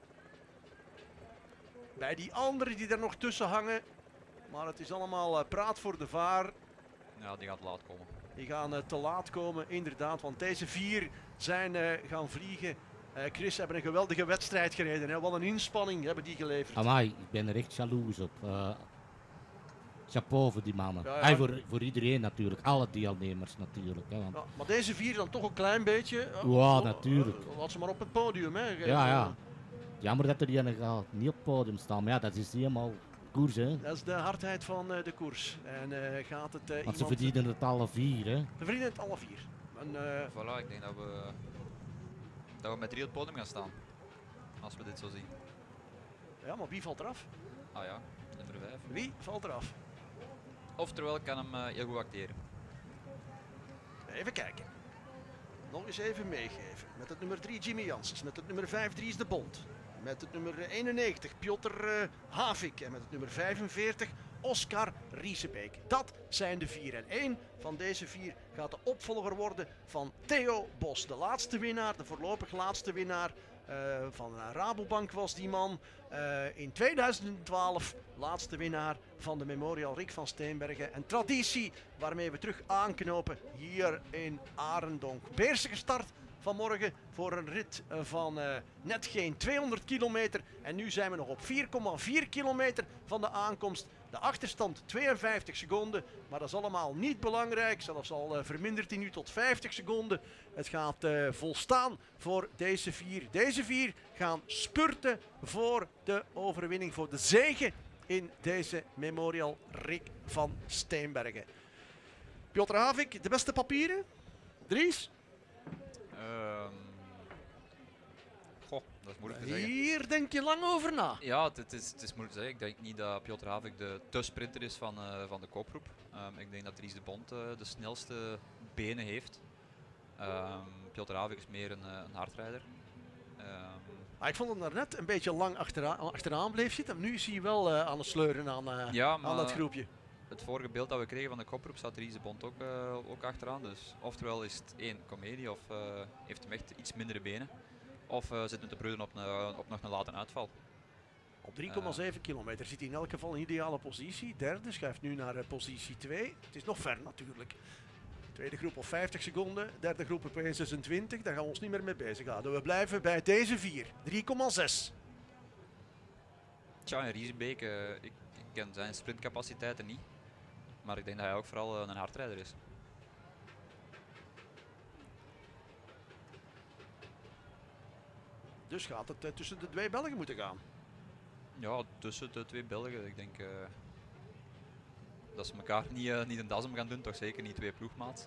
Bij die anderen die er nog tussen hangen. Maar het is allemaal praat voor de vaar. Ja, die gaat laat komen. Die gaan te laat komen, inderdaad. Want deze 4 zijn gaan vliegen. Chris, hebben een geweldige wedstrijd gereden. Hè? Wat een inspanning hebben die geleverd. Amai, ik ben er echt jaloers op. Chapeau voor die mannen. Ja. Voor iedereen natuurlijk, alle deelnemers natuurlijk. Hè, want... Maar deze 4 dan toch een klein beetje. Ja, natuurlijk. Laat ze maar op het podium. Hè. Ja. Jammer dat er die niet op het podium staan, maar ja, dat is niet helemaal koers. Hè. Dat is de hardheid van de koers. En gaat het want ze verdienen het alle 4. Hè. Ze verdienen het alle 4. Voilà, ik denk dat we met 3 op het podium gaan staan. Als we dit zo zien. Ja, maar wie valt eraf? Ah ja, nummer 5. Wie valt eraf? Oftewel, ik kan hem heel goed acteren. Even kijken. Nog eens even meegeven. Met het nummer 3 Jimmy Janssens. Met het nummer 5 Dries de Bond. Met het nummer 91 Piotr Havik. En met het nummer 45 Oscar Riesebeek. Dat zijn de 4. En 1 van deze 4 gaat de opvolger worden van Theo Bos. De laatste winnaar, de voorlopig laatste winnaar van Rabobank was die man. In 2012 laatste winnaar van de Memorial Rick van Steenbergen. Een traditie waarmee we terug aanknopen hier in Arendonk. Beerse gestart vanmorgen voor een rit van net geen 200 kilometer. En nu zijn we nog op 4,4 kilometer van de aankomst. De achterstand 52 seconden, maar dat is allemaal niet belangrijk. Zelfs al vermindert hij nu tot 50 seconden. Het gaat volstaan voor deze 4. Deze 4 gaan spurten voor de overwinning, voor de zege in deze Memorial Rick van Steenbergen. Piotr Havik, de beste papieren? Dries? Goh, dat is moeilijk te zeggen. Hier denk je lang over na. Ja, het is moeilijk te zeggen. Ik denk niet dat Piotr Havik de sprinter is van de kopgroep. Ik denk dat Dries de Bond de snelste benen heeft. Piotr Havik is meer een hardrijder. Ik vond hem daarnet een beetje lang achteraan bleef zitten. Nu is hij wel aan het sleuren aan dat groepje. Het vorige beeld dat we kregen van de koproep zat Ries de Bond ook achteraan. Dus oftewel is het één comedie of heeft hem echt iets mindere benen. Of zit hem te broeden op nog een late uitval. Op 3,7 kilometer zit hij in elk geval in ideale positie. Derde schuift nu naar positie 2. Het is nog ver natuurlijk. Tweede groep op 50 seconden. Derde groep op 1,26. Daar gaan we ons niet meer mee bezighouden. We blijven bij deze 4. 3,6. Tja, en Riesebeek, ik ken zijn sprintcapaciteiten niet. Maar ik denk dat hij ook vooral een hardrijder is. Dus gaat het tussen de 2 Belgen moeten gaan? Ja, tussen de 2 Belgen. Ik denk dat ze elkaar niet een das om gaan doen, toch zeker niet 2 ploegmaats.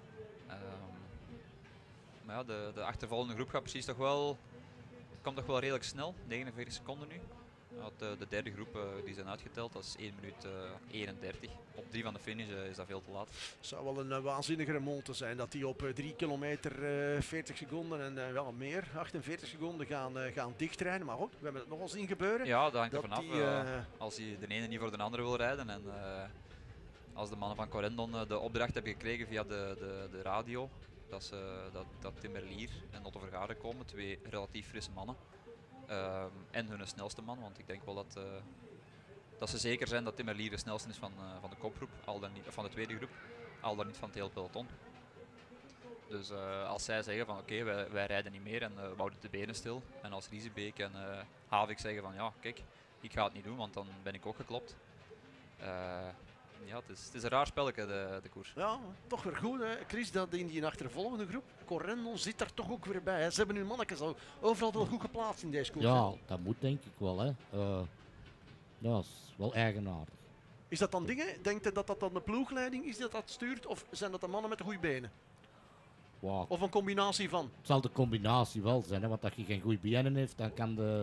Maar ja, de achtervolgende groep gaat precies komt toch wel redelijk snel, 49 seconden nu. De derde groep die zijn uitgeteld, dat is 1 minuut 31. Op 3 van de finish is dat veel te laat. Het zou wel een waanzinnige remonte zijn dat die op 3 kilometer 40 seconden en wel meer, 48 seconden gaan dichtrijden. Maar goed, we hebben het nog al zien gebeuren. Ja, dat hangt er vanaf. Als hij de ene niet voor de andere wil rijden en als de mannen van Corendon de opdracht hebben gekregen via de radio, dat Tim Merlier en Otto Vergade komen, 2 relatief frisse mannen. En hun snelste man, want ik denk wel dat ze zeker zijn dat Tim Merlier de snelste is van de kopgroep, al dan niet, van de tweede groep, al dan niet van het hele peloton. Dus als zij zeggen van oké, wij rijden niet meer en we houden de benen stil, en als Riesebeek en Havik zeggen van ja kijk, ik ga het niet doen, want dan ben ik ook geklopt. Ja, het is een raar spelletje, de koers. Ja, toch weer goed, hè, Chris, dat in die achtervolgende groep. Corendon zit daar toch ook weer bij. Hè. Ze hebben nu mannetjes overal wel goed geplaatst in deze koers. Ja, dat moet denk ik wel. Hè. Ja, dat is wel eigenaardig. Is dat dan dingen? Denkt u dat dat dan de ploegleiding is dat stuurt? Of zijn dat de mannen met de goede benen? Wow. Of een combinatie van? Het zal de combinatie wel zijn, hè, want als je geen goede benen heeft, dan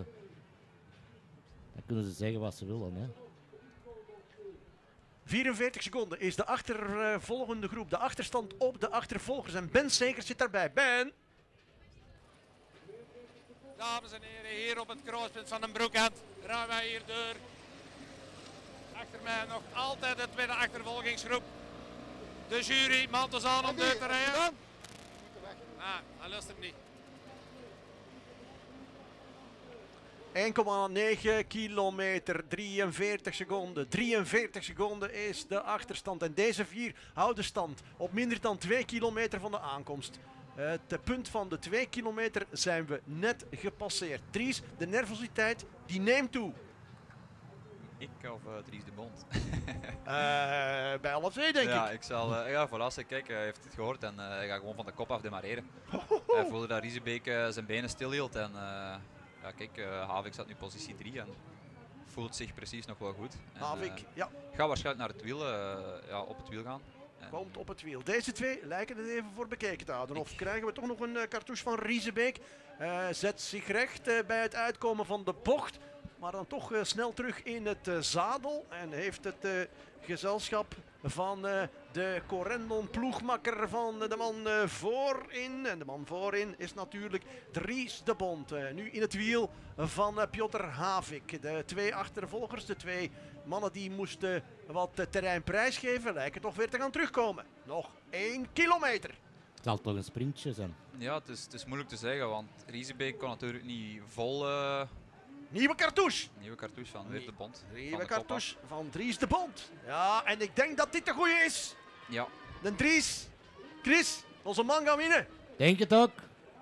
kunnen ze zeggen wat ze willen. Hè. 44 seconden is de achtervolgende groep. De achterstand op de achtervolgers. En Ben Segers zit daarbij. Ben! Dames en heren, hier op het kruispunt van den Broekhand gaan wij hier door. Achter mij nog altijd de tweede achtervolgingsgroep. De jury, mantels aan om deur te rijden. Ah, hij lust hem niet. 1,9 kilometer, 43 seconden. 43 seconden is de achterstand. En deze 4 houden stand op minder dan 2 kilometer van de aankomst. Het punt van de 2 kilometer zijn we net gepasseerd. Dries, de nervositeit die neemt toe. Ik of Dries de Bond? Bij alle twee denk ja, ik. Ik zal, ja, voilà, kijk, hij heeft het gehoord en hij gaat gewoon van de kop af demareren. Hij voelde dat Riesebeek zijn benen stilhield en ja, kijk, Havik zat nu positie 3 en voelt zich precies nog wel goed. Havik, ja. Gaat waarschijnlijk naar het wiel, op het wiel gaan. Komt op het wiel. Deze 2 lijken het even voor bekeken te houden. Of krijgen we toch nog een cartouche van Riesebeek. Zet zich recht bij het uitkomen van de bocht. Maar dan toch snel terug in het zadel. En heeft het gezelschap van de Corendon ploegmakker van de man voorin. En de man voorin is natuurlijk Dries de Bond. Nu in het wiel van Piotr Havik. De 2 achtervolgers, de 2 mannen die moesten wat terrein prijsgeven, lijken toch weer te gaan terugkomen. Nog 1 kilometer. Het zal toch een sprintje zijn? Ja, het is moeilijk te zeggen, want Riesebeek kon natuurlijk niet vol... Nieuwe cartouche. Nieuwe cartouche van weer de Bond. Nieuwe cartouche van Dries de Bond. Ja, en ik denk dat dit de goeie is. Ja. De Dries. Chris, onze man gaat winnen. Denk het ook.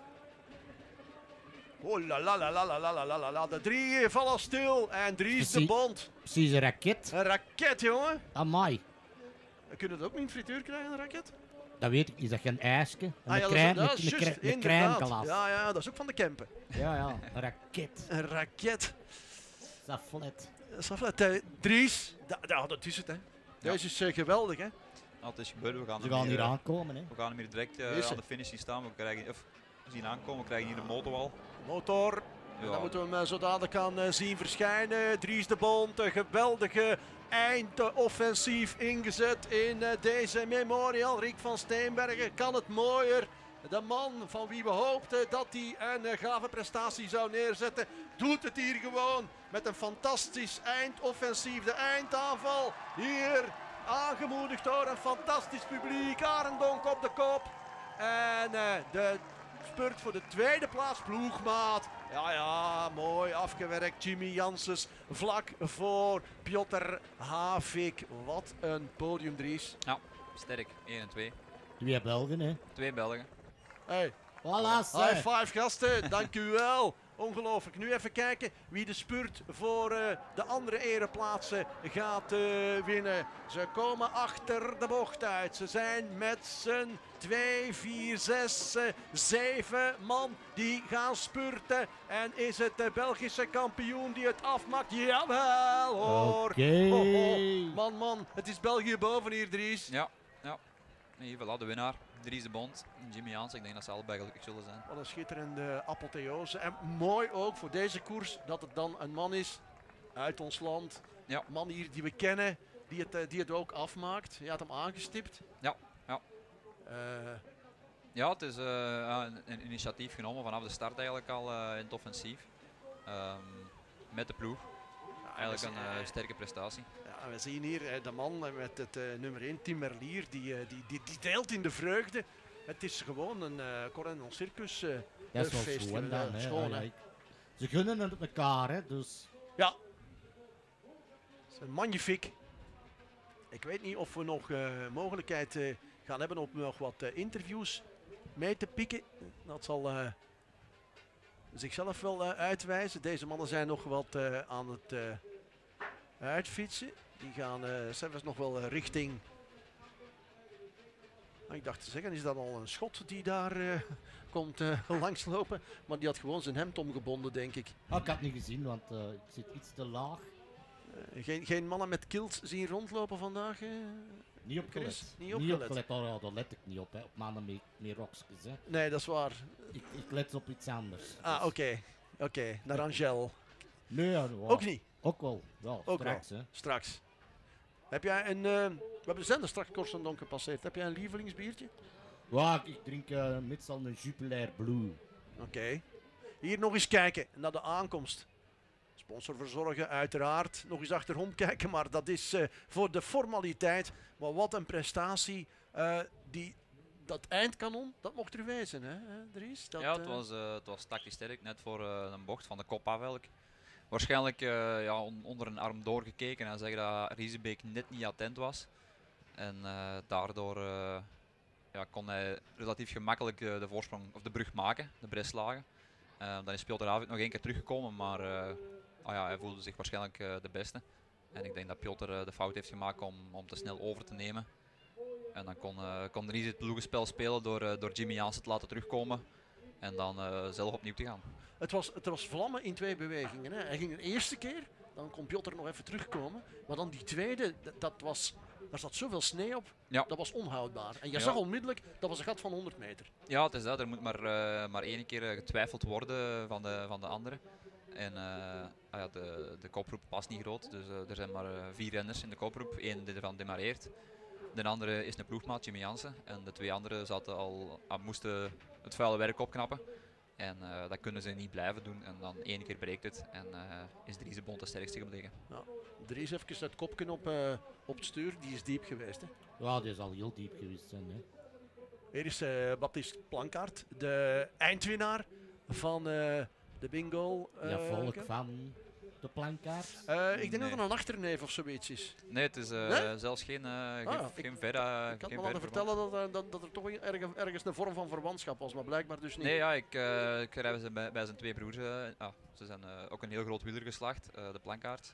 Oh la la la la la la la la la. De 3 vallen stil en Dries de Bond. Precies een raket. Een raket, jongen. Amai. We kunnen het ook niet in frituur krijgen, een raket? Dat weet ik. Is dat geen ijsje? Ja, dat is juist, inderdaad. Ja, dat is ook van de Kempen. Ja, een raket. Een raket. Saflet. Dries, dat is het, hè. Deze is geweldig, hè. Nou, het is gebeurd, Ze gaan hier aankomen, hè. We gaan hem hier direct aan de finish zien staan. We zien aankomen, we krijgen hier de motorwal. Motor. Ja. En dan moeten we hem zo dadelijk gaan zien verschijnen. Dries de Bond, een geweldige eindoffensief ingezet in deze Memorial. Rick van Steenbergen kan het mooier De man van wie we hoopten dat hij een gave prestatie zou neerzetten, doet het hier gewoon met een fantastisch eindoffensief. De eindaanval hier aangemoedigd door een fantastisch publiek. Arendonk op de kop. En de spurt voor de tweede plaats, ploegmaat. Ja, mooi afgewerkt. Jimmy Janssens vlak voor Piotr Havik. Wat een podium, Dries. Ja, sterk. 1 en 2. 2 Belgen, hè? 2 Belgen. Hey. Voilà, High five, gasten. Dank u wel. Ongelooflijk. Nu even kijken wie de spurt voor de andere ereplaatsen gaat winnen. Ze komen achter de bocht uit. Ze zijn met z'n 2, 4, 6, 7 man die gaan spurten. En is het de Belgische kampioen die het afmaakt? Jawel hoor. Oké. Man, het is België boven hier, Dries. Ja. Hier, voilà, de winnaar. Dries de Bond en Jimmy Jansen. Ik denk dat ze allebei gelukkig zullen zijn. Wat een schitterende apotheose. En mooi ook voor deze koers dat het dan een man is uit ons land. Ja. Een man hier die we kennen, die het ook afmaakt. Je had hem aangestipt. Ja. Eh, Ja, het is een initiatief genomen vanaf de start eigenlijk al in het offensief. Met de ploeg. Eigenlijk een sterke prestatie. Ja, we zien hier de man met het nummer 1, Tim Merlier, die deelt in de vreugde. Het is gewoon een Corennon Circus Dat is wel feest. schoon dan, hè. Schoon, Ja, hè. ja, ze gunnen het elkaar, hè, dus... Ja. Het is een magnifiek. Ik weet niet of we nog mogelijkheid gaan hebben om nog wat interviews mee te pikken. Dat zal zichzelf wel uitwijzen. Deze mannen zijn nog wat aan het uitfietsen. Die gaan zelfs nog wel richting... Ik dacht te zeggen, is dat al een schot die daar komt langslopen? Maar die had gewoon zijn hemd omgebonden, denk ik. Oh, ik had het niet gezien, want ik zit iets te laag. Geen mannen met kilts zien rondlopen vandaag? Niet opgelet. Chris? Niet opgelet. Oh, daar let ik niet op, hè. Op mannen met rokjes, hè. Nee, dat is waar. Ik let op iets anders. Ah, oké. Naar Angel. Nee, ja, Ook niet? Ook wel. Ja, Ook straks, wel. hè. Straks. Heb jij een... we zijn er straks Corson gepasseerd. Heb jij een lievelingsbiertje? Ja, ik drink meestal een Jupiler Blue. Oké. Hier nog eens kijken naar de aankomst. Sponsor verzorgen, uiteraard. Nog eens achterom kijken, maar dat is voor de formaliteit. Maar wat een prestatie. Dat eindkanon, dat mocht er wezen, hè, Dries? Dat, ja, het was tactisch sterk. Net voor een bocht van de kop af eigenlijk. Waarschijnlijk onder een arm doorgekeken en zeggen dat Riesebeek net niet attent was. En daardoor kon hij relatief gemakkelijk de voorsprong of de brug maken, de Bresslagen. Dan is Piotr Havik nog één keer teruggekomen, maar hij voelde zich waarschijnlijk de beste. En ik denk dat Piotr de fout heeft gemaakt om te snel over te nemen. En dan kon Ries het ploegenspel spelen door Jimmy Jansen te laten terugkomen en dan zelf opnieuw te gaan. Het was vlammen in 2 bewegingen. Hè. Hij ging de eerste keer, dan kon Piotr nog even terugkomen. Maar dan die tweede, daar zat zoveel sneeuw op, dat was onhoudbaar. En je zag onmiddellijk, dat was een gat van 100 meter. Ja, het is dat. Er moet maar 1 keer getwijfeld worden van de andere. En de kopgroep past niet groot, dus er zijn maar 4 renners in de kopgroep. 1 die ervan demareert. De andere is een ploegmaat, Jimmy Jansen. En de 2 anderen moesten het vuile werk opknappen. En dat kunnen ze niet blijven doen. En dan 1 keer breekt het. En is Dries de Bond de sterkste gebleven. Ja, Dries even het kopje op het stuur. Die is diep geweest. Hè. Ja, die is al heel diep geweest zijn. Hè. Hier is Baptiste Plankaart, de eindwinnaar van de bingo. Volk van de Plankaart. Ik denk dat het een achterneef of zoiets is. Nee, het is zelfs geen verre. Ik had me laten vertellen dat er toch ergens een vorm van verwantschap was, maar blijkbaar dus niet. Nee, ja, ik rijd ze bij zijn 2 broers. Ze zijn ook een heel groot wielergeslacht, de Plankaart.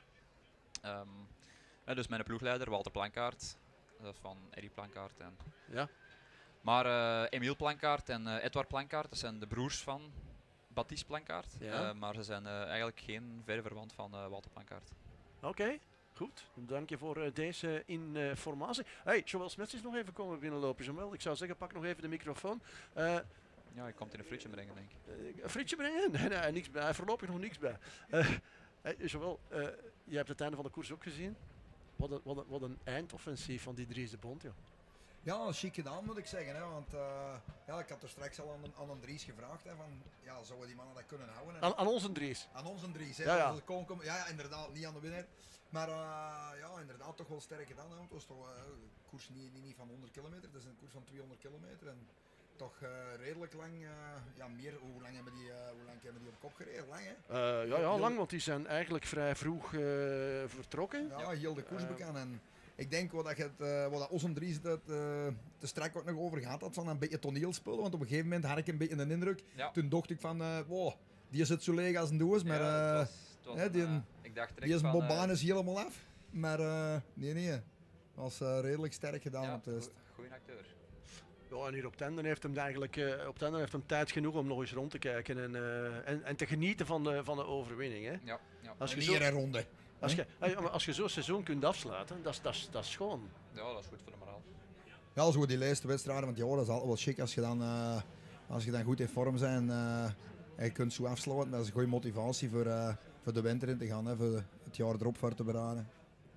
Dus mijn ploegleider, Walter Plankaart, dat is van Eddie Plankaart. Ja. Maar Emiel Plankaart en Edouard Plankaart, dat zijn de broers van Baptiste Plankaart. Ja. Maar ze zijn eigenlijk geen verre verwant van Walter Plankaart. Oké, goed. Dank je voor deze informatie. Hey, Joël Smets is nog even komen binnenlopen. Joël, ik zou zeggen, pak nog even de microfoon. Ja, ik komt in een frietje brengen, denk ik. Een frietje brengen? Nee, niks bij. Voorlopig nog niks bij. Joël, jij hebt het einde van de koers ook gezien. Wat een eindoffensief van die Dries de Bond, joh. Ja, chic gedaan moet ik zeggen. Hè, want Ja, ik had er straks al aan een Dries gevraagd, hè, van, ja, zouden die mannen dat kunnen houden? En Aan onze Dries. Aan onze Dries, hè. Ja. Ja, inderdaad, niet aan de winnaar. Maar ja, inderdaad toch wel sterk gedaan. Hè. Het was toch een koers niet van 100 kilometer, het is een koers van 200 kilometer. En toch redelijk lang, hoe lang hebben die op kop gereden? Lang, hè? Lang, want die zijn eigenlijk vrij vroeg vertrokken. Ja, heel de koers bekend. En ik denk wat dat Os en Dries te strak ook nog over gehad had, van een beetje toneelspelen. Want op een gegeven moment had ik een beetje een indruk. Ja. Toen dacht ik van, wow, die zit zo leeg als een doos. Maar ik dacht die is Bobbaan is helemaal af. Maar nee. Dat was redelijk sterk gedaan op de test. Goeie acteur. Ja, en hier op Tenden heeft hem eigenlijk heeft hem tijd genoeg om nog eens rond te kijken en te genieten van de overwinning. Hè. Ja. Als je Hier een ronde. Als je zo'n seizoen kunt afsluiten, dat is schoon. Ja, dat is goed voor de moraal. Ja, zo die lijste wedstrijden, want ja, dat is altijd wel chic als je dan goed in vorm bent en je kunt zo afsluiten. Dat is een goede motivatie voor de winter in te gaan, hè, voor het jaar erop voor te bereiden.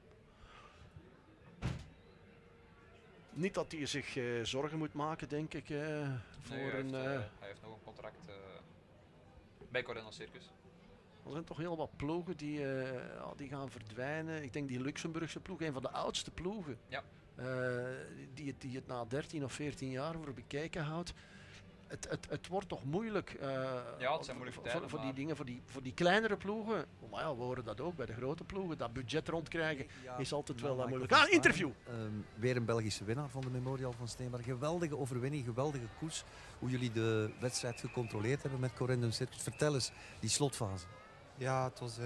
Niet dat hij zich zorgen moet maken, denk ik. Hij heeft nog een contract bij Corendon Circus. Er zijn toch heel wat ploegen die gaan verdwijnen. Ik denk die Luxemburgse ploeg, een van de oudste ploegen. Ja. Die het na 13 of 14 jaar voor bekijken houdt. Het wordt toch moeilijk het zijn moeilijke tijden, voor die dingen, voor die kleinere ploegen. Maar ja, we horen dat ook bij de grote ploegen. Dat budget rondkrijgen is altijd wel moeilijk. Interview! Weer een Belgische winnaar van de Memorial van Steenbergen. Geweldige overwinning, geweldige koers. Hoe jullie de wedstrijd gecontroleerd hebben met Corendon Circus. Vertel eens, die slotfase. Ja, het was...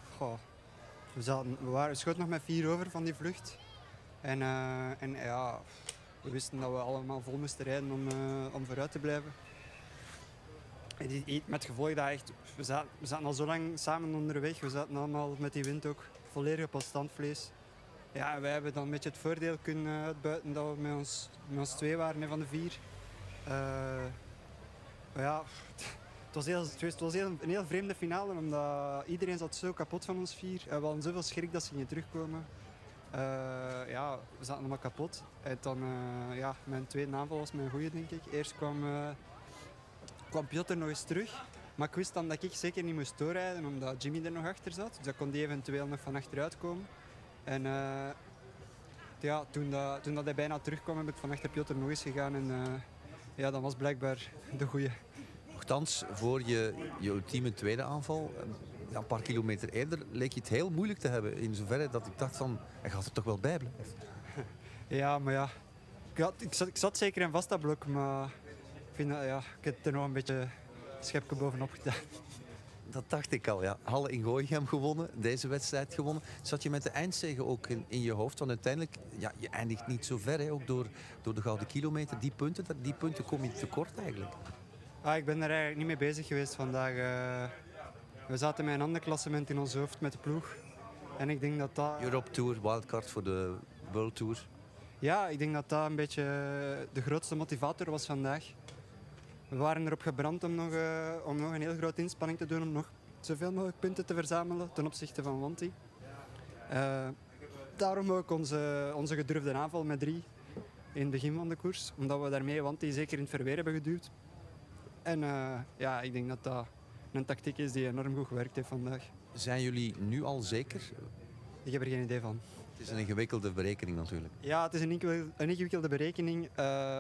we schoten nog met 4 over van die vlucht. En ja... We wisten dat we allemaal vol moesten rijden om vooruit te blijven. En met het gevolg dat echt... We zaten al zo lang samen onderweg. We zaten allemaal met die wind ook volledig op ons standvlees. Ja, en wij hebben dan een beetje het voordeel kunnen uitbuiten dat we met ons 2 waren van de 4. Maar ja, het was een heel vreemde finale, omdat iedereen zat zo kapot van ons 4. We hadden zoveel schrik dat ze gingen terugkomen. Ja, we zaten allemaal kapot. En dan, mijn tweede aanval was mijn goeie, denk ik. Eerst kwam Piotr nog eens terug. Maar ik wist dan dat ik zeker niet moest doorrijden, omdat Jimmy er nog achter zat. Dus dan kon die eventueel nog van achteruit komen. En toen dat hij bijna terugkwam, heb ik van achter Piotr nog eens gegaan. En dat was blijkbaar de goeie. Nochtans, voor je ultieme tweede aanval, een paar kilometer eerder, leek je het heel moeilijk te hebben. In zoverre dat ik dacht van, hij gaat er toch wel bij blijven. Ja, maar ja. Ik zat zeker in vast dat blok, maar ik vind dat, ik heb er nog een beetje schepje bovenop gedaan. Dat dacht ik al, ja. Halle in Gooichem gewonnen, deze wedstrijd gewonnen. Zat je met de eindzege ook in je hoofd? Want uiteindelijk, je eindigt niet zo ver, hè, ook door de gouden kilometer. Die punten kom je tekort eigenlijk. Ik ben er eigenlijk niet mee bezig geweest vandaag. We zaten met een ander klassement in ons hoofd met de ploeg. En ik denk dat Europe Tour, wildcard voor de World Tour. Ja, ik denk dat dat een beetje de grootste motivator was vandaag. We waren erop gebrand om nog een heel grote inspanning te doen om nog zoveel mogelijk punten te verzamelen ten opzichte van Wanty. Daarom ook onze gedurfde aanval met 3 in het begin van de koers. Omdat we daarmee Wanty zeker in het verweer hebben geduwd. En ik denk dat dat een tactiek is die enorm goed gewerkt heeft vandaag. Zijn jullie nu al zeker? Ik heb er geen idee van. Het is een ingewikkelde berekening natuurlijk. Ja, het is een ingewikkelde berekening.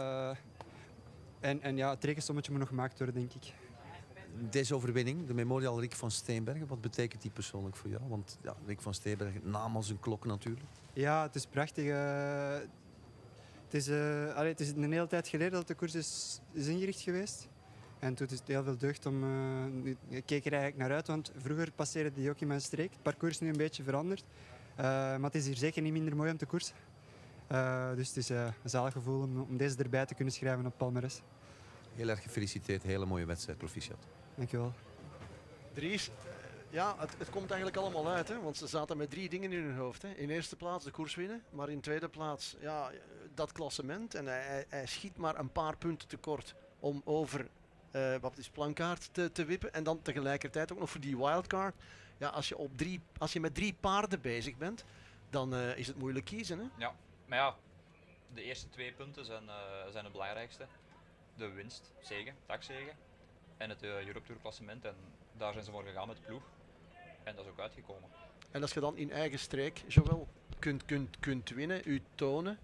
Het rekensommetje moet nog gemaakt worden, denk ik. Deze overwinning, de Memorial Rick van Steenbergen, wat betekent die persoonlijk voor jou? Want ja, Rick van Steenbergen, naam als een klok natuurlijk. Ja, het is prachtig. Het is een hele tijd geleden dat de koers is ingericht geweest. En toen is het heel veel deugd om... Ik keek er eigenlijk naar uit, want vroeger passeerde die ook in mijn streek. Het parcours is nu een beetje veranderd. Maar het is hier zeker niet minder mooi om te koersen. Dus het is een zalig gevoel om deze erbij te kunnen schrijven op palmares. Heel erg gefeliciteerd, hele mooie wedstrijd, proficiat. Dankjewel. Dries, het komt eigenlijk allemaal uit, hè? Want ze zaten met 3 dingen in hun hoofd. Hè? In eerste plaats de koers winnen, maar in tweede plaats dat klassement. En hij schiet maar een paar punten tekort om over Plankaart te wippen. En dan tegelijkertijd ook nog voor die wildcard. Ja, als je met 3 paarden bezig bent, dan is het moeilijk kiezen. Hè? Ja, maar ja, de eerste 2 punten zijn het belangrijkste. de winst, zege, dagzege en het Europe Tour klassement. En daar zijn ze voor gegaan met de ploeg. En dat is ook uitgekomen. En als je dan in eigen streek, Joël, kunt winnen, u tonen.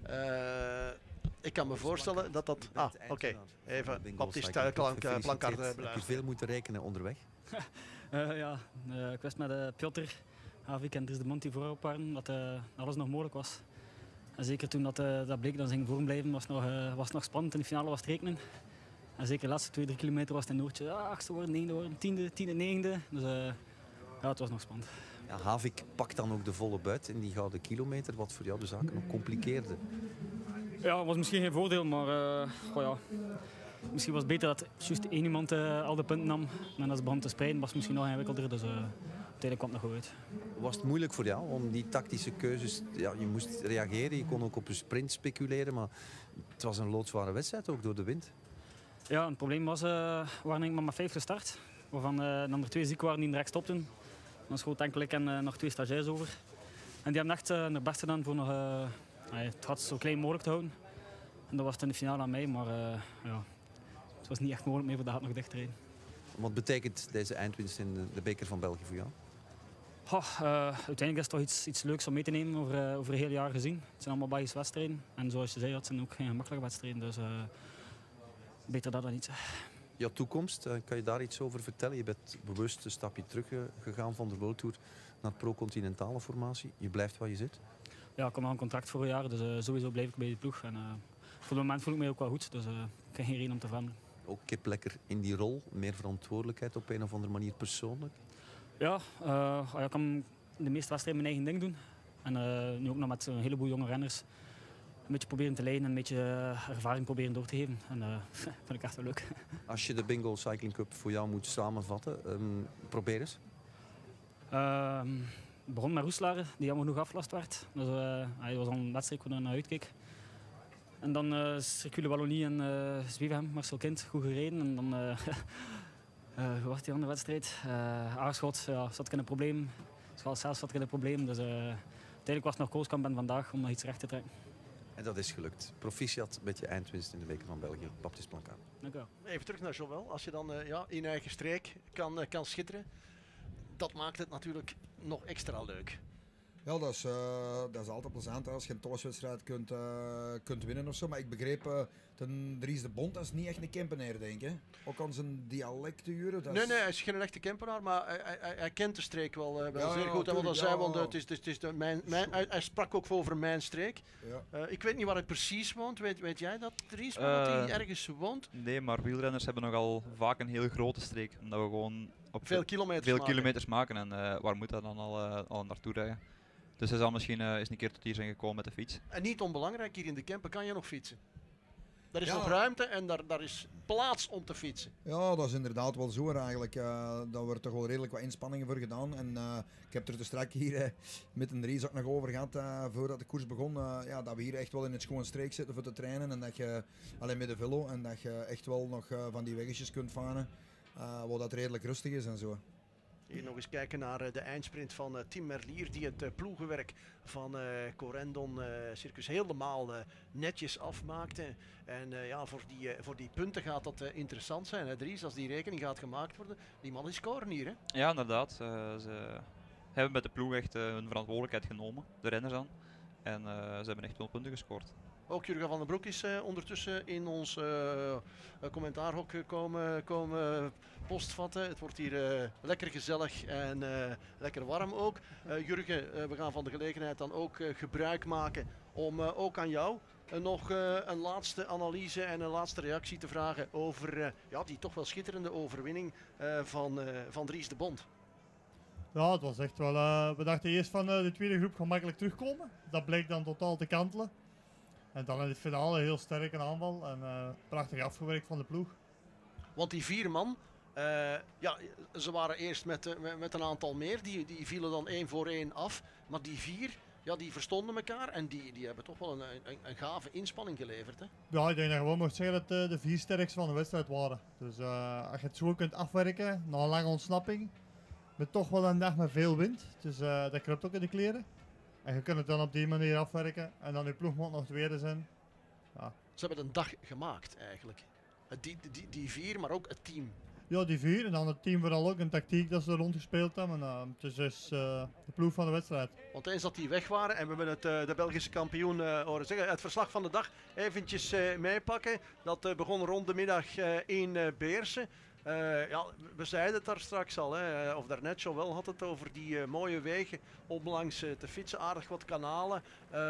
Ik kan me voorstellen dat dat... Ah, oké. Even Baptiste Plancard Heb je veel moeten rekenen onderweg? Ik wist met Piotr, Havik en Dries de Mont die voorop waren, dat alles nog mogelijk was. En zeker toen dat bleek dat ze gingen voorblijven, was het nog spannend. In de finale was het rekenen. En zeker de laatste 2-3 kilometer was het in Noortje 8e worden, 9e worden, 10e, 9e. Dus het was nog spannend. Ja, Havik pakt dan ook de volle buit in die gouden kilometer, wat voor jou de zaken nog compliceerde. Ja, het was misschien geen voordeel, maar misschien was het beter dat juist één iemand al de punten nam. En als het begon te spreiden, was het misschien nog ingewikkelder. Dus uiteindelijk kwam het nog goed uit. Was het moeilijk voor jou om die tactische keuzes... Ja, je moest reageren, je kon ook op een sprint speculeren, maar het was een loodzware wedstrijd ook door de wind. Ja, het probleem was, we waren maar met 5 gestart. Waarvan dan er 2 ziek waren die direct stopten. Dan schoot enkel ik en nog 2 stagiairs over. En die hebben echt hun best gedaan voor nog het gat zo klein mogelijk te houden. En dat was het in de finale aan mij, maar het was niet echt mogelijk meer voor de gat nog dicht te rijden. Wat betekent deze eindwinst in de beker van België voor jou? Uiteindelijk is het toch iets leuks om mee te nemen over een heel jaar gezien. Het zijn allemaal Belgische wedstrijden. En zoals je zei, dat zijn ook geen gemakkelijke wedstrijden. Dus beter dat dan niet. Jouw toekomst, kan je daar iets over vertellen? Je bent bewust een stapje terug gegaan van de World Tour naar pro-continentale formatie. Je blijft waar je zit? Ja, ik heb nog een contract voor een jaar, dus sowieso blijf ik bij de ploeg. En, voor het moment voel ik me ook wel goed, dus ik heb geen reden om te veranderen. Ook kip lekker in die rol, meer verantwoordelijkheid op een of andere manier persoonlijk? Ja, ik kan de meeste wedstrijden mijn eigen ding doen. En nu ook nog met een heleboel jonge renners. Een beetje proberen te leiden en een beetje ervaring proberen door te geven. En dat vind ik echt wel leuk. Als je de Bingo Cycling Cup voor jou moet samenvatten, probeer eens. Het begon met Roeselare, die jammer genoeg afgelast werd. Dus, hij was al een wedstrijd waar ik naar uitkeek. En dan Circuit de Wallonie en Zwevegem, Marcel Kind, goed gereden. En dan, hoe was die andere wedstrijd? Aarschot, zat ik in een probleem. Schaal zelfs zat ik in een probleem. Dus uiteindelijk was het nog koolskamp en vandaag om nog iets recht te trekken. En dat is gelukt. Proficiat met je eindwinst in de beker van België. Baptiste Plancard. Dank u wel. Even terug naar Joël. Als je dan in eigen streek kan schitteren, dat maakt het natuurlijk nog extra leuk. Ja, dat is altijd plezant als je een thuiswedstrijd kunt winnen of zo. Maar ik begreep, Dries de Bont, dat is niet echt een Kempenaar, denk ik. Ook aan zijn dialect te huren. Nee, hij is geen echte Kempenaar, maar hij kent de streek wel zeer goed. En wat hij zei, want het is hij sprak ook over mijn streek. Ja. Ik weet niet waar hij precies woont. Weet jij dat, Dries, dat hij ergens woont? Nee, maar wielrenners hebben nogal vaak een heel grote streek. Omdat we gewoon op veel kilometers maken. En waar moet hij dan al naartoe rijden? Dus hij zal misschien eens een keer tot hier zijn gekomen met de fiets. En niet onbelangrijk, hier in de Kempen kan je nog fietsen. Er is nog ruimte en daar is plaats om te fietsen. Ja, dat is inderdaad wel zo eigenlijk. Daar wordt toch wel redelijk wat inspanningen voor gedaan. En ik heb er te strak hier met een Dries ook nog over gehad voordat de koers begon. Dat we hier echt wel in het schoon streek zitten voor te trainen. En dat je alleen met de velo en dat je echt wel nog van die weggetjes kunt varen. Waar dat redelijk rustig is en zo. Hier nog eens kijken naar de eindsprint van Tim Merlier, die het ploegenwerk van Corendon Circus helemaal netjes afmaakte. En voor die punten gaat dat interessant zijn, hè, Dries, als die rekening gaat gemaakt worden. Die man is scoren hier, hè? Ja, inderdaad. Ze hebben met de ploeg echt hun verantwoordelijkheid genomen, de renners aan. En ze hebben echt wel punten gescoord. Ook Jurgen van den Broek is ondertussen in ons commentaarhok komen postvatten. Het wordt hier lekker gezellig en lekker warm ook. Jurgen, we gaan van de gelegenheid dan ook gebruik maken om ook aan jou nog een laatste analyse en een laatste reactie te vragen over die toch wel schitterende overwinning van Dries de Bont. Ja, het was echt wel... we dachten eerst van de tweede groep gemakkelijk terugkomen. Dat bleek dan totaal te kantelen. En dan in het finale heel sterk een aanval en prachtig afgewerkt van de ploeg. Want die 4 man, ze waren eerst met een aantal meer, die vielen dan 1 voor 1 af. Maar die 4, die verstonden elkaar en die hebben toch wel een gave inspanning geleverd. Hè? Ja, ik denk dat je gewoon mocht zeggen dat de 4 sterkste van de wedstrijd waren. Dus als je het zo kunt afwerken, na een lange ontsnapping, met toch wel een dag met veel wind. Dus dat kruipt ook in de kleren. En je kunt het dan op die manier afwerken en dan je ploeg moet nog tweede zijn. Ja. Ze hebben een dag gemaakt eigenlijk. Die 4, maar ook het team. Ja, die 4 en dan het team vooral ook een tactiek dat ze rondgespeeld hebben. Het is dus de ploeg van de wedstrijd. Want eens dat die weg waren en we hebben het, de Belgische kampioen horen zeggen, het verslag van de dag eventjes meepakken. Dat begon rond de middag in Beersen. Ja, we zeiden het daar straks al, hè, of daarnet zo wel had het over die mooie wegen om langs te fietsen. Aardig wat kanalen,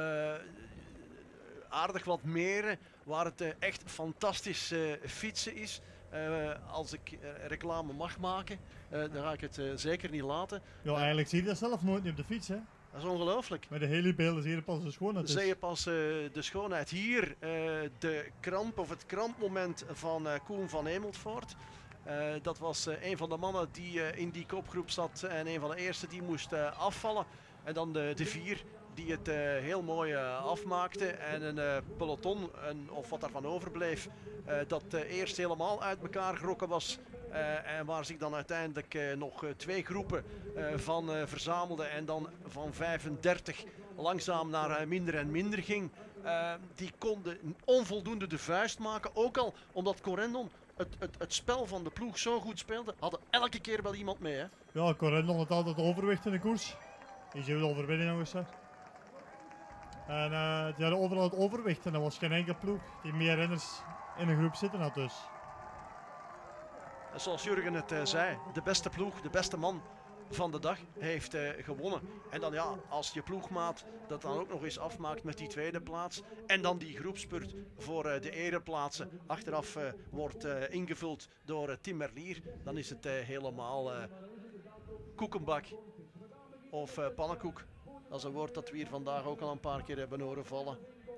aardig wat meren waar het echt fantastisch fietsen is. Als ik reclame mag maken, dan ga ik het zeker niet laten. Ja, eigenlijk zie je dat zelf nooit niet op de fiets, hè? Dat is ongelooflijk. Met de helibeelden zie je pas de schoonheid. Zie je pas de schoonheid. Hier de kramp of het krampmoment van Koen van Hemeltvoort. Dat was een van de mannen die in die kopgroep zat en een van de eerste die moest afvallen. En dan de 4 die het heel mooi afmaakte. En een peloton, of wat daarvan overbleef, dat eerst helemaal uit elkaar gerokken was. En waar zich dan uiteindelijk nog 2 groepen van verzamelden. En dan van 35 langzaam naar minder en minder ging. Die konden onvoldoende de vuist maken. Ook al omdat Corendon het spel van de ploeg zo goed speelde, hadden elke keer wel iemand mee. Hè? Ja, Corendon had altijd overwicht in de koers. Die zou wel overwinnen nog eens. Hè. En die hadden overal het overwicht en er was geen enkele ploeg die meer renners in een groep zitten had dus. Zoals Jurgen het zei, de beste ploeg, de beste man van de dag heeft gewonnen. En dan ja, als je ploegmaat dat dan ook nog eens afmaakt met die tweede plaats en dan die groepspurt voor de ereplaatsen achteraf wordt ingevuld door Tim Merlier, dan is het helemaal koekenbak of pannenkoek. Dat is een woord dat we hier vandaag ook al een paar keer hebben horen vallen.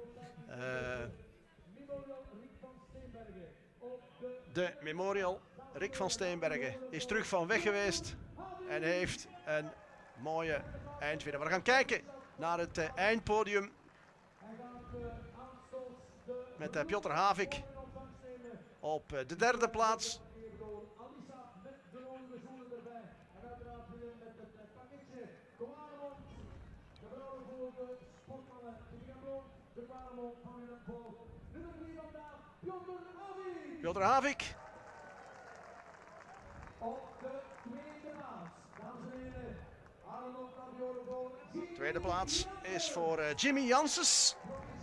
De Memorial Rick van Steenbergen is terug van weg geweest en heeft een mooie eindwinnaar. We gaan kijken naar het eindpodium met Piotr Havik op de 3e plaats. Piotr Havik. Tweede plaats is voor Jimmy Janssens.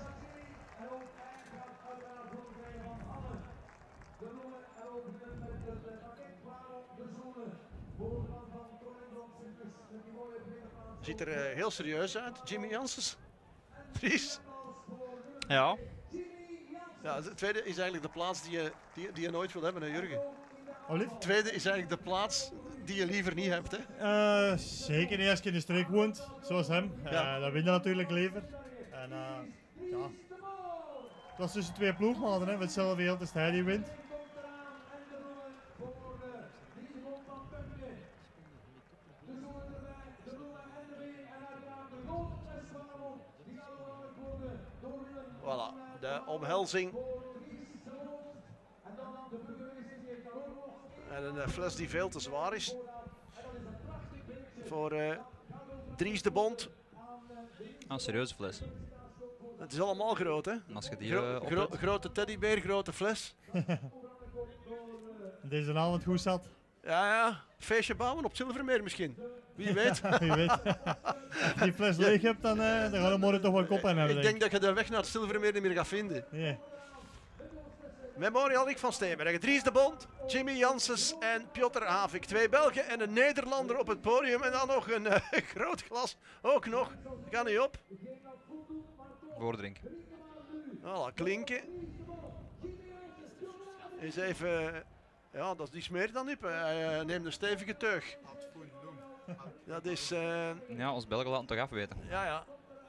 Ziet er heel serieus uit, Jimmy Janssens. Dries. Ja. Ja, de tweede is eigenlijk de plaats die je nooit wil hebben, hè, Jurgen? Olief? Tweede is eigenlijk de plaats die je liever niet hebt, hè? Zeker niet als je in de streek woont, zoals hem. Ja. Dat win je natuurlijk liever. En ja, het was tussen 2 ploegmaten, hè. Met hetzelfde geld is hij die wint. Voilà, de omhelzing. En een fles die veel te zwaar is. Voor Dries de Bond. Een serieuze fles. Het is allemaal groot, hè? En als je die oplet. Grote teddybeer, grote fles. Deze avond goed zat. Ja, feestje bouwen op Zilvermeer misschien. Wie weet. Wie weet. Als je die fles leeg hebt, dan gaan we morgen toch wel kop aan hebben. Ik denk dat je de weg naar het Zilvermeer niet meer gaat vinden. Yeah. Memorial Rick van Steenbergen, Dries de Bond, Jimmy Janssens en Piotr Havik. 2 Belgen en een Nederlander op het podium. En dan nog een groot glas. Ook nog. Ga niet op. Voordrink. Voilà, klinken. Eens even... Ja, die smeert dan niet. Hij neemt een stevige teug. Dat is... Ja, ons Belgen laten toch afweten. Ja.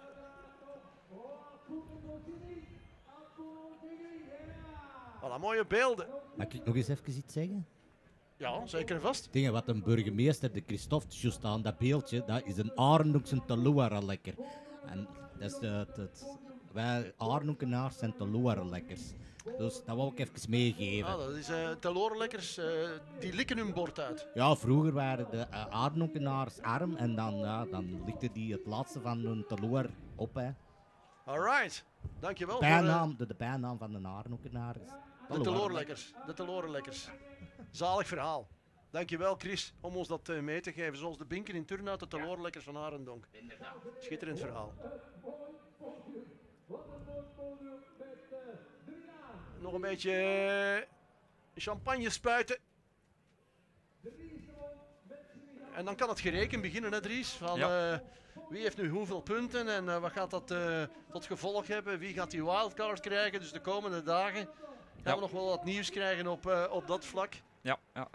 Voilà, mooie beelden. Mag ik nog eens even iets zeggen? Ja, zeker en vast. Dingen wat een burgemeester, de Christophe, juist aan dat beeldje, dat is een Arnhoekse Teloara lekker. En dat is wij Arnhoekenaars zijn Teloara lekkers. Dus dat wou ik even meegeven. Ja, dat is Telorenlekkers, die likken hun bord uit. Ja, vroeger waren de Arnhoekenaars arm en dan likte die het laatste van hun teloor op. Hè. Alright, dankjewel. Bijnaam, de bijnaam van de Arnhoekenaar is De teloorlekkers. De teloorlekkers. Zalig verhaal. Dankjewel Chris om ons dat mee te geven. Zoals de binker in Turnhout, de teloorlekkers van Arendonk. Schitterend verhaal. Nog een beetje champagne spuiten. En dan kan het gereken beginnen, hè Dries? Van, wie heeft nu hoeveel punten en wat gaat dat tot gevolg hebben? Wie gaat die wildcard krijgen? Dus de komende dagen gaan we nog wel wat nieuws krijgen op dat vlak. Ja.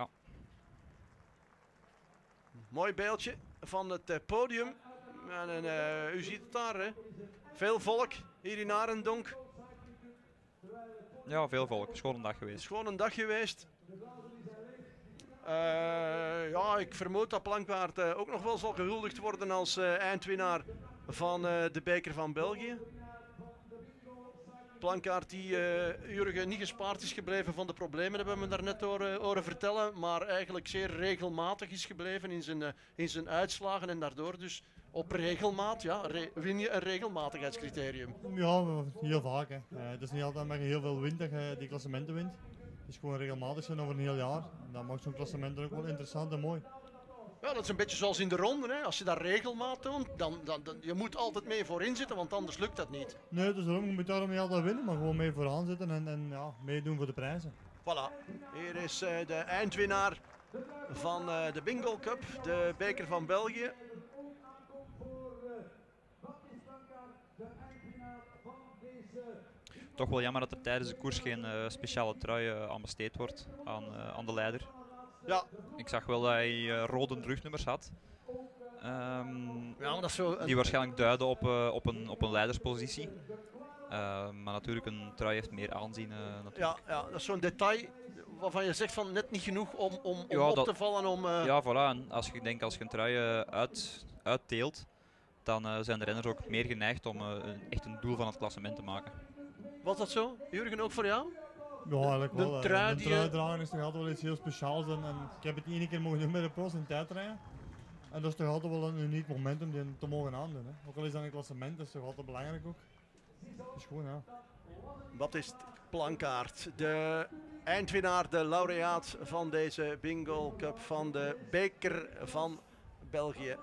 Mooi beeldje van het podium. En, u ziet het daar, hè? Veel volk hier in Arendonk. Ja, veel volk. Schoon een dag geweest. Schoon een dag geweest. Ja, ik vermoed dat Plankaart ook nog wel zal gehuldigd worden als eindwinnaar van de beker van België. Plankaart die Jurgen niet gespaard is gebleven van de problemen, hebben we me daarnet horen vertellen, maar eigenlijk zeer regelmatig is gebleven in zijn uitslagen en daardoor dus op regelmaat, win je een regelmatigheidscriterium. Ja, heel vaak. Hè. Het is niet altijd met heel veel wint dat je die klassementen wint. Het is gewoon regelmatig zijn over een heel jaar. En dat maakt zo'n klassement ook wel interessant en mooi. Ja, dat is een beetje zoals in de ronde. Hè. Als je dat regelmaat doet, dan je moet altijd mee voorin zitten, want anders lukt dat niet. Nee, dus daarom, je moet daarom niet altijd winnen, maar gewoon mee vooraan zitten en meedoen voor de prijzen. Voilà, hier is de eindwinnaar van de Bingo Cup, de beker van België. Toch wel jammer dat er tijdens de koers geen speciale trui aan besteed wordt aan de leider. Ja. Ik zag wel dat hij rode rugnummers had. Ja, maar dat is zo die waarschijnlijk duiden op een leiderspositie. Maar natuurlijk, een trui heeft meer aanzien. Ja, dat is zo'n detail waarvan je zegt van net niet genoeg om op te vallen. Ja, voilà. En als je een trui uitteelt, dan zijn de renners ook meer geneigd om echt een doel van het klassement te maken. Was dat zo? Jurgen, ook voor jou? Ja, eigenlijk wel. Een trui dragen is toch altijd wel iets heel speciaals. En ik heb het één keer mogen doen met de pro's in tijdrijden. En dat is toch altijd wel een uniek moment om die te mogen aandoen. Hè. Ook al is dat een klassement, dat is toch altijd belangrijk ook. Dus gewoon, ja. Baptiste Plankaart, de eindwinnaar, de laureaat van deze Bingo Cup van de beker van België.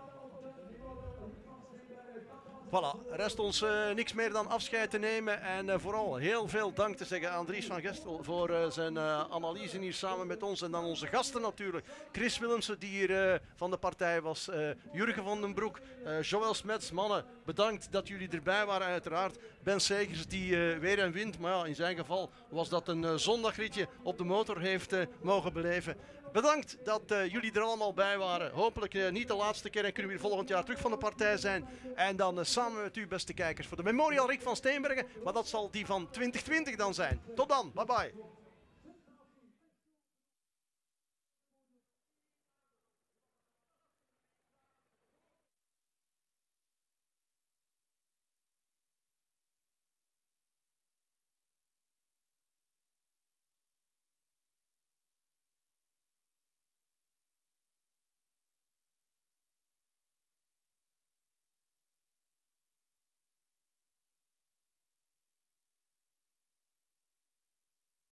Voilà, rest ons niks meer dan afscheid te nemen en vooral heel veel dank te zeggen aan Dries van Gestel voor zijn analyse hier samen met ons. En dan onze gasten natuurlijk, Chris Willemsen die hier van de partij was, Jurgen van den Broek, Joël Smets. Mannen, bedankt dat jullie erbij waren uiteraard. Ben Segers die weer en wint, maar ja, in zijn geval was dat een zondagritje op de motor heeft mogen beleven. Bedankt dat jullie er allemaal bij waren. Hopelijk niet de laatste keer en kunnen we weer volgend jaar terug van de partij zijn. En dan samen met u, beste kijkers, voor de Memorial Rick van Steenbergen. Maar dat zal die van 2020 dan zijn. Tot dan, bye bye.